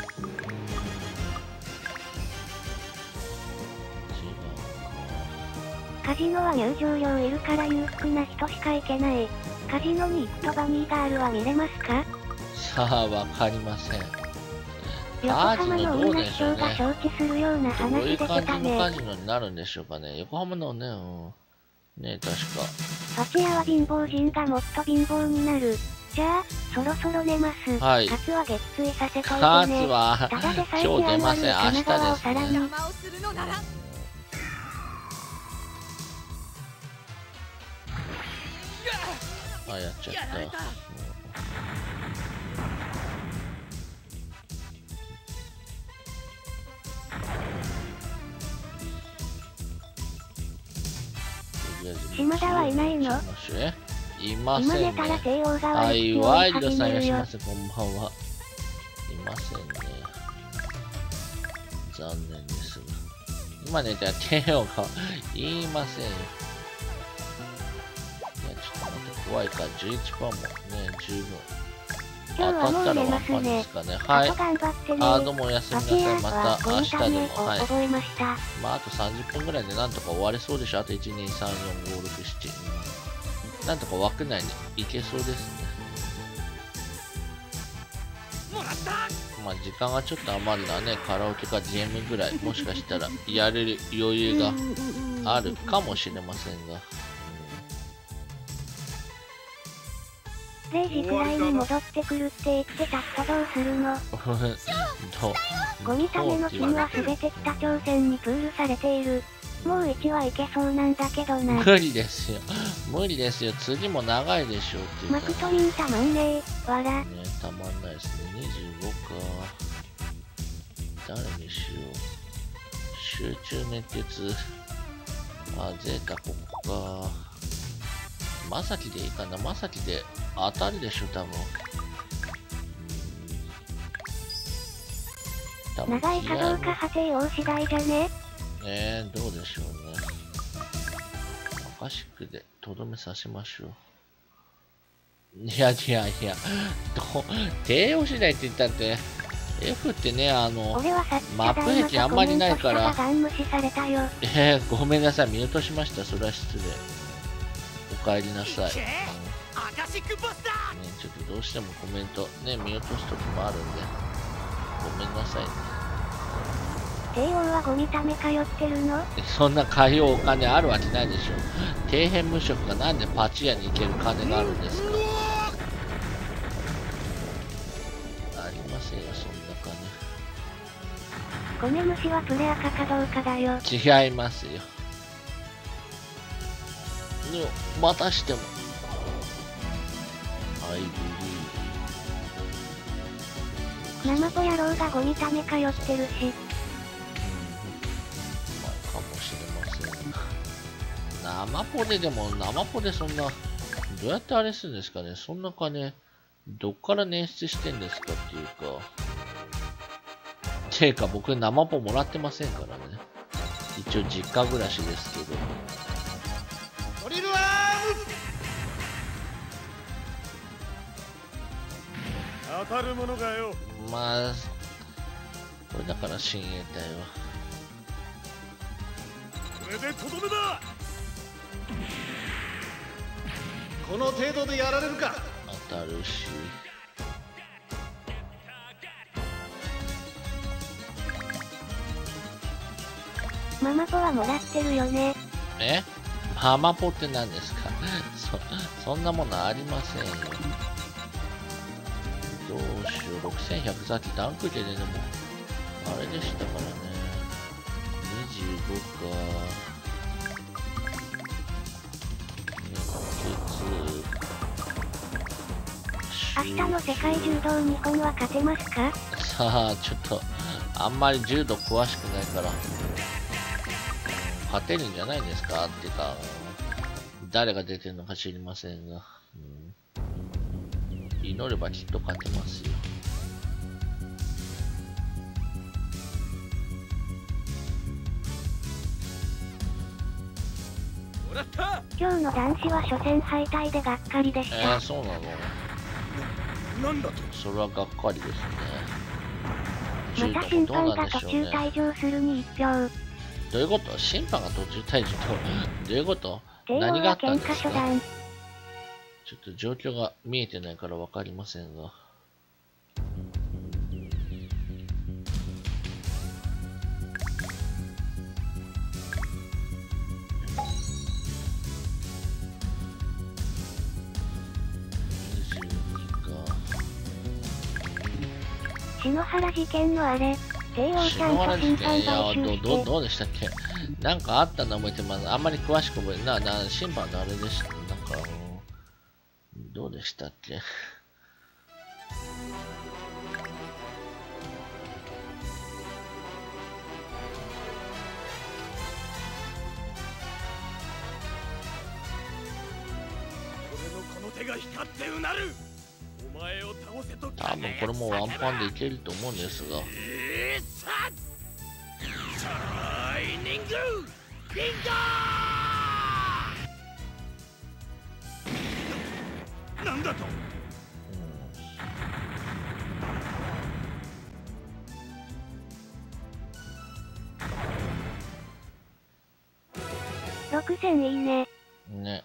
カジノは入場料いるから裕福な人しか行けない。カジノに行くとバニーガールは見れますか？ さあ、わかりません。 横浜の女市長が承知するような話出てたね。 どういう感じのカジノになるんでしょうかね。横浜のね、うん、ね、確か。 そちらは貧乏人がもっと貧乏になる。じゃあ、そろそろ寝ます。 はい。 カツは月追させといてね。 カツは今日出ません。明日ですね。あ、やっちゃった。うん、 島田はいないの？ いませんね。 今寝たら帝王がはい、ワイルドさんいらっしゃいませ。こんばんは。いませんね。残念ですが。今寝たら帝王が言いませんよ。いや、ちょっと待って、怖いか。じゅういちパーセントもね、十分。当たったらワンパンですかね。はい。あー、どうもおやすみなさい。また明日でも。はい。まあ、あとさんじゅっぷんぐらいでなんとか終われそうでしょ。あといち、に、さん、よん、ご、ろく、なな。なんとか枠内に行けそうですね。まあ時間がちょっと余るのはね、カラオケか ジーエム ぐらい、もしかしたらやれる余裕があるかもしれませんが。 れいじくらいに戻ってくるって言ってた人どうするの？ どゴミための金はすべて北朝鮮にプールされている。もういちはいけそうなんだけどな。 無理ですよ。無理ですよ。次も長いでしょうっていうか。 マクトリンたまんねえ。わら。 ね、たまんないですね。にじゅうごか。誰にしよう。集中熱血。あ、ゼータここか。まさきでいいかな。まさきで当たるでしょ、多分。 多分長いかどうか派手王次第じゃね？ ねえ、どうでしょうね。アカシックでとどめさせましょう。いやいやいや、ど帝王次第って言ったって、F ってね、あの、マップ壁あんまりないから、えー、ごめんなさい、ミュートしました。それは失礼。お帰りなさい。うん、ね、ちょっとどうしてもコメント、ね、ミュートすときもあるんで、ごめんなさいね。 帝王はゴミため通ってるの？ そんな通うお金あるわけないでしょ。底辺無職がなんでパチ屋に行ける金があるんですか？ありませんよ、そんな金。米虫はプレアカかどうかだよ。 違いますよ。またしても。アイブリー。生ポ野郎がゴミため通ってるし。 生ポででも、生ポでそんな、どうやってあれするんですかね。そんな金、どっから捻出してんですかっていうか。ていうか僕生ポもらってませんからね。一応実家暮らしですけど。 ドリルアーム！当たるものがよ。 まあ、これだから親衛隊は。 これでとどめだ！この程度でやられるか。 当たるし。 ママポはもらってるよね。 え？ママポって何ですか？そ、そんなものありませんよ。どうしよう。ろくせんひゃくさっきダンクででも、あれでしたからね。にじゅうごか。 明日の世界柔道日本は勝てますか？ さあ、ちょっと、あんまり柔道詳しくないから、勝てるんじゃないですかっていうか、誰が出てるのか知りませんが、うん、祈ればきっと勝てますよ。 今日の男子は初戦敗退でがっかりでした。 えー、そうなの？ なんだと？ それはがっかりですね。 また審判が途中退場するにいち票。 どういうこと？審判が途中退場とどういうこと？何があったんですか？ちょっと状況が見えてないから分かりませんが。 篠原事件のあれ、帝王ちゃんと審判買収して。 どどどうでしたっけ？なんかあったの覚えてます。あんまり詳しく覚えてな、な、審判のあれでした。なんか、どうでしたっけ？ 俺のこの手が光ってうなる。お前を倒せと。 多分これもワンパンでいけると思うんですが。 シャイニングリンガー。なんだと？ ろくせんいいね。 ね。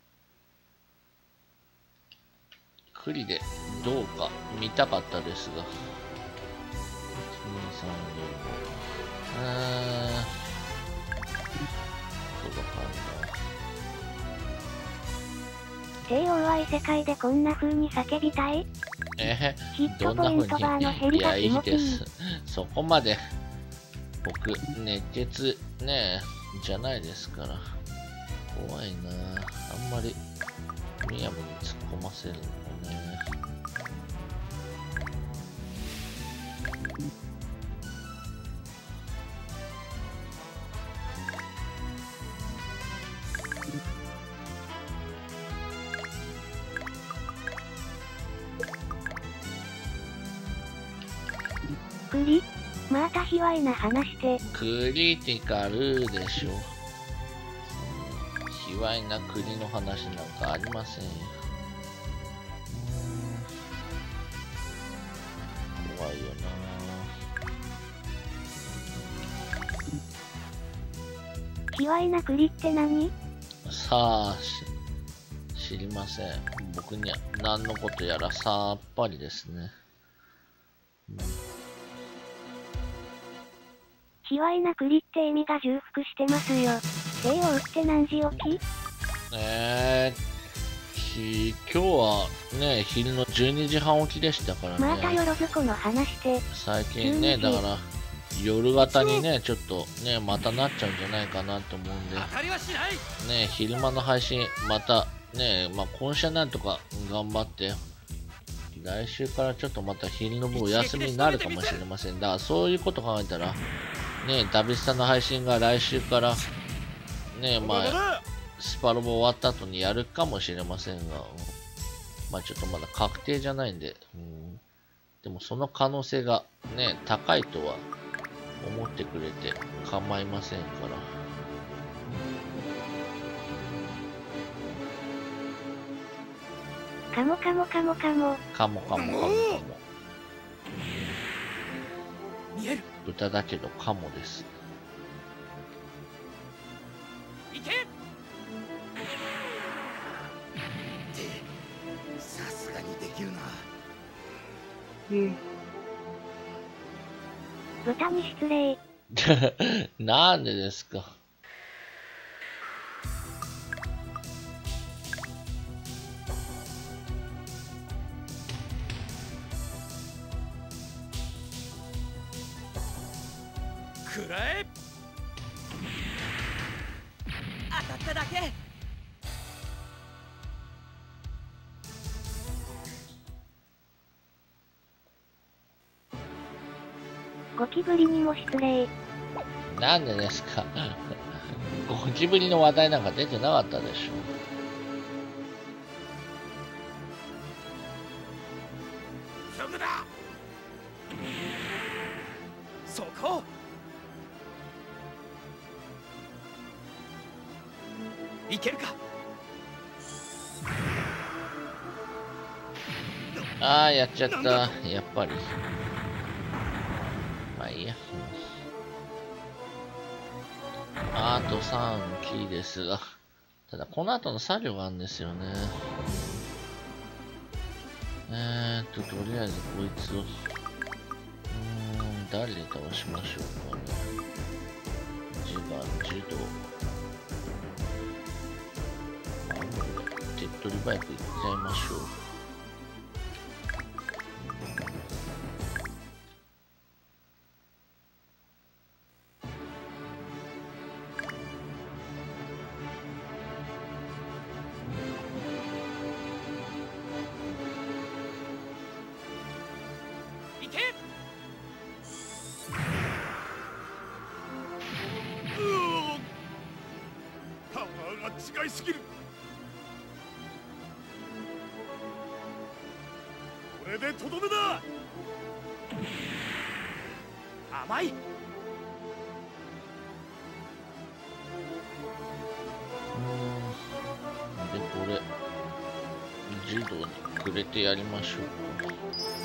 クリでどうか見たかったですが。いち、に、さん、よん、ご。うーん。届かんな。 帝王は異世界でこんな風に叫びたい？ えー、 ヒットポイントバーの減りが気持ちいい。 いや、いいです。そこまで、僕、熱血、ねえ、じゃないですから。怖いな。あんまり、むやみに突っ込ませるのもね。 クリ？また卑猥な話して。 クリティカルでしょ。卑猥な国の話なんかありませんよ。怖いよな。卑猥な国って何？ さあ、知りません。僕には何のことやらさっぱりですね。うん、 卑猥な国って意味が重複してますよ。帝王って何時起き？ えー、ひ今日はね、昼のじゅうにじはん起きでしたからね。 またよろずこの話して。 最近ね、だから夜型にね、ちょっとね、またなっちゃうんじゃないかなと思うんで。ね、昼間の配信、またね、まあ今週なんとか頑張って、来週からちょっとまた昼の部お休みになるかもしれません。だからそういうこと考えたら、ね、ダビスさんの配信が来週から、ね、まあ、スパロボ終わった後にやるかもしれませんが、まあちょっとまだ確定じゃないんで、うん、でもその可能性がね、高いとは思ってくれて構いませんから。 カモカモカモカモ。 カモカモカモカモ。 見える。 豚だけどカモです。 いけ。さすがにできるな。 うん。豚に失礼。 なんでですか。 くらえ。当たっただけ。 ゴキブリにも失礼。 なんでですか。ゴキブリの話題なんか出てなかったでしょ。 そこだ。そこ。 いけるか。 ああ、やっちゃった。やっぱり。まあいいや。あとさんキーですが。ただ、この後の作業があるんですよね。えーっと、とりあえずこいつを。うーん、誰で倒しましょうかね。ジガ、ジド。あ、もう手っ取り早くいっちゃいましょう。 違いすぎる。これでとどめだ。甘い。 うーん。で、これ、柔道にくれてやりましょうか。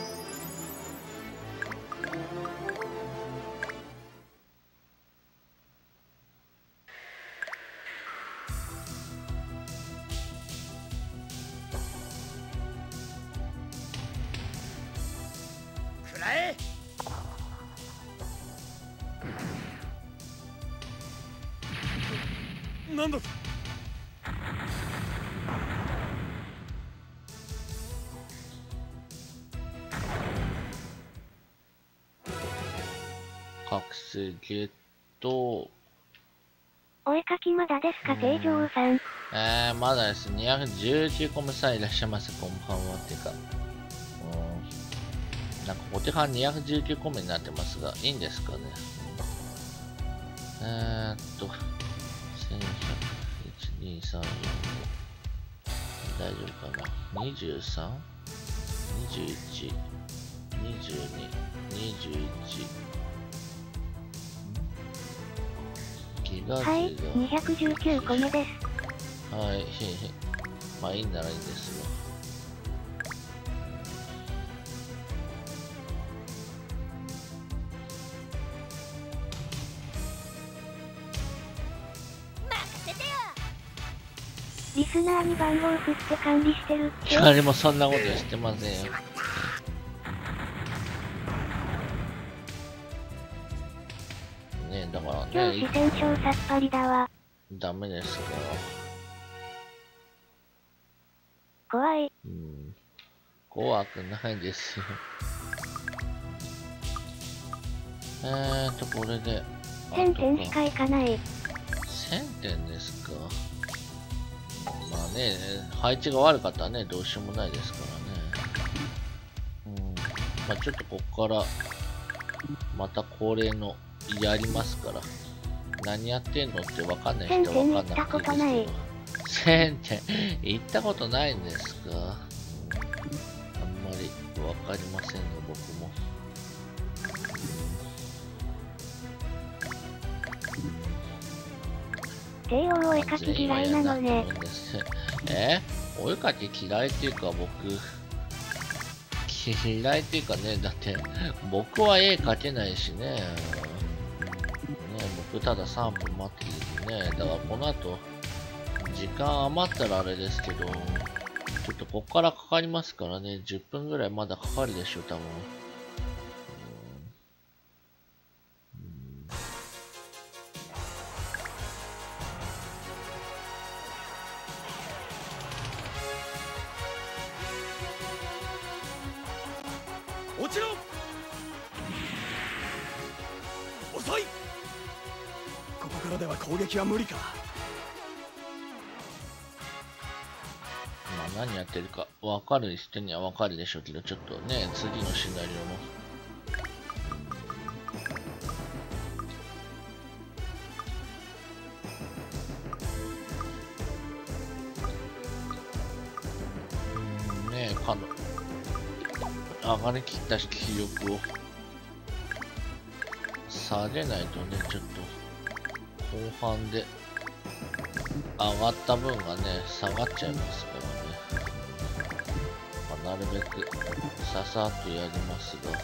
なんだと。 覚醒ゲット。 お絵かきまだですか、定常さん。 えー、まだです。にひゃくじゅうきゅうこめさえいらっしゃいませ。こんばんは。っていうか。うん。なんか、お手半にひゃくじゅうきゅうこめになってますが、いいんですかね。えーっと、せんひゃく、いち、に、さん、よん、大丈夫かな。にじゅうさん、にじゅういち、にじゅうに、にじゅういち。ギガはい、にひゃくじゅうきゅうこめです。 はい、へへ。まあいいんならいいんですよ。 リスナーに番号振って管理してるって。 誰もそんなことしてませんよ。ねえ、だからね。 今日四川省さっぱりだわ。 ダメですか。 怖い。 うん。怖くないですよ。えーと、これで。 せんてんしかいかない。 せんてんですか。まあね、配置が悪かったらね、どうしようもないですからね。うん。まあちょっとこっから、また恒例のやりますから。何やってんのってわかんない人はわかんなくていいですけど。せんてん行ったことないんですか。うん、あんまりわかりませんね、僕も。 帝王お絵かき嫌いなのね。 えー、お絵かき嫌いっていうか僕、嫌いっていうかね、だって僕は絵描けないしね。ね、僕たださんぷん待ってるね。だからこの後、時間余ったらあれですけど、ちょっとこっからかかりますからね、じゅっぷんぐらいまだかかるでしょ、多分。 落ちろ。遅い。ここからでは攻撃は無理か。 まあ何やってるか分かる人には分かるでしょうけど、ちょっとね、次のシナリオも。ねえ、かの上がりきった気力を下げないとね、ちょっと後半で上がった分がね下がっちゃいますからね。まあ、なるべくささっとやりますが。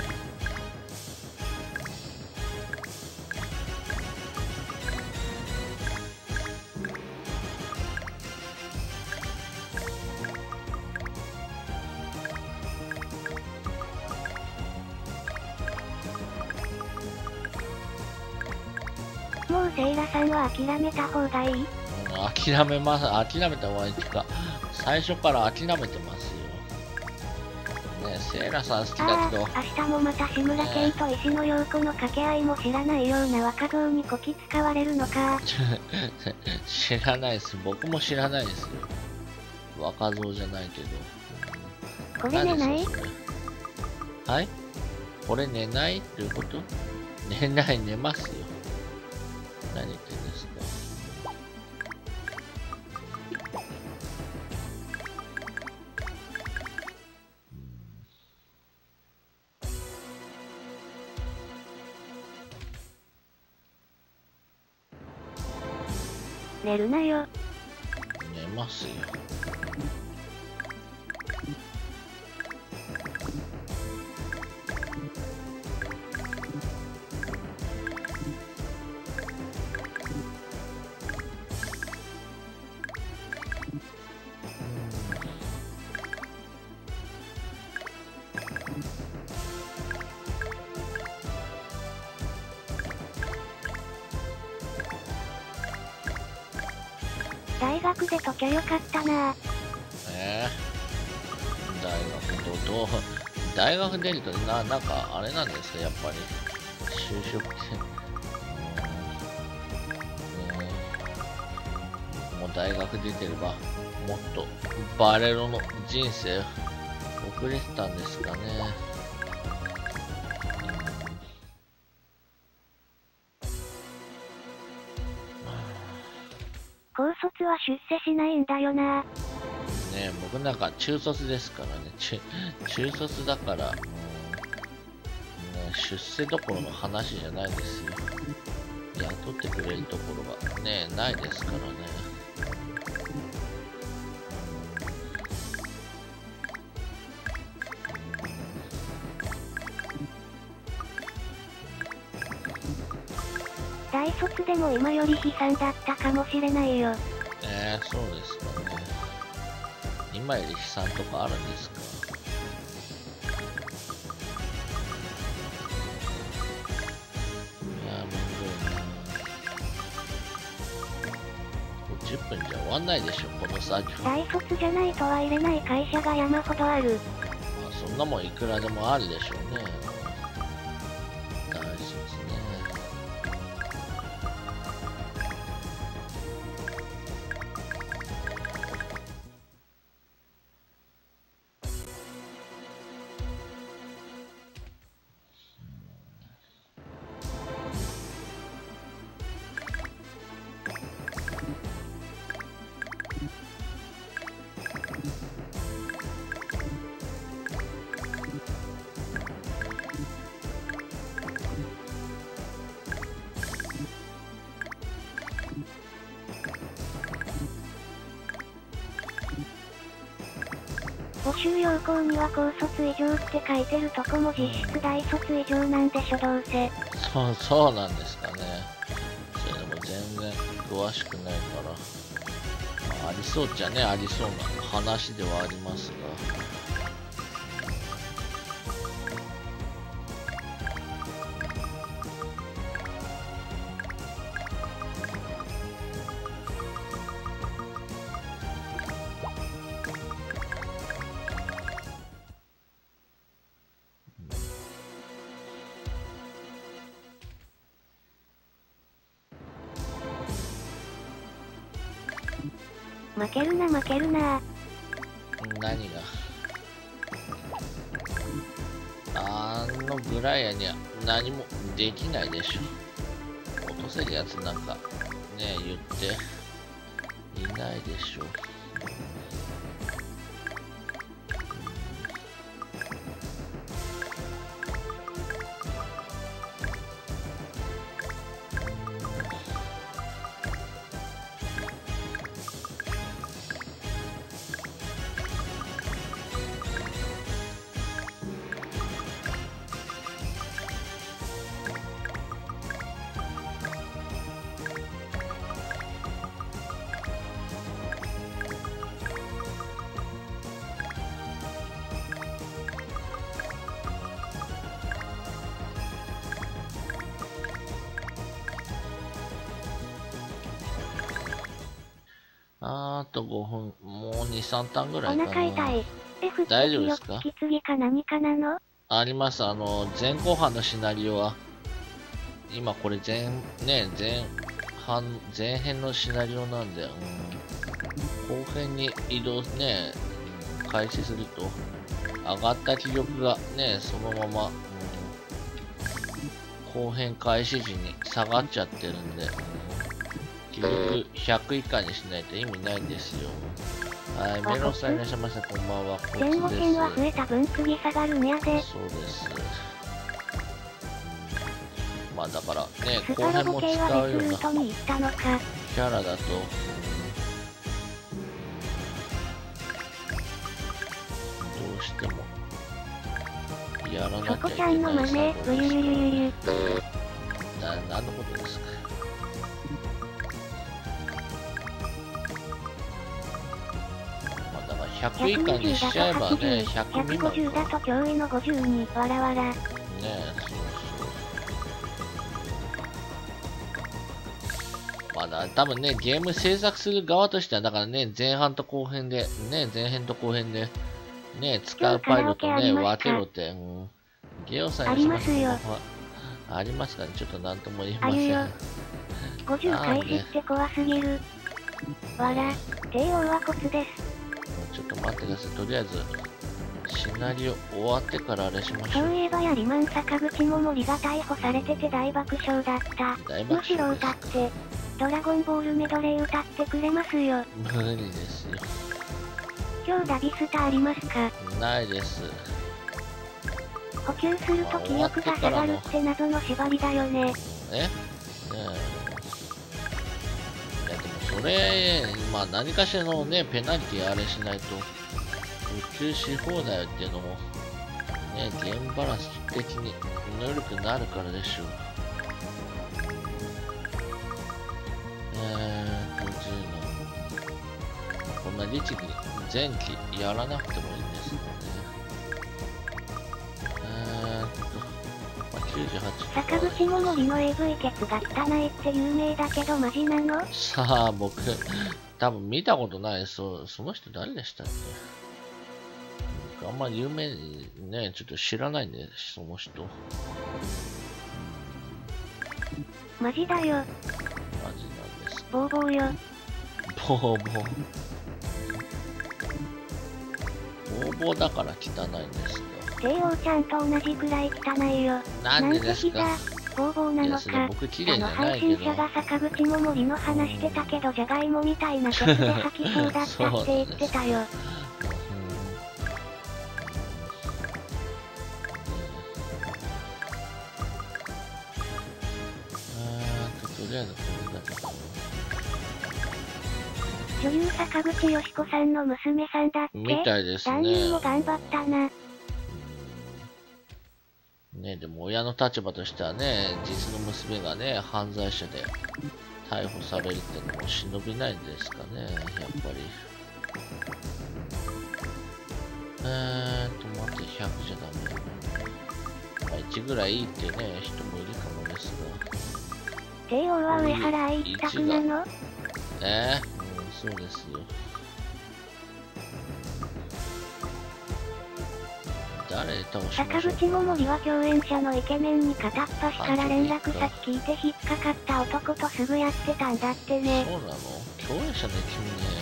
もうセイラさんは諦めた方がいい？うん、 諦めます。諦めた方がいいっていうか、最初から諦めてますよ。ね、セイラさん好きだけど。 明日もまた志村けんと石野陽子の掛け合いも知らないような若造にこき使われるのか。 知らないです。僕も知らないですよ。若造じゃないけど。 これ寝ない？ はい？これ寝ないっていうこと？寝ない、寝ますよ。何言ってんですか。 寝るなよ。 寝ますよ。 大学でときゃよかったなぁ。 えー、大学とどう、大学出るとな、なんかあれなんですか、やっぱり。就職って。うん、ね、もう大学出てれば、もっとバレロの人生送れてたんですかね。 高卒は出世しないんだよな。ねえ、僕なんか中卒ですからね。中、中卒だから、うん、ね、出世どころの話じゃないですよ。雇ってくれるところがね、ないですからね。 大卒でも今より悲惨だったかもしれないよ。 えー、そうですかね。今より悲惨とかあるんですか。いやー、めんどいな。じゅっぷんじゃ終わんないでしょ、この作業。 大卒じゃないとは入れない会社が山ほどある。 まあ、そんなもんいくらでもあるでしょうね。大卒ね。 募集要項には高卒以上って書いてるとこも実質大卒以上なんでしょ、どうせ。 そう、そうなんですかね。それでも全然詳しくないから。まあ、ありそうじゃね、ありそうな話ではありますが。 負けるな負けるな。 何があのブライアンには何もできないでしょ。落とせるやつなんかね言っていないでしょ。 あとごふん、もうに、さんターンぐらいかな。 お腹痛い。F 大丈夫ですか？ 引き継ぎか何かなの？ あります。あの、前後半のシナリオは、今これ前、ね、前半、前編のシナリオなんで、うん、後編に移動ね、うん、開始すると、上がった気力がね、そのまま、うん、後編開始時に下がっちゃってるんで、うん、気力ひゃく以下にしないと意味ないんですよ。はい、メロンさんいらっしゃいませ、こんばんは。 前後編は増えた分次下がるんやで。 そうです。まあだからね、後編も使うようなキャラだと、どうしてもやらなきゃいけない。 チョコちゃんの豆、うゆゆゆゆゆ。 な、何のことですか。まあだからひゃく以下にしちゃえばね、ひゃく未満か。 ひゃくごじゅうだと驚異のごじゅうに、わらわら。ねえ、そうそう。まあだ、多分ね、ゲーム制作する側としては、だからね、前半と後編で、ね、前編と後編で、ね、使うパイロットね、分けろって、うん、ゲオさんにしますよ。 ありますかね、ちょっとなんとも言いません。 ごじゅう開始って怖すぎる。わら、帝王はコツです。 ちょっと待ってください、とりあえず、シナリオ終わってからあれしましょう。 そういえばやりまん坂口桃李が逮捕されてて大爆笑だった。むしろ歌って。ドラゴンボールメドレー歌ってくれますよ。 無理ですよ。 今日ダビスターありますか？ ないです。 補給すると気力が下がるって謎の縛りだよね。 え？ねえ。いやでもそれ、まあ何かしらのね、ペナルティあれしないと、補給し放題っていうのも、ね、ゲームバランス的にぬるくなるからでしょう。こんな律儀に前期やらなくてもいいんですよね。えーっと、まあ、きゅうじゅうはち。 坂口桃李の エーブイ ケツが汚いって有名だけどマジなの？ さあ、僕、多分見たことない。そ、その人誰でしたっけ？あんまり有名ね、ちょっと知らないんで、その人。 マジだよ。 マジなんです。 ボーボーよ。 ボーボー。ボーボーだから汚いんですか？ 帝王ちゃんと同じくらい汚いよ。 なんでですか？ ボーボーなのか。 僕綺麗じゃあのないけど。 配信者が坂口桃李の話してたけど、じゃがいもみたいなケツで吐きそうだったって言ってたよ。女優坂口よし子さんの娘さんだって。 みたいですね。 男優も頑張ったな。 ね、でも親の立場としてはね、実の娘がね、犯罪者で逮捕されるってのも忍びないんですかね、やっぱり。えーっと、待って、ひゃくじゃダメ。まあ、いちぐらいいいっていうね、人もいるかもですが。 帝王は上原愛一択なの？ えー、うん、そうですよ。誰倒しましょう。 坂口桃李は共演者のイケメンに片っ端から連絡先聞いて引っかかった男とすぐやってたんだってね。 そうなの？共演者のイケメンね。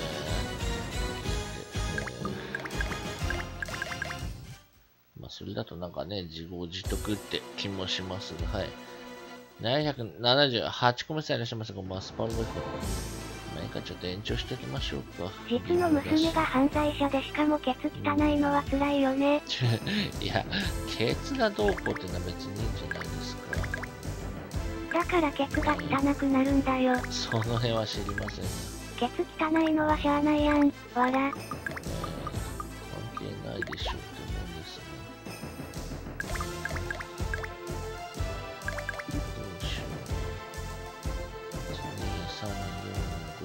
まあそれだとなんかね、自業自得って気もしますが、はい。ななひゃくななじゅうはち個目さんいらっしゃいますが、まあスパルボイク。何かちょっと延長しておきましょうか。 実の娘が犯罪者でしかもケツ汚いのは辛いよね。 いや、ケツがどうこうってのは別にいいんじゃないですか。 だからケツが汚くなるんだよ。 その辺は知りません。 ケツ汚いのはしゃあないやん、わら。えー、関係ないでしょうって思うんですね。どうしよう。いち、に、さん、よん、ご。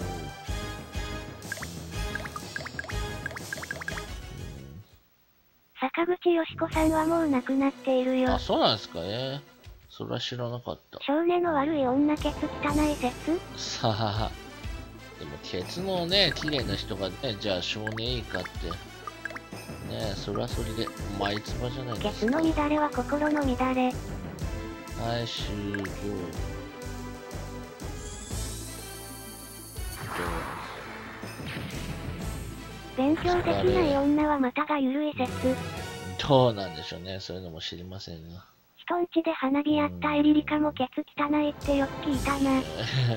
坂口よし子さんはもう亡くなっているよ。 あ、そうなんですかね。それは知らなかった。 少年の悪い女ケツ汚い説？ さあ、 でも、ケツのね、綺麗な人がね、じゃあ少年いいかって。ねえ、それはそれで、眉唾じゃないですか。 ケツの乱れは心の乱れ。 はい、終了。 勉強できない女は股がゆるい説。 どうなんでしょうね、そういうのも知りませんが。 人んちで花火やったエリリカもケツ汚いってよく聞いたな。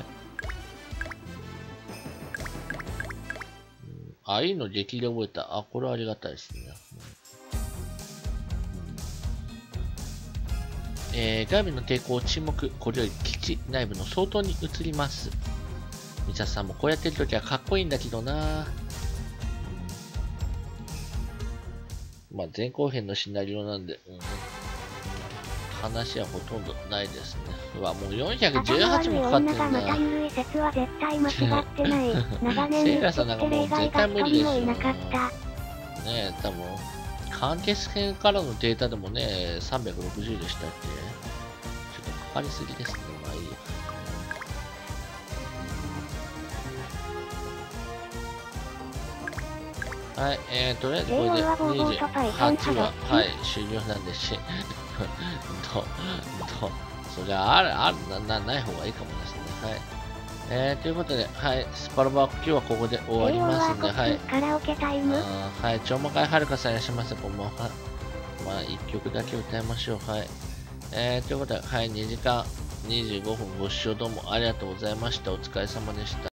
ああいうの激で覚えた。あ、これはありがたいですね。えー、外部の抵抗沈黙、これより基地内部の相当に移ります。ミサさんもこうやってるときはかっこいいんだけどな。まあ前後編のシナリオなんで、うん、話はほとんどないですね。うわ、もうよんひゃくじゅうはちもかかってるな。 女がまたゆるい説は絶対間違ってない。長年セイラさんなんかもう絶対無理ですよ。 いなかった。 ねえ、多分、完結編からのデータでもね、さんびゃくろくじゅうでしたっけ？ちょっとかかりすぎですね。まあいいや。はい、えー、とりあえずこれでにじゅうはちは、はい、終了なんでし、ど、ど、そりゃある、ある、な、な、ない方がいいかもですね。はい。えー、ということで、はい、スパロボは今日はここで終わりますんで、はい。 カラオケタイム。 はい、ちょうまかいはるかさんいらっしゃいませ、こんばんは。まあ、一曲だけ歌いましょう。はい。えー、ということで、はい、にじかんにじゅうごふんご視聴どうもありがとうございました。お疲れ様でした。